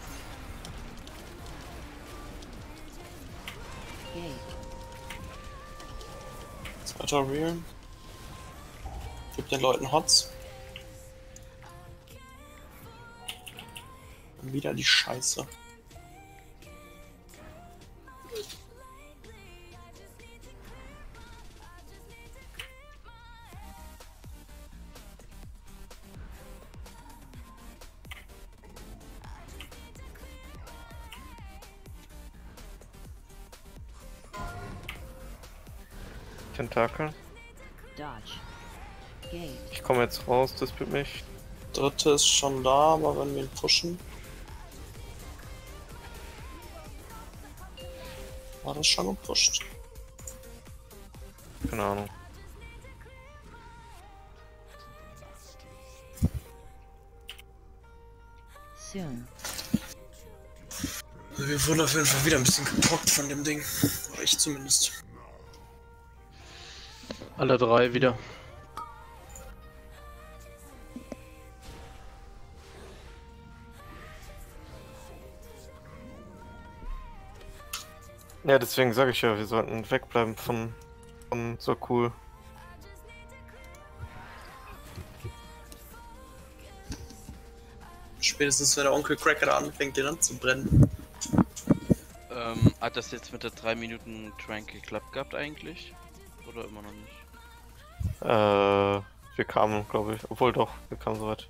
Gate. Zweiter Realm. Gib den Leuten Hots. Wieder die Scheiße. Tentakel. Dodge. Gate. Ich komme jetzt raus, das wird mich. Dritte ist schon da, aber wenn wir ihn pushen. War das schon gepusht? Keine Ahnung. Soon. Also wir wurden auf jeden Fall wieder ein bisschen gepockt von dem Ding. Aber ich zumindest. Alle drei wieder. Ja, deswegen sage ich ja, wir sollten wegbleiben von so cool. Spätestens wenn der Onkel Cracker da anfängt, den anzubrennen. Hat das jetzt mit der 3 Minuten Trank geklappt gehabt eigentlich? Oder immer noch nicht? Wir kamen, glaube ich. Obwohl doch, wir kamen soweit.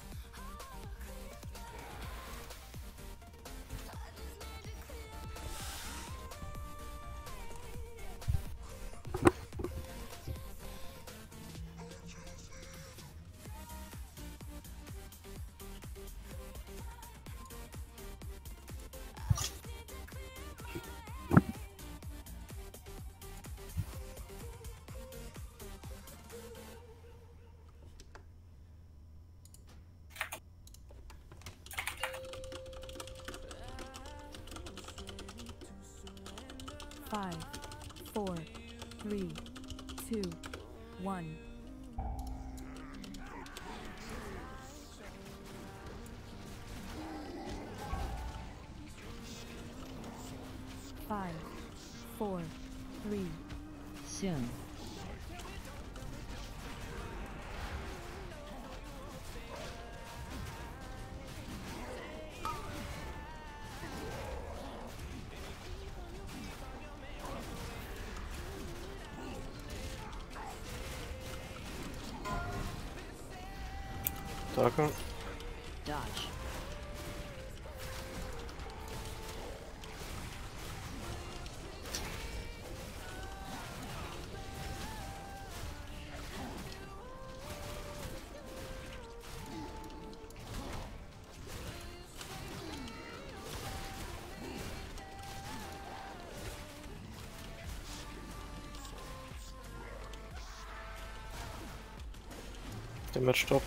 Five, 4, 3, 2, 1. Five, 4, 3. Soon. Danke. Dodge. Damage Stop.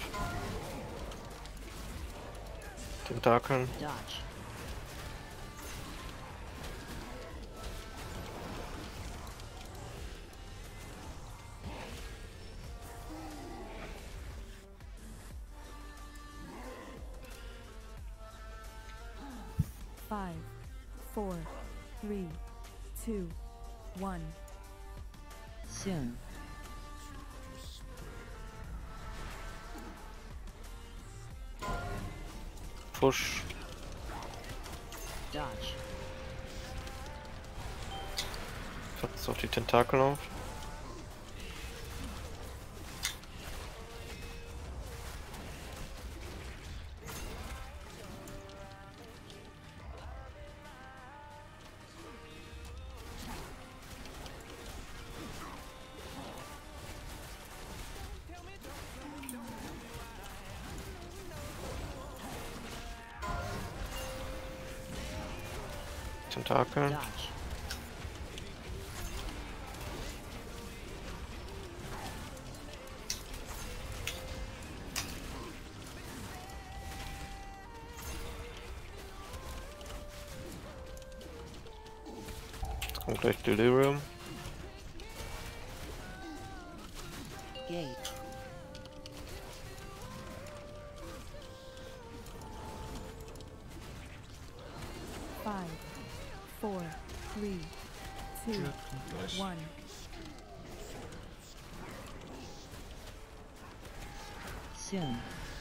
Tentakeln. Dodge. Five, 4, 3, 2, 1. Soon. Push. Dodge. Pass auf die Tentakel auf. Tentakel. Dodge. Jetzt kommt gleich Delirium. Gate. Five, 4, 3, 2, 1. Soon.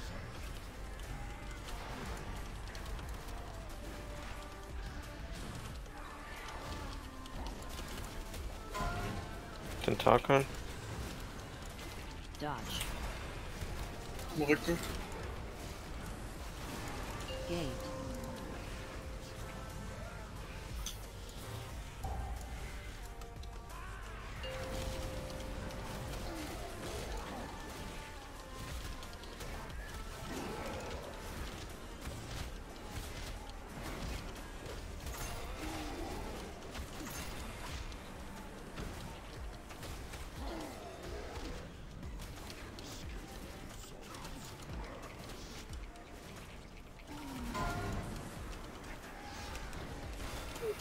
Tentakeln. Dodge. Im Rücken. Gate.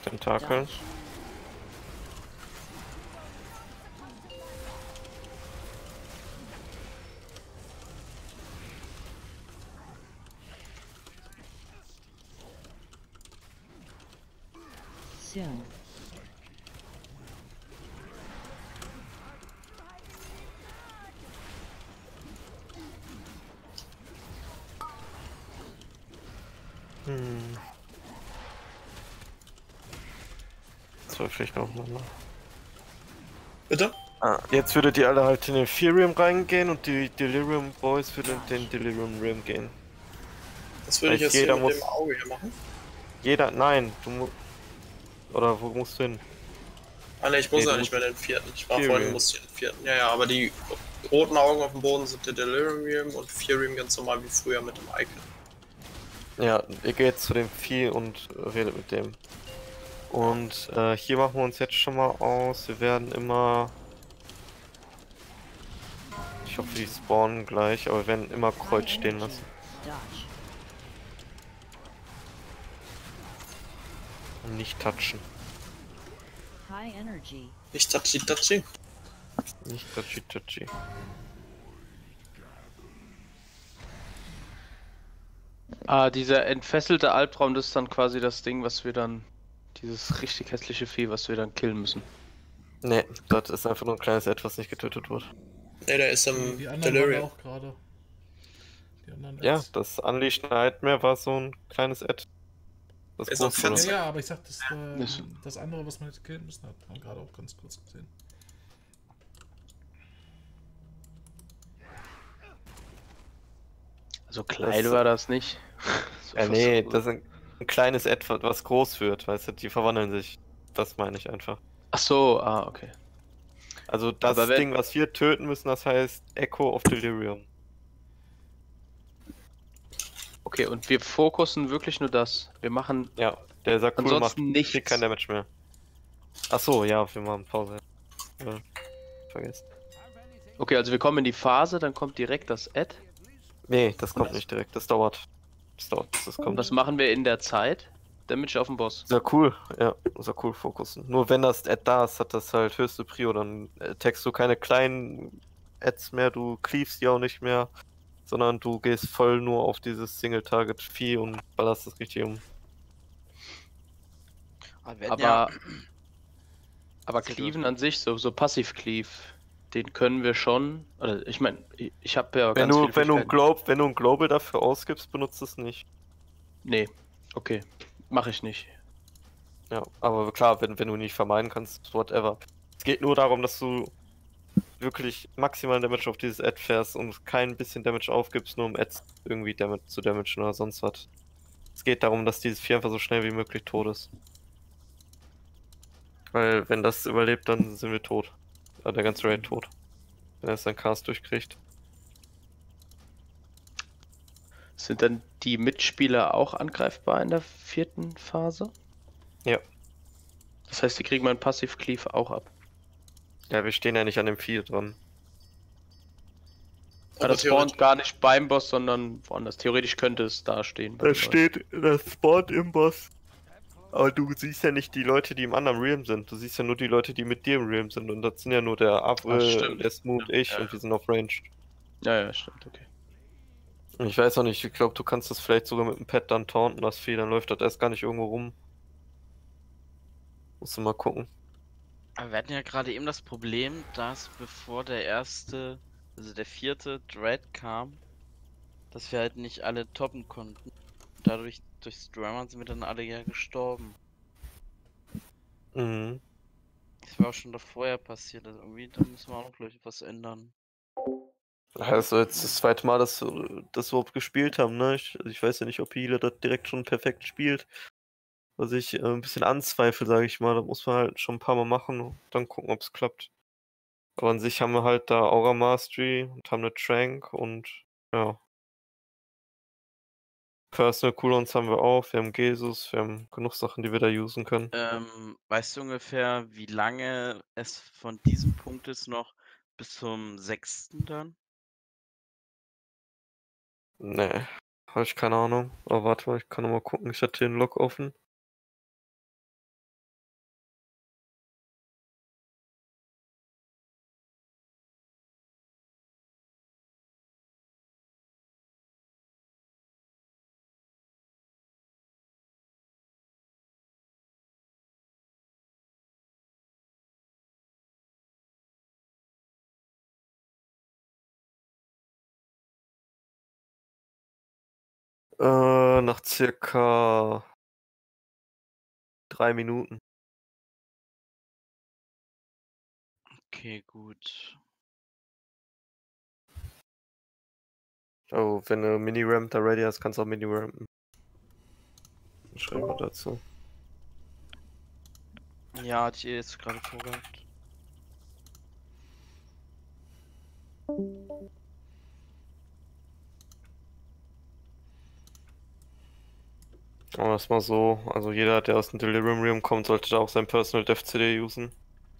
Tentakeln. Dodge. Soon. Das war vielleicht noch mal. Bitte? Ah, jetzt würdet ihr alle halt in den Ethereum reingehen und die Delirium Boys würden in den Delirium Rim gehen. Das würde ich Heißt, jetzt jeder hier mit muss- dem Auge hier machen. Jeder, nein, du musst. Oder wo musst du hin? Ah ne, ich muss Nee, ja du nicht mehr den vierten. Ich war Ethereum. vorhin, musste ich den vierten. Ja, ja, aber die roten Augen auf dem Boden sind der Delirium und Fury ganz normal wie früher mit dem Icon. Ja, ihr geht zu dem Vieh und redet mit dem. Und hier machen wir uns jetzt schon mal aus. Wir werden immer. Ich hoffe, die spawnen gleich, aber wir werden immer Kreuz stehen lassen. Dodge. Und nicht touchen. High energy. Nicht touchy. Nicht touchy. Ah, dieser entfesselte Albtraum, das ist dann quasi das Ding, was wir dann. Dieses richtig hässliche Vieh, was wir dann killen müssen. Ne, das ist einfach nur ein kleines Etwas, nicht getötet wird. Ne, der ist im Die anderen Delirium. waren auch gerade. Die anderen Ja, Ads. das Unleashed Nightmare war so ein kleines Ad. Das Ist noch groß wurde. 14. Ja, aber ich sag, das andere, was man hätte killen müssen, hat man gerade auch ganz kurz gesehen. Also klein war das nicht. So Ja, fast nee, so- das ist ein kleines Etwas, was groß wird, weißt du, die verwandeln sich. Das meine ich einfach. Ach so, okay. Also das Aber wenn- Ding, was wir töten müssen, das heißt Echo of Delirium. Okay, und wir fokussen wirklich nur das. Wir machen. Ja, der Sakul macht Ansonsten nichts. kriegt kein Damage mehr. Ach so, ja, wir machen Pause. Ja, vergessen. Okay, also wir kommen in die Phase, dann kommt direkt das Ad. Nee, das kommt nicht direkt, das dauert. Das dauert, bis das Und kommt. was machen wir in der Zeit? Damage auf den Boss. Sakul, ja, Sakul fokussen. Nur wenn das Ad da ist, hat das halt höchste Prio, dann taggst du keine kleinen Ads mehr, du cleavest die auch nicht mehr, sondern du gehst voll nur auf dieses Single-Target-Vieh und ballerst das richtig um. Aber Cleaven an sich, so Passiv-Cleave, den können wir schon. Oder ich meine, ich habe ja Wenn ganz du, viele wenn du Fähigkeiten. ein Global dafür ausgibst, benutzt es nicht. Nee, okay. Mache ich nicht. Ja, aber klar, wenn du nicht vermeiden kannst, whatever. Es geht nur darum, dass du wirklich maximalen Damage auf dieses Ad fährst und kein bisschen Damage aufgibst, nur um Ads irgendwie zu damagen oder sonst was. Es geht darum, dass dieses Vieh einfach so schnell wie möglich tot ist. Weil wenn das überlebt, dann sind wir tot. Der ganze Raid tot. Wenn er seinen Cast durchkriegt. Sind dann die Mitspieler auch angreifbar in der vierten Phase? Ja. Das heißt, die kriegen meinen Passiv-Cleave auch ab. Ja, wir stehen ja nicht an dem Vieh dran. Aber das spawnt gar nicht beim Boss, sondern woanders. Theoretisch könnte es da stehen. Das spawnt im Boss. Aber du siehst ja nicht die Leute, die im anderen Realm sind. Du siehst ja nur die Leute, die mit dir im Realm sind. Und das sind ja nur der Avril, der Smooth, ich und wir sind auf Range. Ja, stimmt, okay. Ich weiß auch nicht, ich glaube, du kannst das vielleicht sogar mit dem Pad dann taunten, das Vieh, dann läuft das erst gar nicht irgendwo rum. Musst du mal gucken. Aber wir hatten ja gerade eben das Problem, dass bevor der vierte Dread kam, dass wir halt nicht alle toppen konnten. Dadurch, durchs Drama sind wir dann alle ja gestorben. Mhm. Das war auch schon davor ja passiert, also irgendwie, da müssen wir auch noch gleich was ändern. Also jetzt das zweite Mal, dass wir das überhaupt gespielt haben, ne? Ich weiß ja nicht, ob Healer das direkt schon perfekt spielt. Was ich ein bisschen anzweifle, sage ich mal. Da muss man halt schon ein paar Mal machen und dann gucken, ob es klappt. Aber an sich haben wir halt da Aura Mastery und haben eine Trank und ja. Personal Cooldowns haben wir auch, wir haben Jesus, wir haben genug Sachen, die wir da usen können. Weißt du ungefähr, wie lange es von diesem Punkt ist noch bis zum 6. dann? Nee, habe ich keine Ahnung. Aber warte mal, ich kann noch mal gucken. Ich hatte den Log offen. Nach circa 3 Minuten. Okay, gut. Oh, wenn du Mini-Ramp da ready hast, kannst du auch Mini-Rampen. Schreiben wir dazu. Ja, hatte ich jetzt gerade vorgehabt. Aber das mal so, also jeder, der aus dem Delirium Realm kommt, sollte da auch sein Personal Dev CD usen.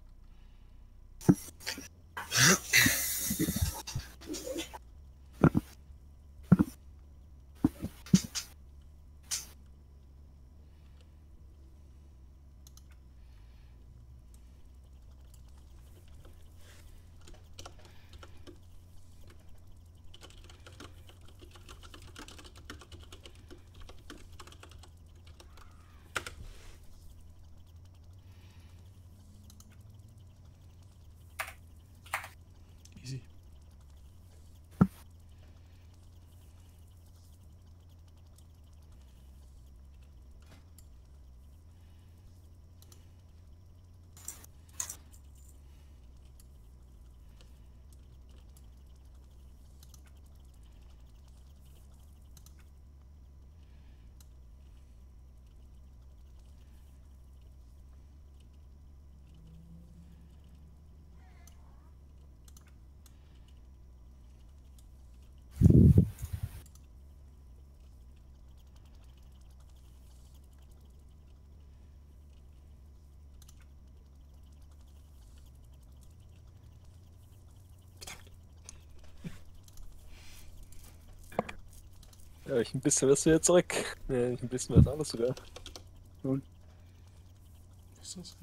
Easy. Ja, ich ein bisschen was wieder zurück. Ja, ein bisschen was anderes sogar. Nun. Was ist das?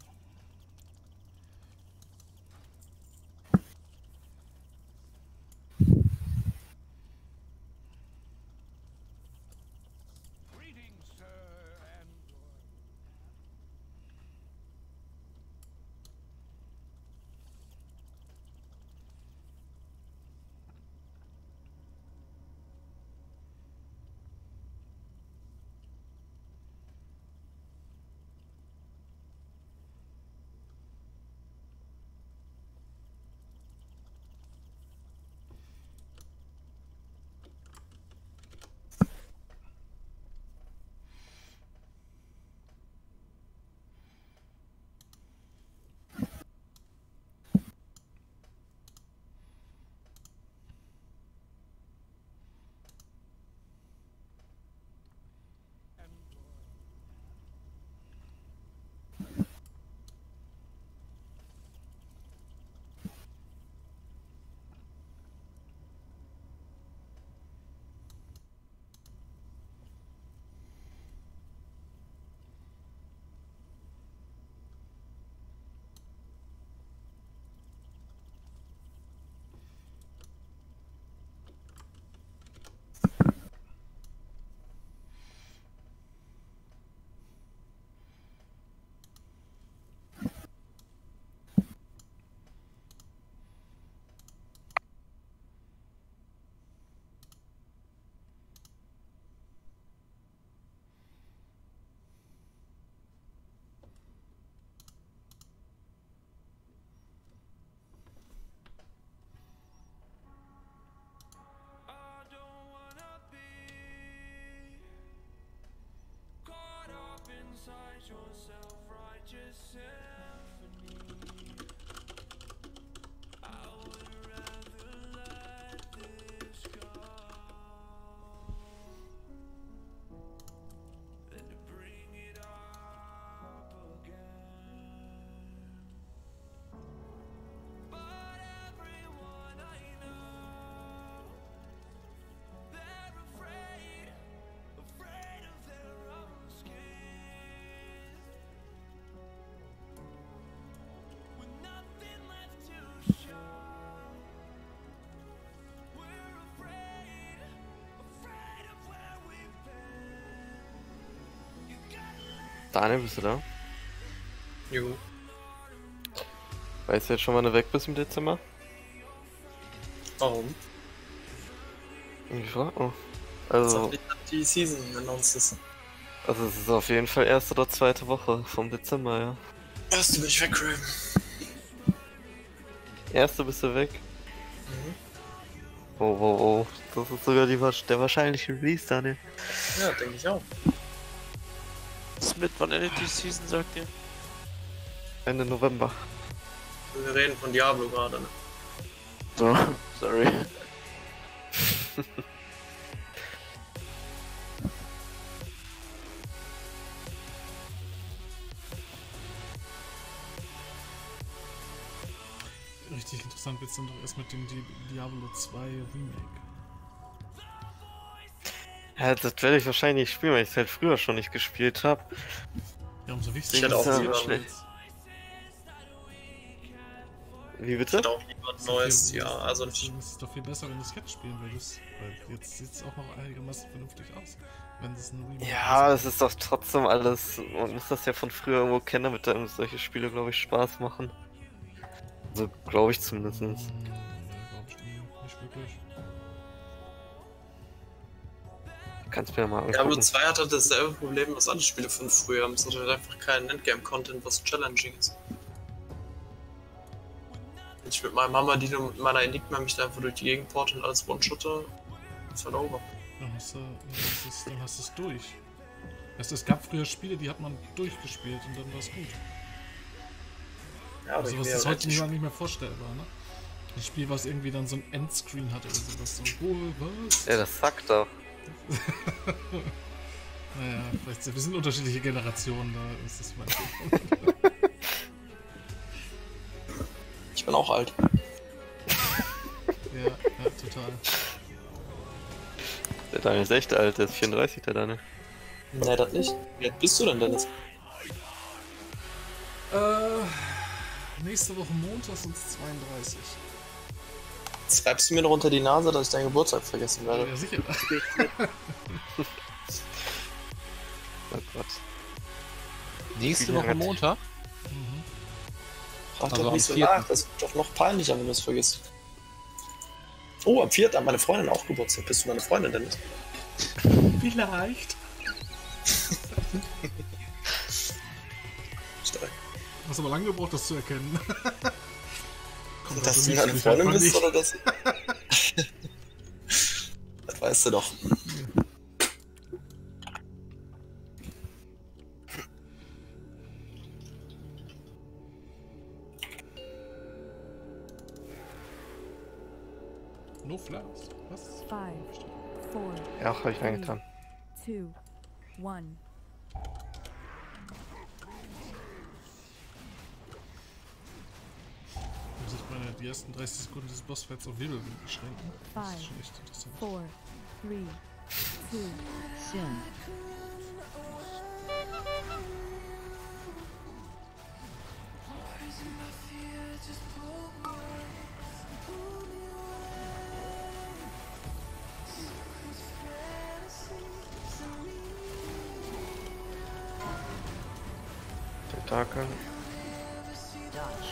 Daniel, bist du da? Jo. Weißt du jetzt schon, wann du weg bist im Dezember? Warum? Ich frag mal. Also, die Season announced ist. also es ist auf jeden Fall erste oder zweite Woche vom Dezember, ja. Erste bin ich weg, Raven. Erste bist du weg? Mhm. Oh. Das ist sogar der wahrscheinliche Release, Daniel. Ja, denke ich auch. Was mit, wann endet die Season, sagt ihr? Ende November. Wir reden von Diablo gerade, ne? So, sorry. Richtig interessant wird's dann doch erst mit dem Diablo 2 Remake. Ja, das werde ich wahrscheinlich nicht spielen, weil ich es halt früher schon nicht gespielt habe. Ja, umso wichtiger. Ich hätte auch ja lieber schlecht. Wie bitte? Ich hätte auch lieber ein neues, ja. Also Es ist doch viel besser, wenn du es jetzt spielen würdest. Weil jetzt sieht es auch noch einigermaßen vernünftig aus. Wenn es ein Remake Ja, es ist doch trotzdem alles. Man muss das ja von früher irgendwo kennen, damit einem solche Spiele, glaube ich, Spaß machen. Also, glaube ich zumindest. Ja, glaube ich nicht wirklich. Kannst mir ja mal angucken. Diablo 2 hatte dasselbe Problem, was alle Spiele von früher haben. Es hatte halt einfach keinen Endgame-Content, was challenging ist. Wenn ich mit meinem Hammer, die mit meiner Enigma mich da einfach durch die Gegend porte und alles one-shotte, ist halt over. Dann hast du es durch. Es gab früher Spiele, die hat man durchgespielt und dann war es gut. Ja, aber also was ist heute nicht mehr vorstellbar, ne? Ein Spiel, was irgendwie dann so ein Endscreen hatte oder sowas. So, was? Ja, das sagt doch. Naja, vielleicht wir sind unterschiedliche Generationen, da ist das manchmal. Ich bin auch alt. Ja, total. Der Daniel ist echt alt, der ist 34, der Daniel. Nee, das nicht. Wie alt bist du denn, Dennis? Nächste Woche Montag sind es 32. Schreibst du mir noch unter die Nase, dass ich deinen Geburtstag vergessen werde? Ja, sicher. Oh Gott. Nächste Woche Montag? Mhm. Frag Also doch am nicht so 4. nach, das ist doch noch peinlicher, wenn du es vergisst. Oh, am 4. hat meine Freundin auch Geburtstag. Bist du meine Freundin, Dennis? Vielleicht. Stark. Du hast aber lange gebraucht, das zu erkennen. Kommt Dass also du meine nicht, Freundin halt bist, nicht. oder das? Das weißt du doch. No flowers. Was? 5, 4, Ja, hab ich reingetan. 2, 1. Muss ich die ersten 30 Sekunden des Bossfights auf Wirbelwind beschränken? Das ist schon echt interessant. 4, 3, 2, Soon. Tentakel. Dodge.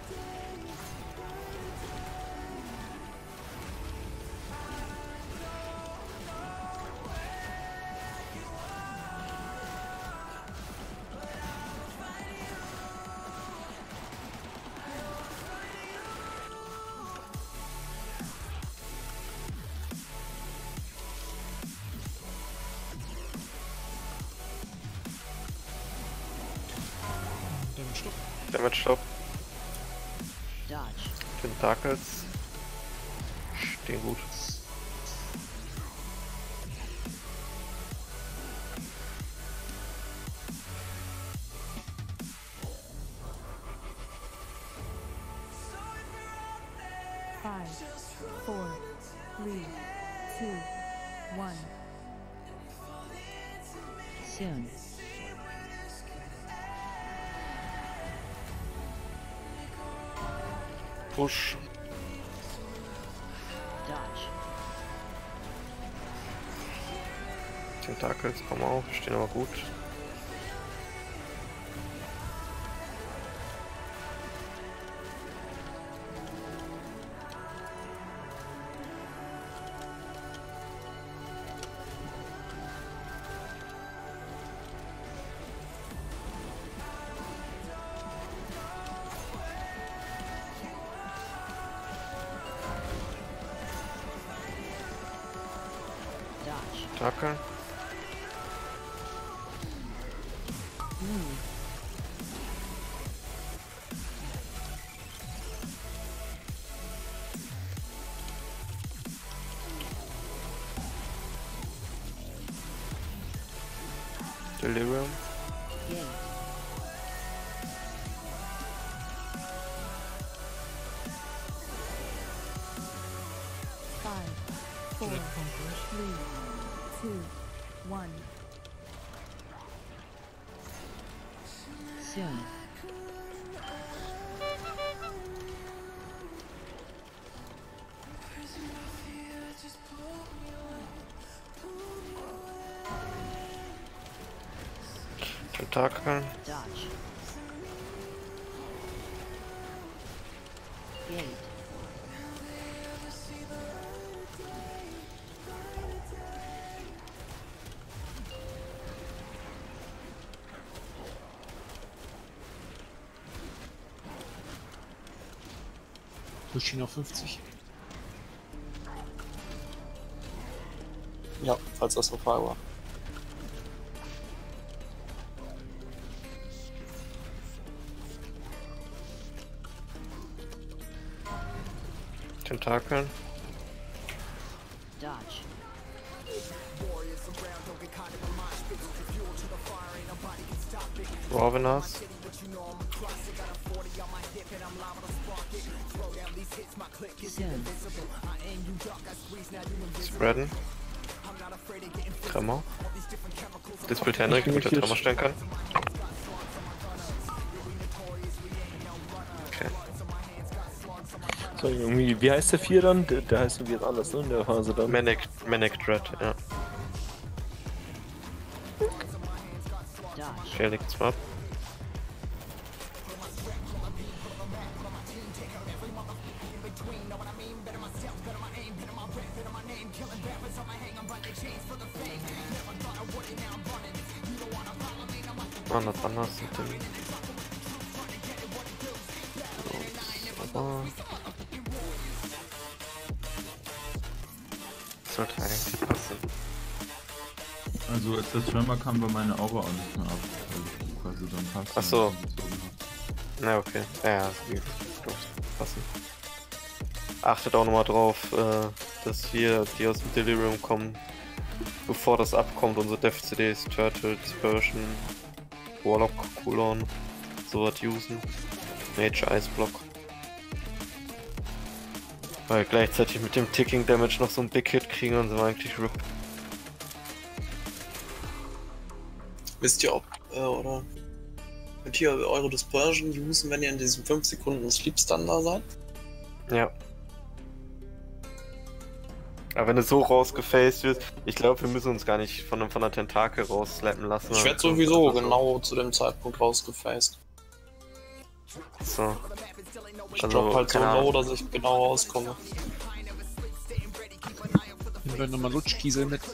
Damit stopp. Damit Stopp. Dodge. Tentakels. Stehen gut. Five, 4, 3, 2, 1. Soon. Push. Dodge. Tentakels kommen auch, stehen aber gut. Dodge. Tackle. Move. Delirium. Gate. Five, four, three, two, one. Soon. Tentakel. Dodge. Gate. Push ihn auf 50. Ja, falls das eine Frage war. Tentakeln. Dodge. Ravenous. Soon. Spreaden. Tremor. Dispel Henrik, damit er Tremor stellen kann. Okay. So, irgendwie, wie heißt der 4 dann? Der heißt irgendwie jetzt anders, ne? In der Phase dann. Manic Dread, ja. Okay, liegt zwar ab. Anders mit dem. Aber sollte eigentlich passen. Also als der Tremor kam, war meine Aura auch nicht mehr ab. Also dann passt. Ach so. Na okay. Ja, das passen. Achtet auch nochmal drauf, dass wir, die aus dem Delirium kommen, bevor das abkommt, unsere Def-CDs, Turtle, Dispersion, Warlock, Cooldown, sowas usen. Mage, Eisblock. Weil gleichzeitig mit dem Ticking Damage noch so ein Big Hit kriegen und sind wir eigentlich RIP. Wisst ihr, ob, oder könnt ihr eure Dispersion usen, wenn ihr in diesen 5 Sekunden Sleep Stun da seid? Ja. Aber wenn es so rausgefaced wird, ich glaube, wir müssen uns gar nicht von der Tentakel rausslappen lassen. Ich werde sowieso genau zu dem Zeitpunkt rausgefaced. So. Ich drop halt so low, dass ich genau rauskomme. Nehmen wir nochmal Lutschkiesel mit.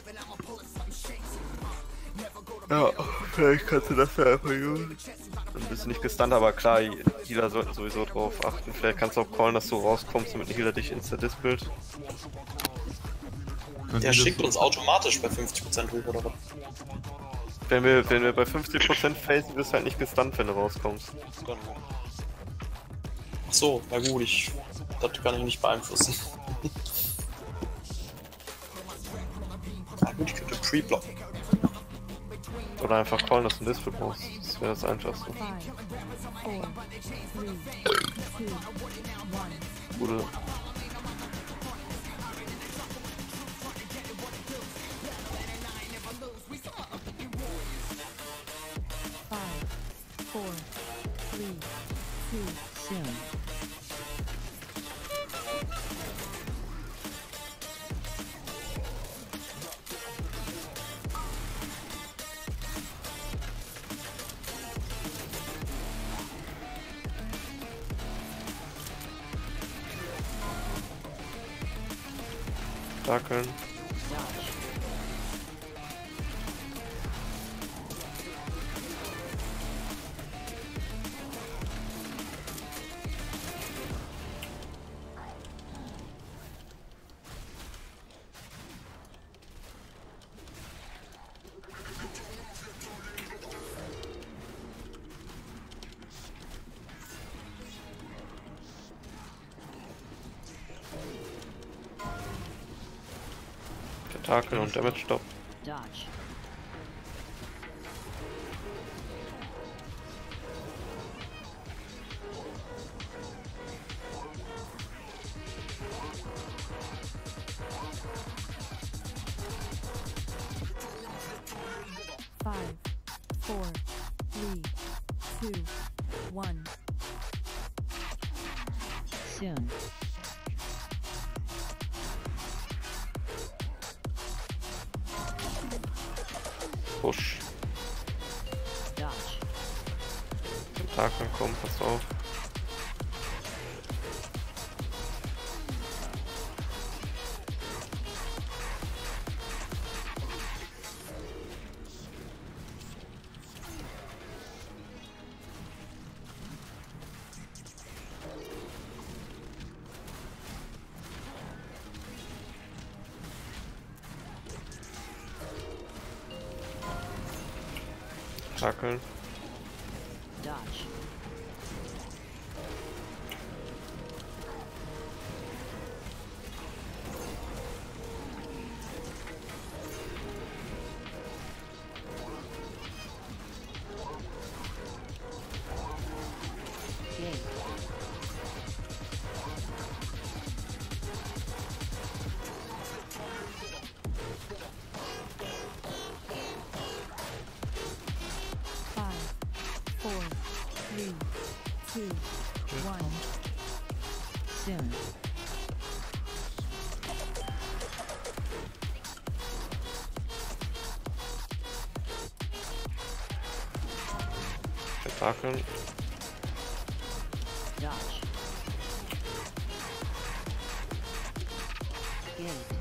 Ja, vielleicht kannst du das ja einfach usen. Dann bist du nicht gestunt, aber klar, Healer sollten sowieso drauf achten. Vielleicht kannst du auch callen, dass du rauskommst, damit ein Healer dich insta-dispelt. Der schickt uns automatisch bei 50% hoch, oder was? Wenn wir bei 50% facen, wirst du halt nicht gestunt, wenn du rauskommst. Ach so, na gut, das kann ich nicht beeinflussen. Na gut, ich könnte pre-blocken. Oder einfach callen, dass du ein Dispel brauchst. Das wäre das Einfachste. Gute. Soon. Dackeln. Tentakel und Damage Stop. Dodge. Five, four, three, two, one. Soon. Push. Dodge. Tentakel kommen, pass auf. Tentakel. Dodge. Gate. Five, four, three, two, one. Soon. Tentakel. Dodge. Gate.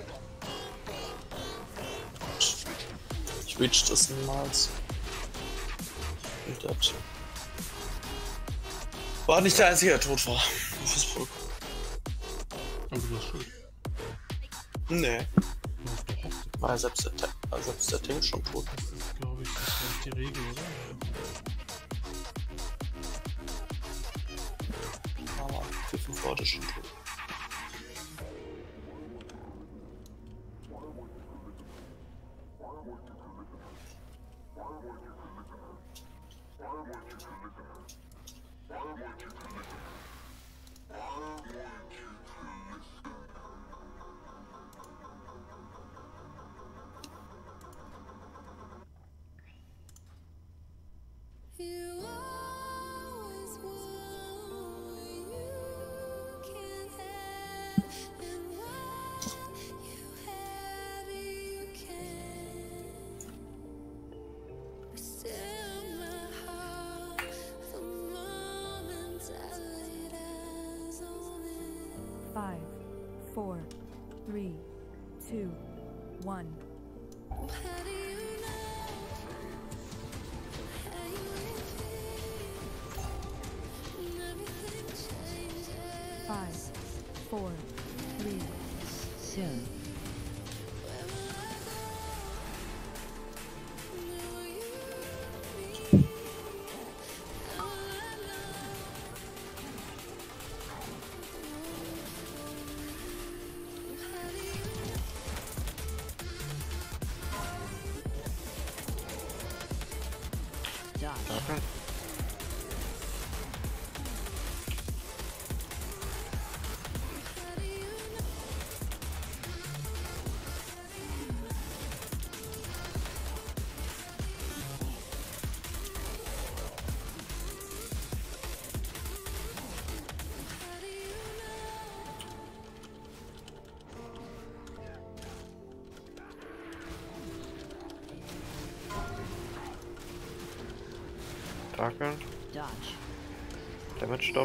Ich reach das niemals. Und das war nicht der einzige, der tot war. Fürs Volk. Aber du warst schuld. Nee. War selbst der Tank schon tot. Das ist, glaube ich, das ist die Regel, oder? Aber 4-5 Leute schon tot. Five, four, three, two, one. Five, four, three. Soon. Dodge. Tentakel. Dodge. Damage Stop.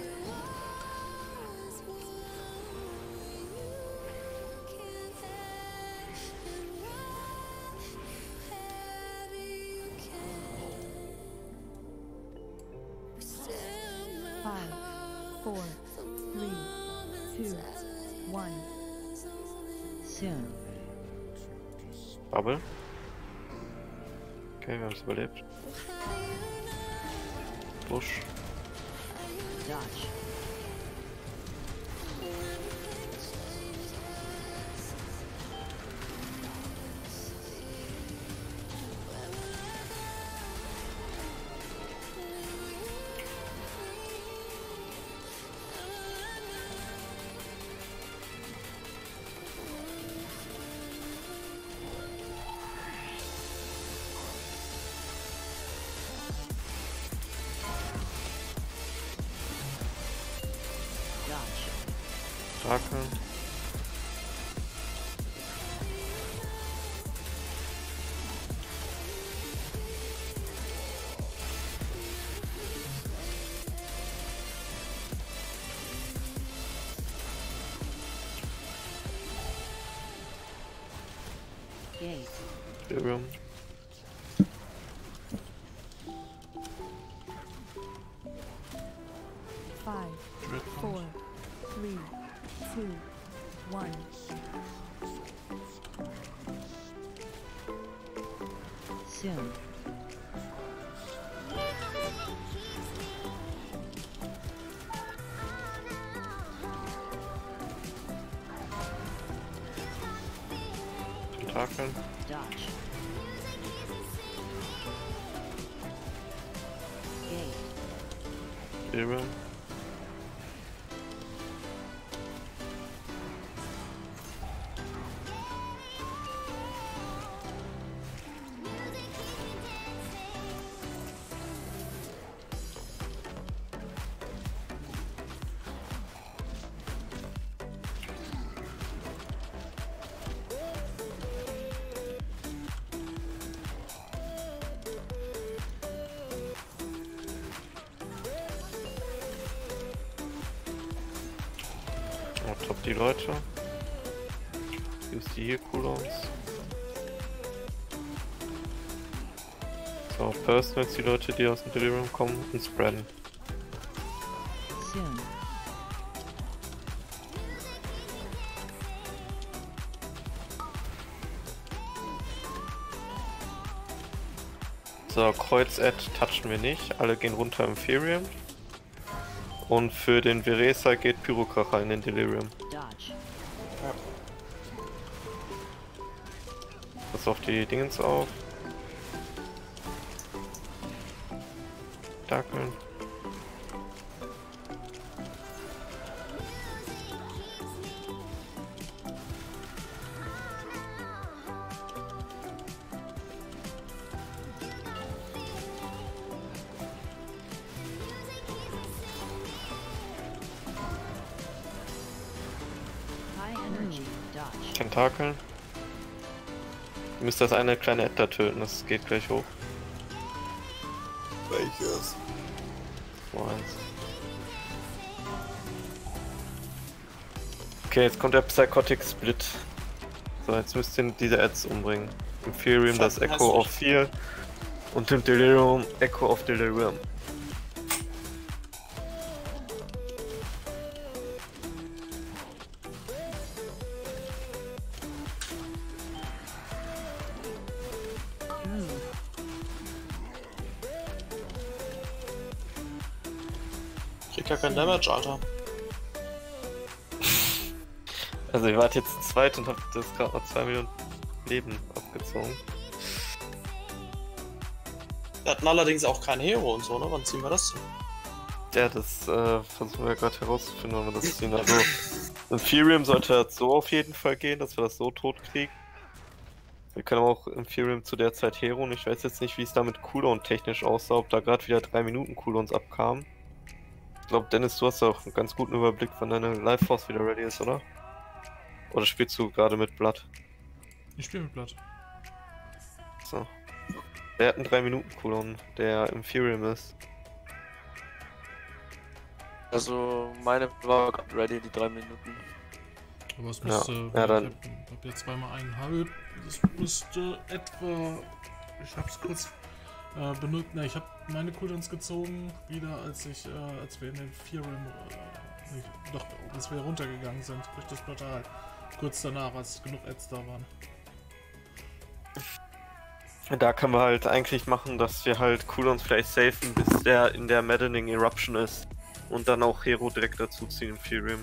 Five, four, three, two, one. Soon. Bubble. Okay, wir haben es überlebt. Push. Dodge. Tentakel. Gate. Delirium. Five, 4, 3, 2, 1. Soon. Tentakel. Dodge. Gate. Delirium. Top die Leute. Hier ist die hier Cooldowns. So, Personals, die Leute, die aus dem Delirium kommen und spreaden. Soon. So, Kreuz-Add touchen wir nicht. Alle gehen runter im Imperium. Und für den Veresa geht Pyrokracher in den Delirium. Dodge. Pass auf die Dingens auf. Dackeln. High energy. Dodge. Tentakeln. Ihr müsst das eine kleine Ad da töten, das geht gleich hoch. Welches? 2-1. Okay, jetzt kommt der Psychotic Split. So, jetzt müsst ihr diese Ads umbringen. Im Imperium das Echo auf 4 und im Delirium Echo auf Delirium. Krieg ja kein Damage, Alter. Also ihr wart jetzt zu zweit und habt das gerade noch 2 Millionen Leben abgezogen. Wir hatten allerdings auch keinen Hero und so, ne? Wann ziehen wir das zu? Ja, das versuchen wir gerade herauszufinden, wann wir das ziehen. Also Imperium sollte das so auf jeden Fall gehen, dass wir das so tot kriegen. Wir können auch Imperium zu der Zeit Hero und ich weiß jetzt nicht, wie es da mit Cooldown technisch aussah, ob da gerade wieder 3 Minuten Cooldowns abkamen. Ich glaube, Dennis, du hast auch einen ganz guten Überblick, wann deine Life Force wieder ready ist, oder? Oder spielst du gerade mit Blood? Ich spiele mit Blood. So. Der hat einen 3 Minuten Cooldown, der Imperium ist. Also meine war gerade ready, die 3 Minuten. Aber es müsste. Ja, dann. Ich hab jetzt zweimal 1,5. Das müsste etwa. Ich hab's kurz benutzt. Ne, ich habe meine Cooldowns gezogen, wieder als wir in den Imperium. Doch, als wir runtergegangen sind durch das Portal. Kurz danach, als genug Ads da waren. Da können wir halt eigentlich machen, dass wir halt Cooldowns vielleicht safen, bis der in der Maddening Eruption ist. Und dann auch Hero direkt dazu ziehen im Imperium.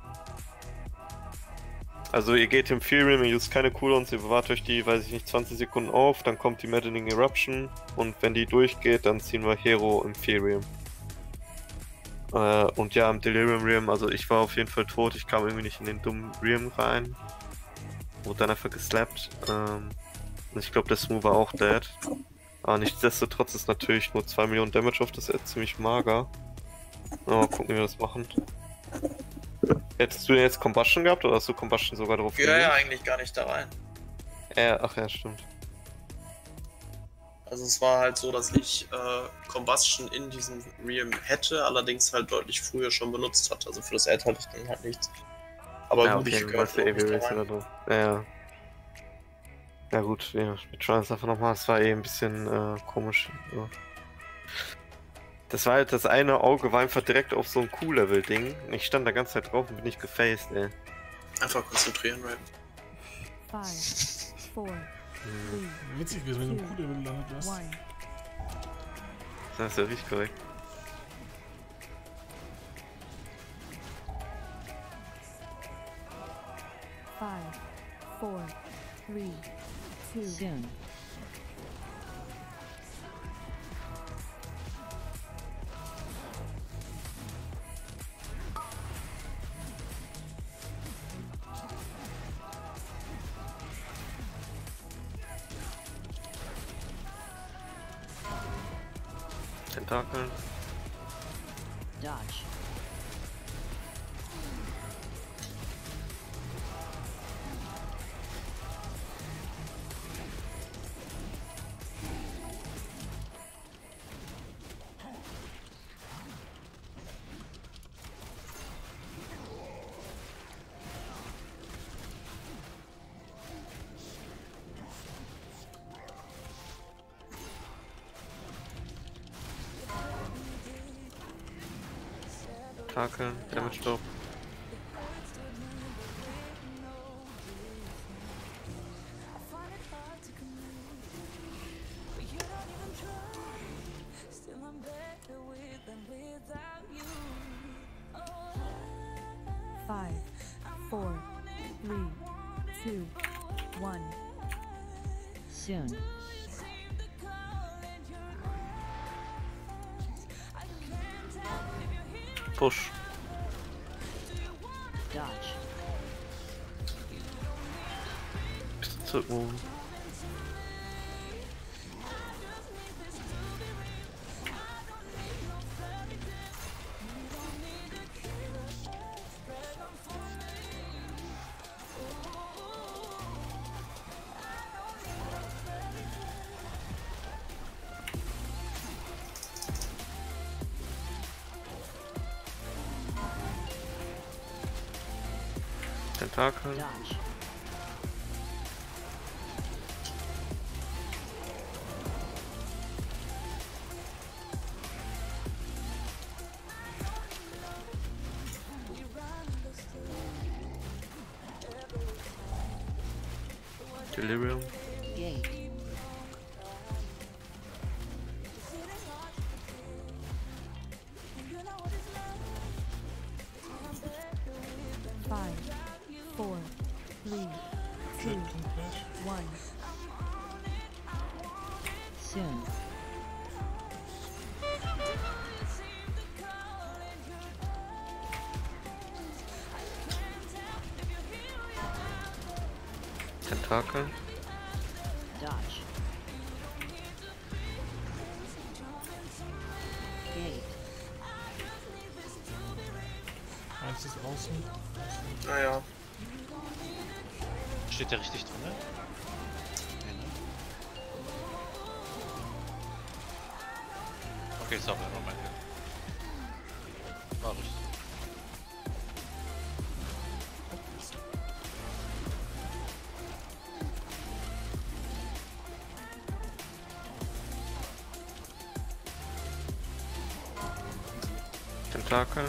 Also ihr geht im Imperium, ihr used keine Cooldowns, ihr bewahrt euch die, weiß ich nicht, 20 Sekunden auf, dann kommt die Maddening Eruption und wenn die durchgeht, dann ziehen wir Hero im Imperium. Und ja, im Delirium Realm, also ich war auf jeden Fall tot, ich kam irgendwie nicht in den dummen Realm rein. Wurde dann einfach geslappt. Und ich glaube, der Smooth war auch dead. Aber nichtsdestotrotz ist natürlich nur 2 Millionen Damage auf das Ad ziemlich mager. Aber mal gucken, wie wir das machen. Hättest du jetzt Combustion gehabt oder hast du Combustion sogar drauf Ja, ja, eigentlich gar nicht da rein. Ach ja, stimmt. Also es war halt so, dass ich Combustion in diesem Realm hätte, allerdings halt deutlich früher schon benutzt hatte. Also für das Ad hatte ich dann halt nichts. Aber ja, gut, okay, ich gehört du auch nicht da da rein. drauf. Ja. Ja gut, ja, mit Trans einfach nochmal, das war ein bisschen komisch. So. Das war halt das eine Auge, war einfach direkt auf so ein Q-Level-Ding. Ich stand da ganze Zeit drauf und bin nicht gefaced, ey. Einfach konzentrieren, Ray. 5, 4, 3, Witzig gewesen, wenn du im Q-Level gelandet wärst. 1. Das ist ja richtig korrekt. Five, 4, 3, 2. Soon. Tentakel. Dodge. Tentakel, Damage Stop. Five, 4, 3, 2, 1. Soon. Push. Dodge. Bisschen zurückmoven. Tentakel. Dodge. Delirium. Gate. Five, 4, 3, 2, 1. Soon. Tentakel. Dodge. Gate. Eins ist außen. Naja. Steht der richtig drin, ne? Okay, sorry, nochmal hier. War richtig. Tentakel.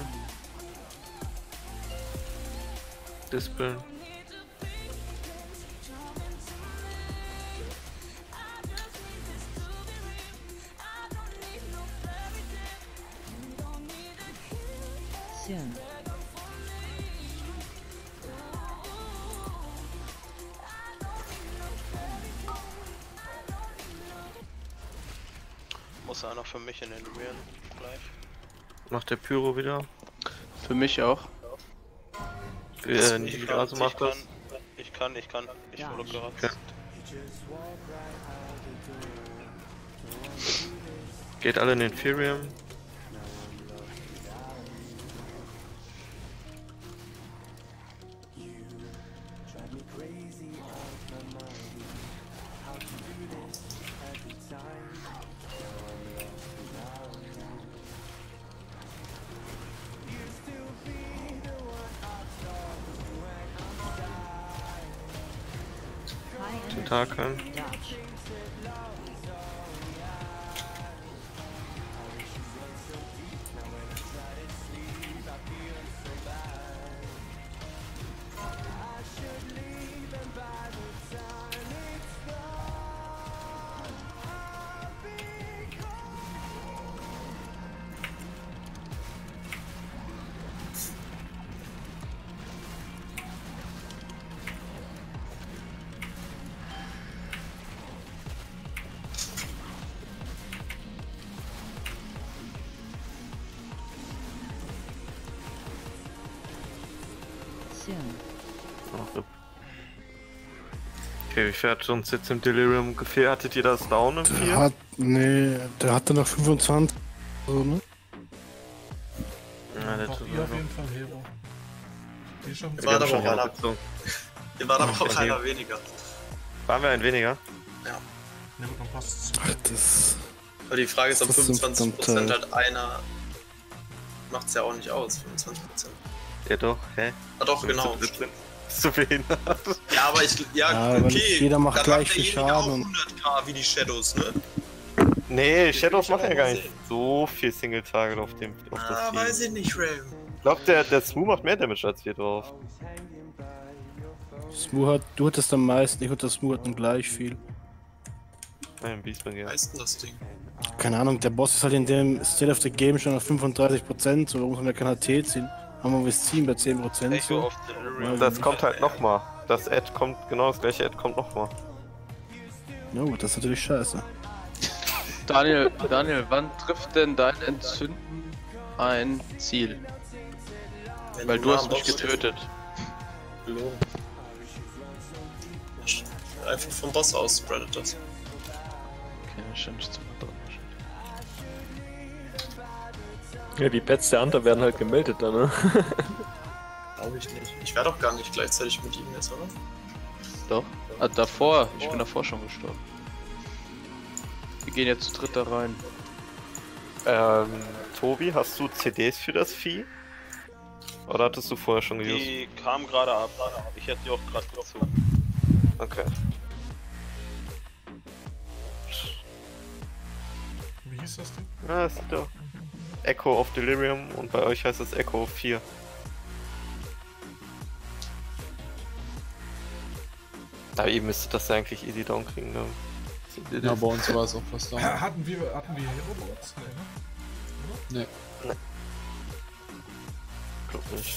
Display. Soon. Muss einer für mich in den Real gleich. Macht der Pyro wieder? Für mich auch. Die Gase macht das. Ich kann. Ich wurde gerade. Okay. Geht alle in den Inferium. Tentakeln. Dodge. Soon. Okay, wie viel hat uns jetzt im Delirium gefehlt? Hattet ihr das down im 4? Der hatte noch 25. So, ne? Ja, der Auch tut ihr auf jeden Fall Hero. Die schon Ihr wart aber auch schon einer. abgezogen. Ihr wart aber auch Okay. einer weniger. Waren wir ein weniger? Ja. Ne, dann passt es. Ach, das. Aber die Frage ist, ob Das ist 25% halt einer macht's ja auch nicht aus, 25%. Ja doch, hä? Ah doch, genau. Bist du behindert? Ja, aber aber nicht okay. jeder macht dann gleich macht viel derjenige auch Schaden. 100k wie die Shadows, ne? Nee, Shadows will ich machen ja aber gar mal nicht sehen. so viel Single-Target auf das Ah, Team. weiß ich nicht, Ram. Ich glaub, der Smooth macht mehr Damage als wir drauf. Du hattest am meisten, ich hatte Smooth hatten gleich viel. Nein, Beastman, ja. Wie heißt denn das Ding? Keine Ahnung, der Boss ist halt in dem State of the Game schon auf 35%, so da muss man ja kein HT ziehen. Haben wir das Team bei 10%. So. Das kommt halt nochmal. Das Ad kommt, genau das gleiche Ad kommt nochmal. Ja gut, das ist natürlich scheiße. Daniel, wann trifft denn dein Entzünden ein Ziel? Wenn Weil du hast nah am mich Boss getötet. stehst. Belogen. Einfach vom Boss aus spreadet das. Okay, dann stand ich zum drin. Ja, die Pets der Hunter werden halt gemeldet dann, ne? Glaube ich nicht. Ich werde doch gar nicht gleichzeitig mit ihm jetzt, oder? Doch. Ah, davor. Ich bin davor schon gestorben. Wir gehen jetzt zu dritt da rein. Tobi, hast du CDs für das Vieh? Oder hattest du vorher schon geused? Die kam gerade ab. Ich hätte die auch gerade gezogen. Okay. Wie hieß das Ding? Ja, das ist doch Echo of Delirium und bei euch heißt es Echo 4. Aber ihr müsstet das ja eigentlich easy down kriegen, ne? Ja, bei uns war es auch fast down. Hatten wir Hero-Bots? Nee, ne? Nee. Nee. Glaub nicht.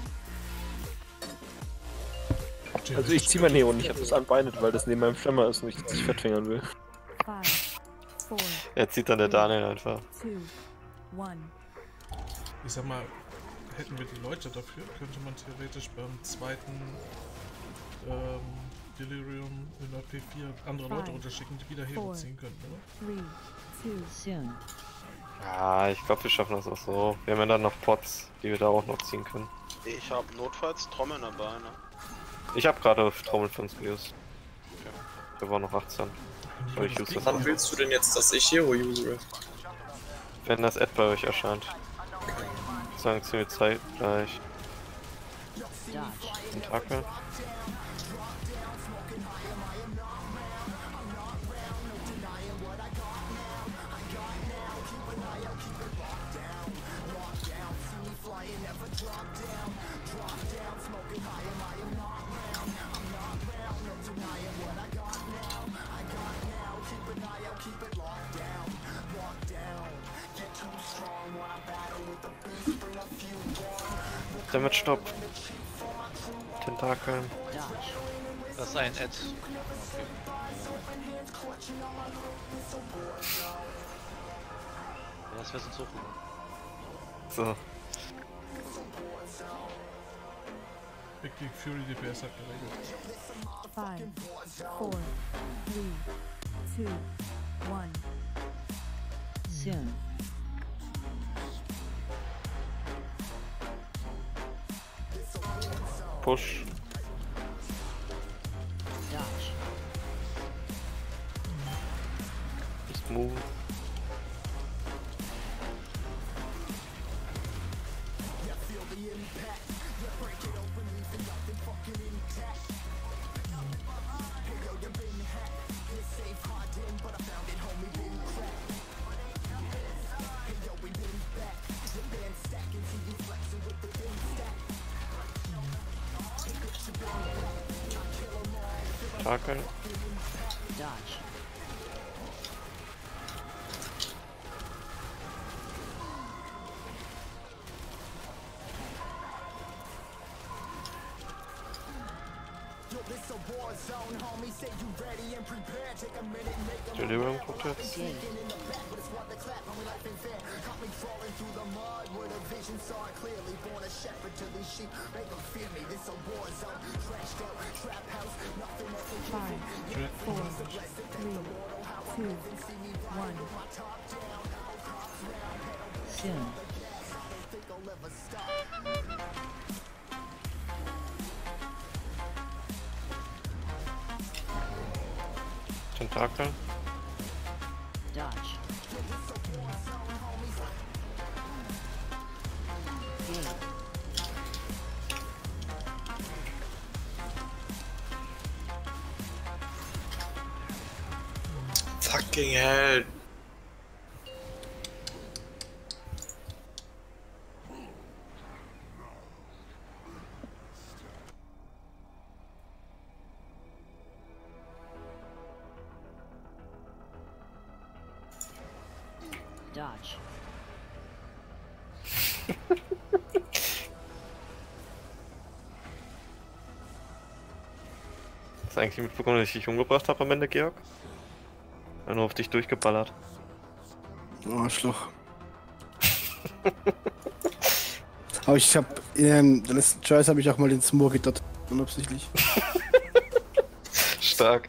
Also ich zieh mein Neo und ich hab das unbinded, weil das neben meinem Schlemmer ist und ich das nicht fettfingern will. 5, 4, Jetzt zieht dann der Daniel einfach. 2, 1. Ich sag mal, hätten wir die Leute dafür, könnte man theoretisch beim zweiten Delirium in der P4 andere Leute unterschicken, die wieder Hero ziehen könnten, oder? 3, 2, soon. Ja, ich glaube, wir schaffen das auch so. Wir haben ja dann noch Pots, die wir da auch noch ziehen können. Ich habe notfalls Trommeln dabei, ne? Ich habe gerade Trommel für uns geused. Wir waren noch 18. Aber ich use das Wann auch. willst du denn jetzt, dass ich Hero use? Wenn das Ad bei euch erscheint. Sagen Sie mir Zeit gleich. Tentakel. Damage Stop. Tentakeln. Das ist ein Ad. Ja, das wäre sonst hochgegangen. So. Big League Fury DPS hat geregelt. 5, 4, 3, 2, 1. Soon. Push. Dodge. Just move. Tentakeln. Dodge. Delirium kommt jetzt. Five, four, three, two, one. Soon. Tentakel. Dodge. Gate. Fucking hell. Dodge. Hast du eigentlich mitbekommen, dass ich dich umgebracht habe am Ende, Georg? Nur auf dich durchgeballert. Oh, Arschloch. Aber ich hab der letzten Choice habe ich auch mal den Smoke dort unabsichtlich. Stark.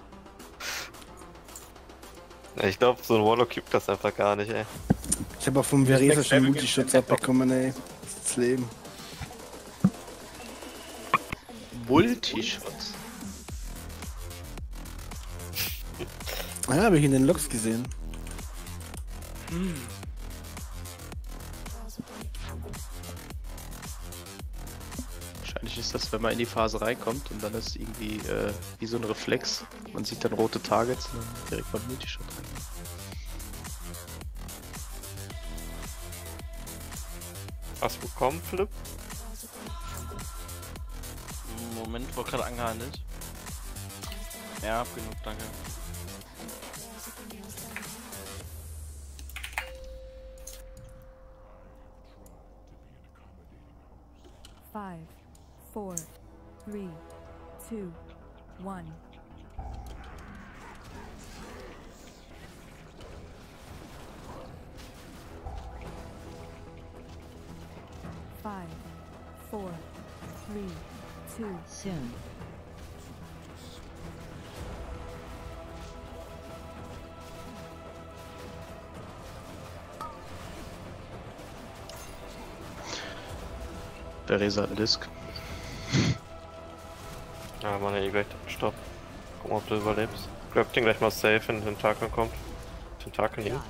Ja, ich glaube, so ein Warlock gibt das einfach gar nicht, ey. Ich habe auch vom Veresa schon Multischutz abbekommen, ey. Das ist das Leben. Multischutz? Ja, habe ich in den Logs gesehen. Wahrscheinlich ist das, wenn man in die Phase reinkommt und dann ist irgendwie wie so ein Reflex. Man sieht dann rote Targets und dann direkt beim Multishot rein. Hast du bekommen, Flip? Moment, wurde gerade angehandelt. Ja, hab genug, danke. Five, four, three, two, one. Five, four, three, two. Soon. Veresa hat einen Disc. Ja, Mann, ey, gleich Stopp. Guck mal, ob du überlebst. Grab den gleich mal safe, wenn Tentakel kommt. Tentakel liegen.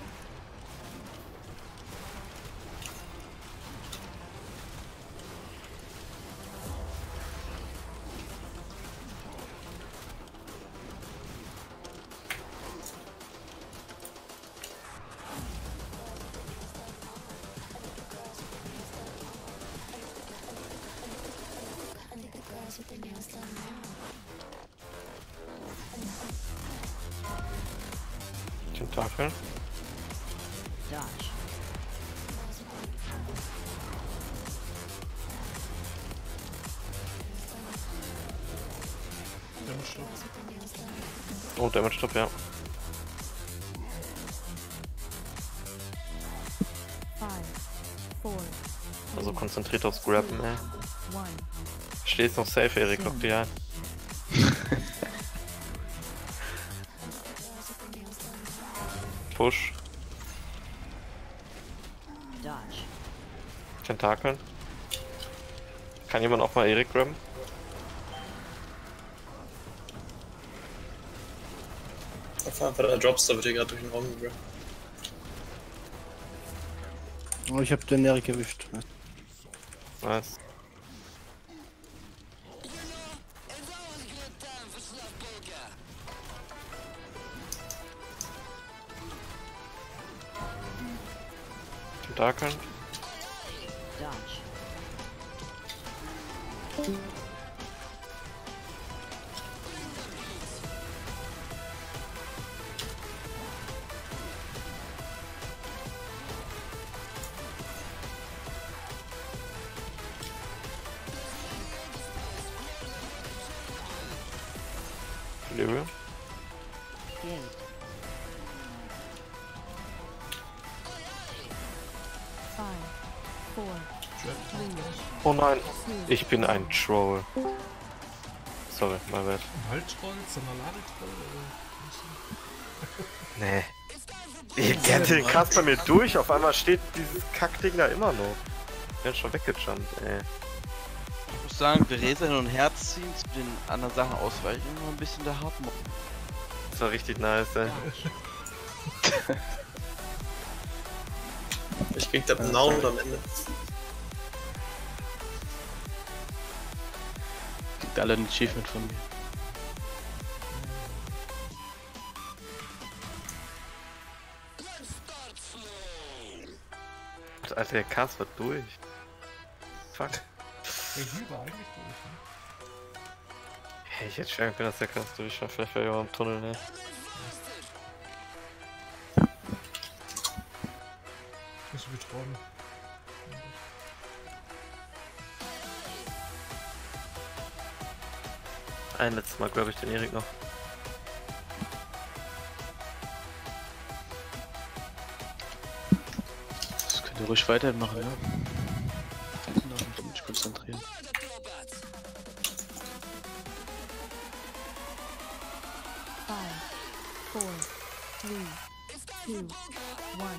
Tentakel. Dodge. Oh, Damage Stop, ja. Five, four, Also konzentriert aufs Grabben, ey. one. Stehst noch safe, Erik, lock dich ein. Push. Dodge. Tentakeln. Kann jemand auch mal Erik grabben? Auf einfach der Dropster wird hier gerade durch den Raum gegrabt. Oh, ich hab den Erik erwischt. Nice. Tentakeln. Dodge. Delirium. Gate. Five, four, three, Oh nein, ich bin ein Troll. Sorry, my bad. Waldtroll, Zanaladetroll oder? Nee. Ich gerte den Cast bei mir durch, auf einmal steht dieses Kackding da immer noch. Ich bin schon weggejumpt, ey. Ich muss sagen, Beresa hin und her ziehen, zu den anderen Sachen ausweichen, immer ein bisschen der Hardmode. Das war richtig nice, ey. Ich krieg da genau am Ende. Kriegt alle ein Achievement von mir. Alter, der Cast war durch. Fuck. Der war eigentlich durch, ne? Hey, ich hätte schwer können, dass der Cast durch war. Vielleicht wäre ja auch im Tunnel, ne? Nicht so viel Träume. Ein letztes Mal glaube ich den Erik noch. Das könnt ihr ruhig weitermachen, ja? Ich muss mich konzentrieren. Five, four, three, two, one.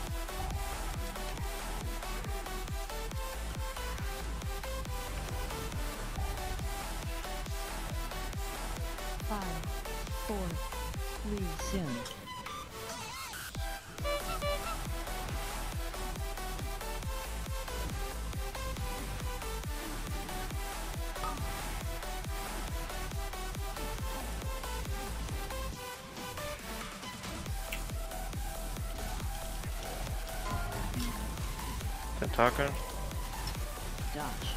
Five, four, three, Soon. Tentakel. Dodge.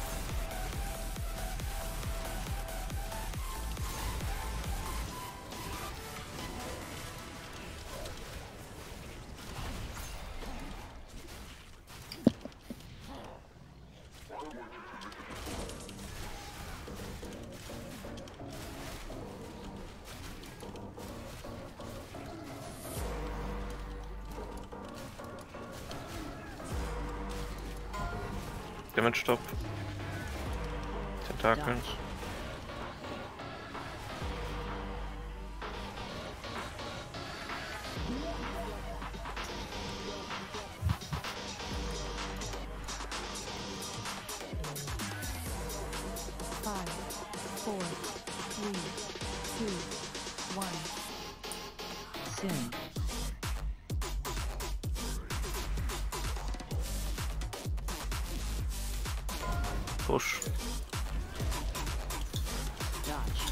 Damage-Stopp. Tentakeln. Dodge. Five, four, three, two, one. Soon. Push. Dodge.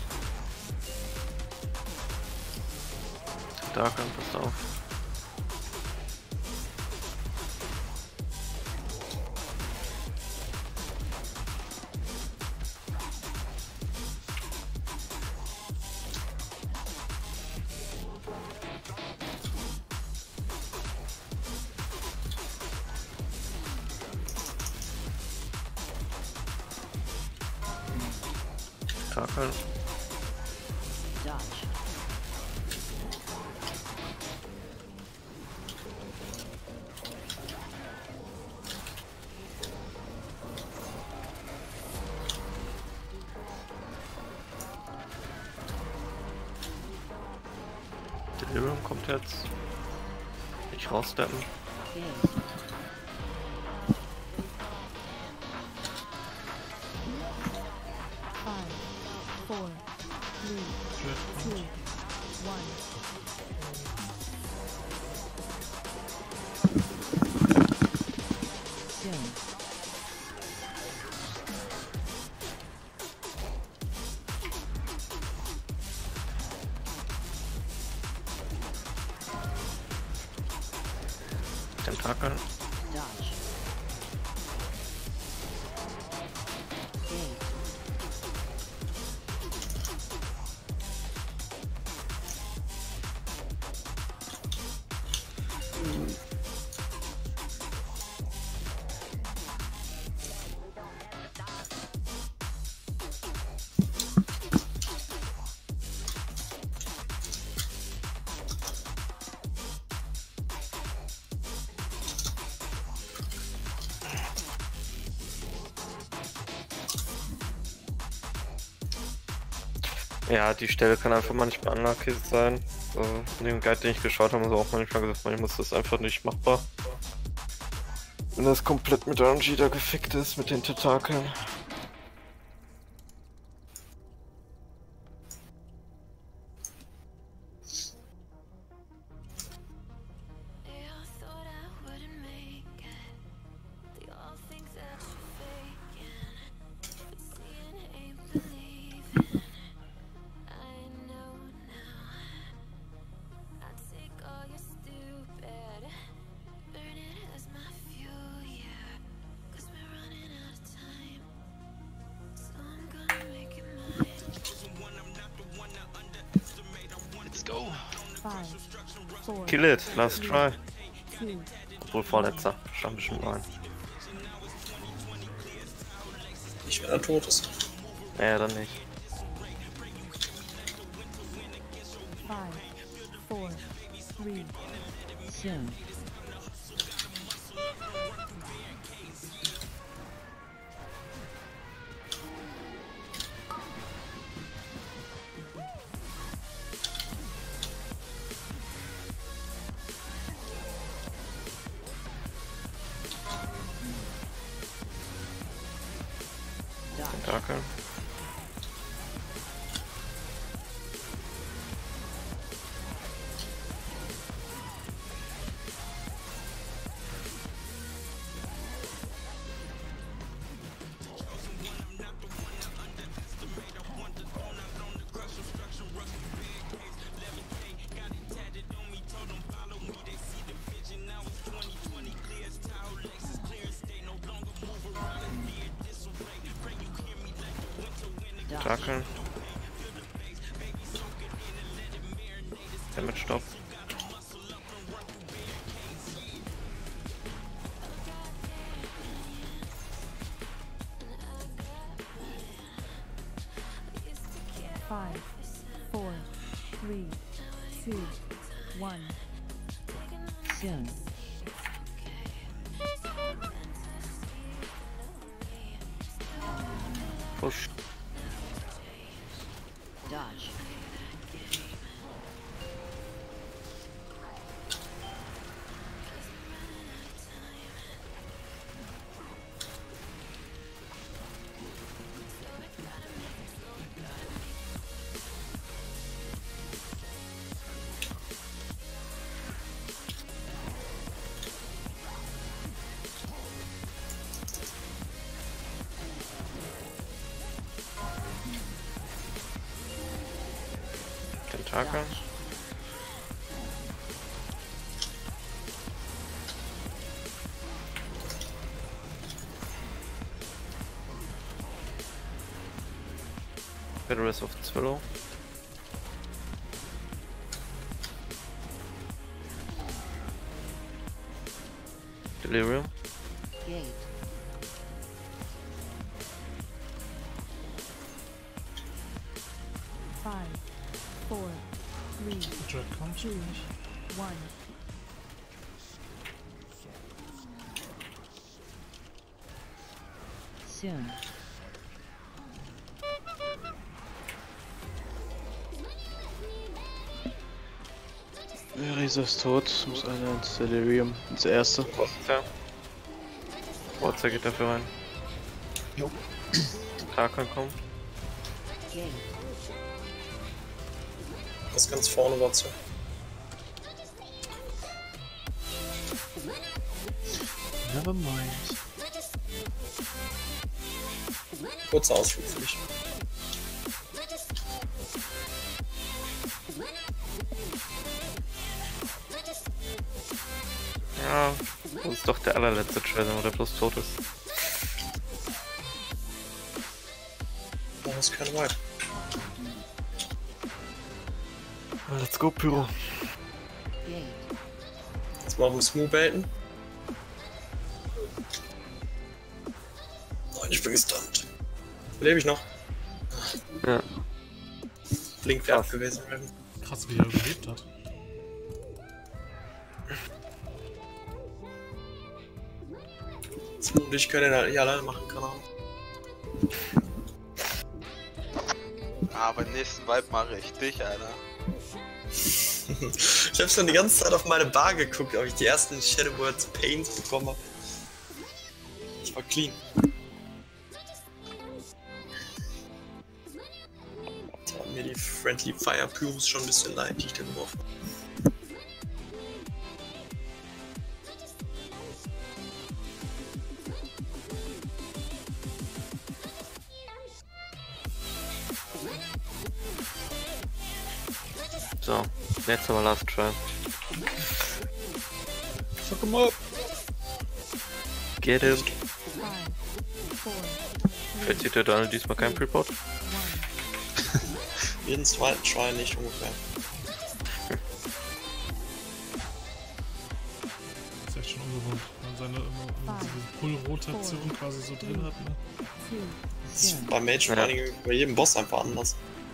Tentakeln, passt auf. Tentakeln. Dodge. Delirium kommt jetzt. Ich raussteppen. Gate. Five, four, three, two, one. Soon. Tentakeln. Dodge. Gate. Ja, die Stelle kann einfach manchmal unlucky sein. So, in dem Guide, den ich geschaut habe, haben sie auch manchmal gesagt, manchmal ist das einfach nicht machbar. Wenn das komplett mit RNG da gefickt ist, mit den Tentakeln. Kill it, last try. Obwohl vorletzter, schon bestimmt rein. Nicht, wenn er tot ist. Ja, dann nicht. 5, 4, 3, soon. Tentakel. Tentakeln. Damit Stopp. Five, 4, 3, 2, 1. Soon. Push. Dodge. Tentakeln. Federers of Zwillow. Delirium. Gate. Five, 4, 3, 2, 1. Soon. Risa ist tot, muss einer ins Delirium, ins erste. Ja. Wurzel geht dafür rein. Jo. Tentakeln kommt. Gate. Das ganz vorne war zu. Never mind. Kurzer Ausflug für dich. Ja, das ist doch der allerletzte Trailer, wo der bloß tot ist. Da ist kein White. Let's go, Pyro. Jetzt machen wir Smooth baiten. Nein, ich bin gestunt. Lebe ich noch? Ja. Blink wäre ab gewesen. Krass, wie er überlebt hat. Smooth, ich könnte ihn halt nicht alleine machen, keine Ahnung. Ah, beim nächsten Vibe mache ich dich, Alter. Ich habe schon die ganze Zeit auf meine Bar geguckt, ob ich die ersten Shadow Words Pains bekomme. Ich war clean. Da haben mir die Friendly Fire Pyros schon ein bisschen leid, die ich da geworfen habe. So, jetzt aber last try. Fuck him up! Get him! Vielleicht sieht der Daniel diesmal kein Preport. Jeden zweiten Try nicht ungefähr. Das ist echt schon ungewohnt, wenn man seine Pull-Rotation quasi so drin hat, ne? Das ist bei Mage vor allen Dingen bei jedem Boss einfach anders.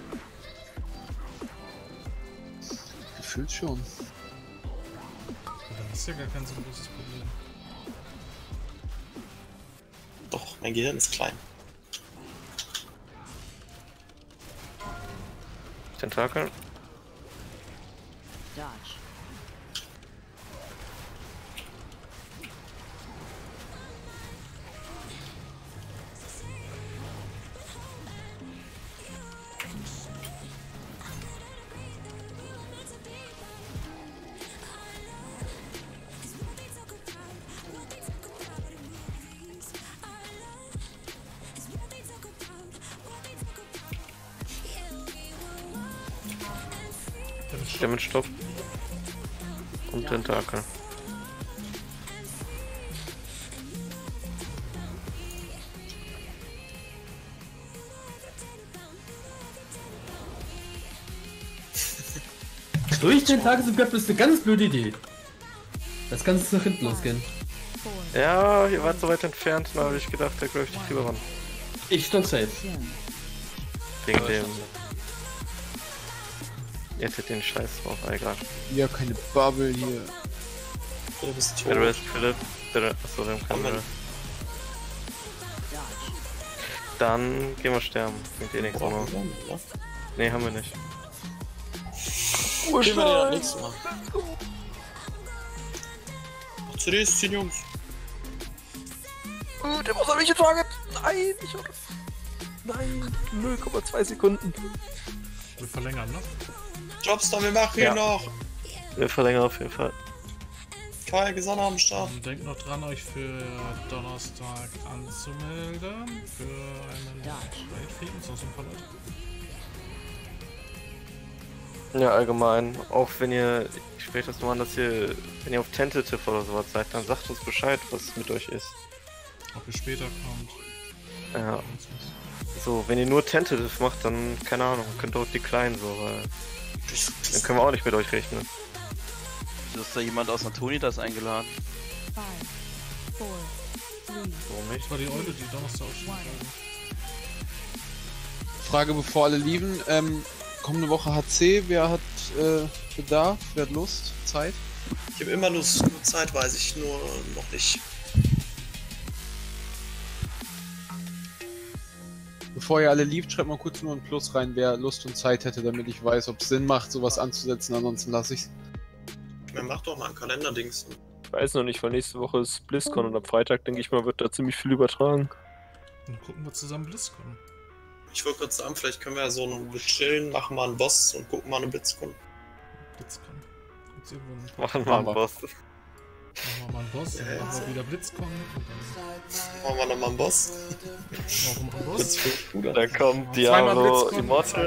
Gefühlt schon. Ja, das ist ja gar kein so großes Problem. Doch, mein Gehirn ist klein. Tentakel. Dodge. Stimmenstopp. Und Tentakel. Durch den Tagesgap ist eine ganz blöde Idee. Das kann nach hinten losgehen. Ja, ihr wart so weit entfernt, da habe ich gedacht, der greift dich lieber ran. Ich stand safe. Wegen dem. Jetzt hat den Scheiß drauf, egal. Ja, keine Bubble hier. Philipp ist tot. Der Rest, Philipp. Achso, wir haben keinen mehr. Dann gehen wir sterben. Bringt eh nichts mehr. Ne, haben wir nicht. Gehen wir das nächste Mal. CDs ziehen, Jungs. Der muss mich getragen. Nein, ich hab... Nein, 0,2 Sekunden. Wir verlängern, ne? Jobster, wir machen hier noch. Wir verlängern auf jeden Fall. Kai, Gesandter am Start. Denkt noch dran, euch für Donnerstag anzumelden. Für einen Raid-Feed. Ist noch so ein paar Leute. Ja, allgemein. Auch wenn ihr, ich spreche das nur an, dass ihr, wenn ihr auf Tentative oder sowas seid, dann sagt uns Bescheid, was mit euch ist. Ob ihr später kommt. Ja. So, wenn ihr nur Tentative macht, dann, keine Ahnung, könnt ihr auch decline so, weil dann können wir auch nicht mit euch rechnen. Wieso ist da jemand aus Antonidas eingeladen? Warum nicht? Das war die Eule, die Donnerstag schon. Frage, bevor alle lieben. Kommende Woche HC, wer hat Bedarf, wer hat Lust, Zeit? Ich habe immer Lust, nur Zeit weiß ich nur noch nicht. Bevor ihr alle liebt, schreibt mal kurz nur ein Plus rein, wer Lust und Zeit hätte, damit ich weiß, ob es Sinn macht, sowas anzusetzen, ansonsten lasse ich's. Mach doch mal ein Kalenderdings. Ich weiß noch nicht, weil nächste Woche ist BlizzCon und am Freitag, denke ich mal, wird da ziemlich viel übertragen. Dann gucken wir zusammen BlizzCon. Ich wollte kurz sagen, vielleicht können wir ja so eine chillen, machen mal einen Boss und gucken mal eine BlizzCon. BlizzCon. Machen wir einen Boss. Machen wir mal einen Boss, dann machen wir wieder BlizzCon. Machen wir nochmal einen Boss. Machen wir einen Boss. Dann kommt Diablo Immortal.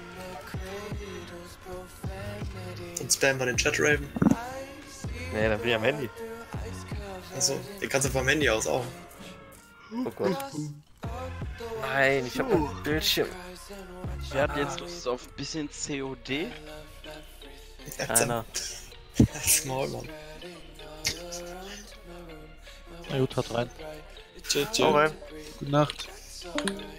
Und spammen wir den Chat-Raven. Nee, dann bin ich am Handy. Achso, den kannst du vom Handy aus auch. Oh Gott. Nein, ich hab ein Bildschirm. Wer hat jetzt Lust auf ein bisschen COD? Keiner. Small, Mann. Na gut, haut rein. Tschüss. Hau rein. Gute Nacht.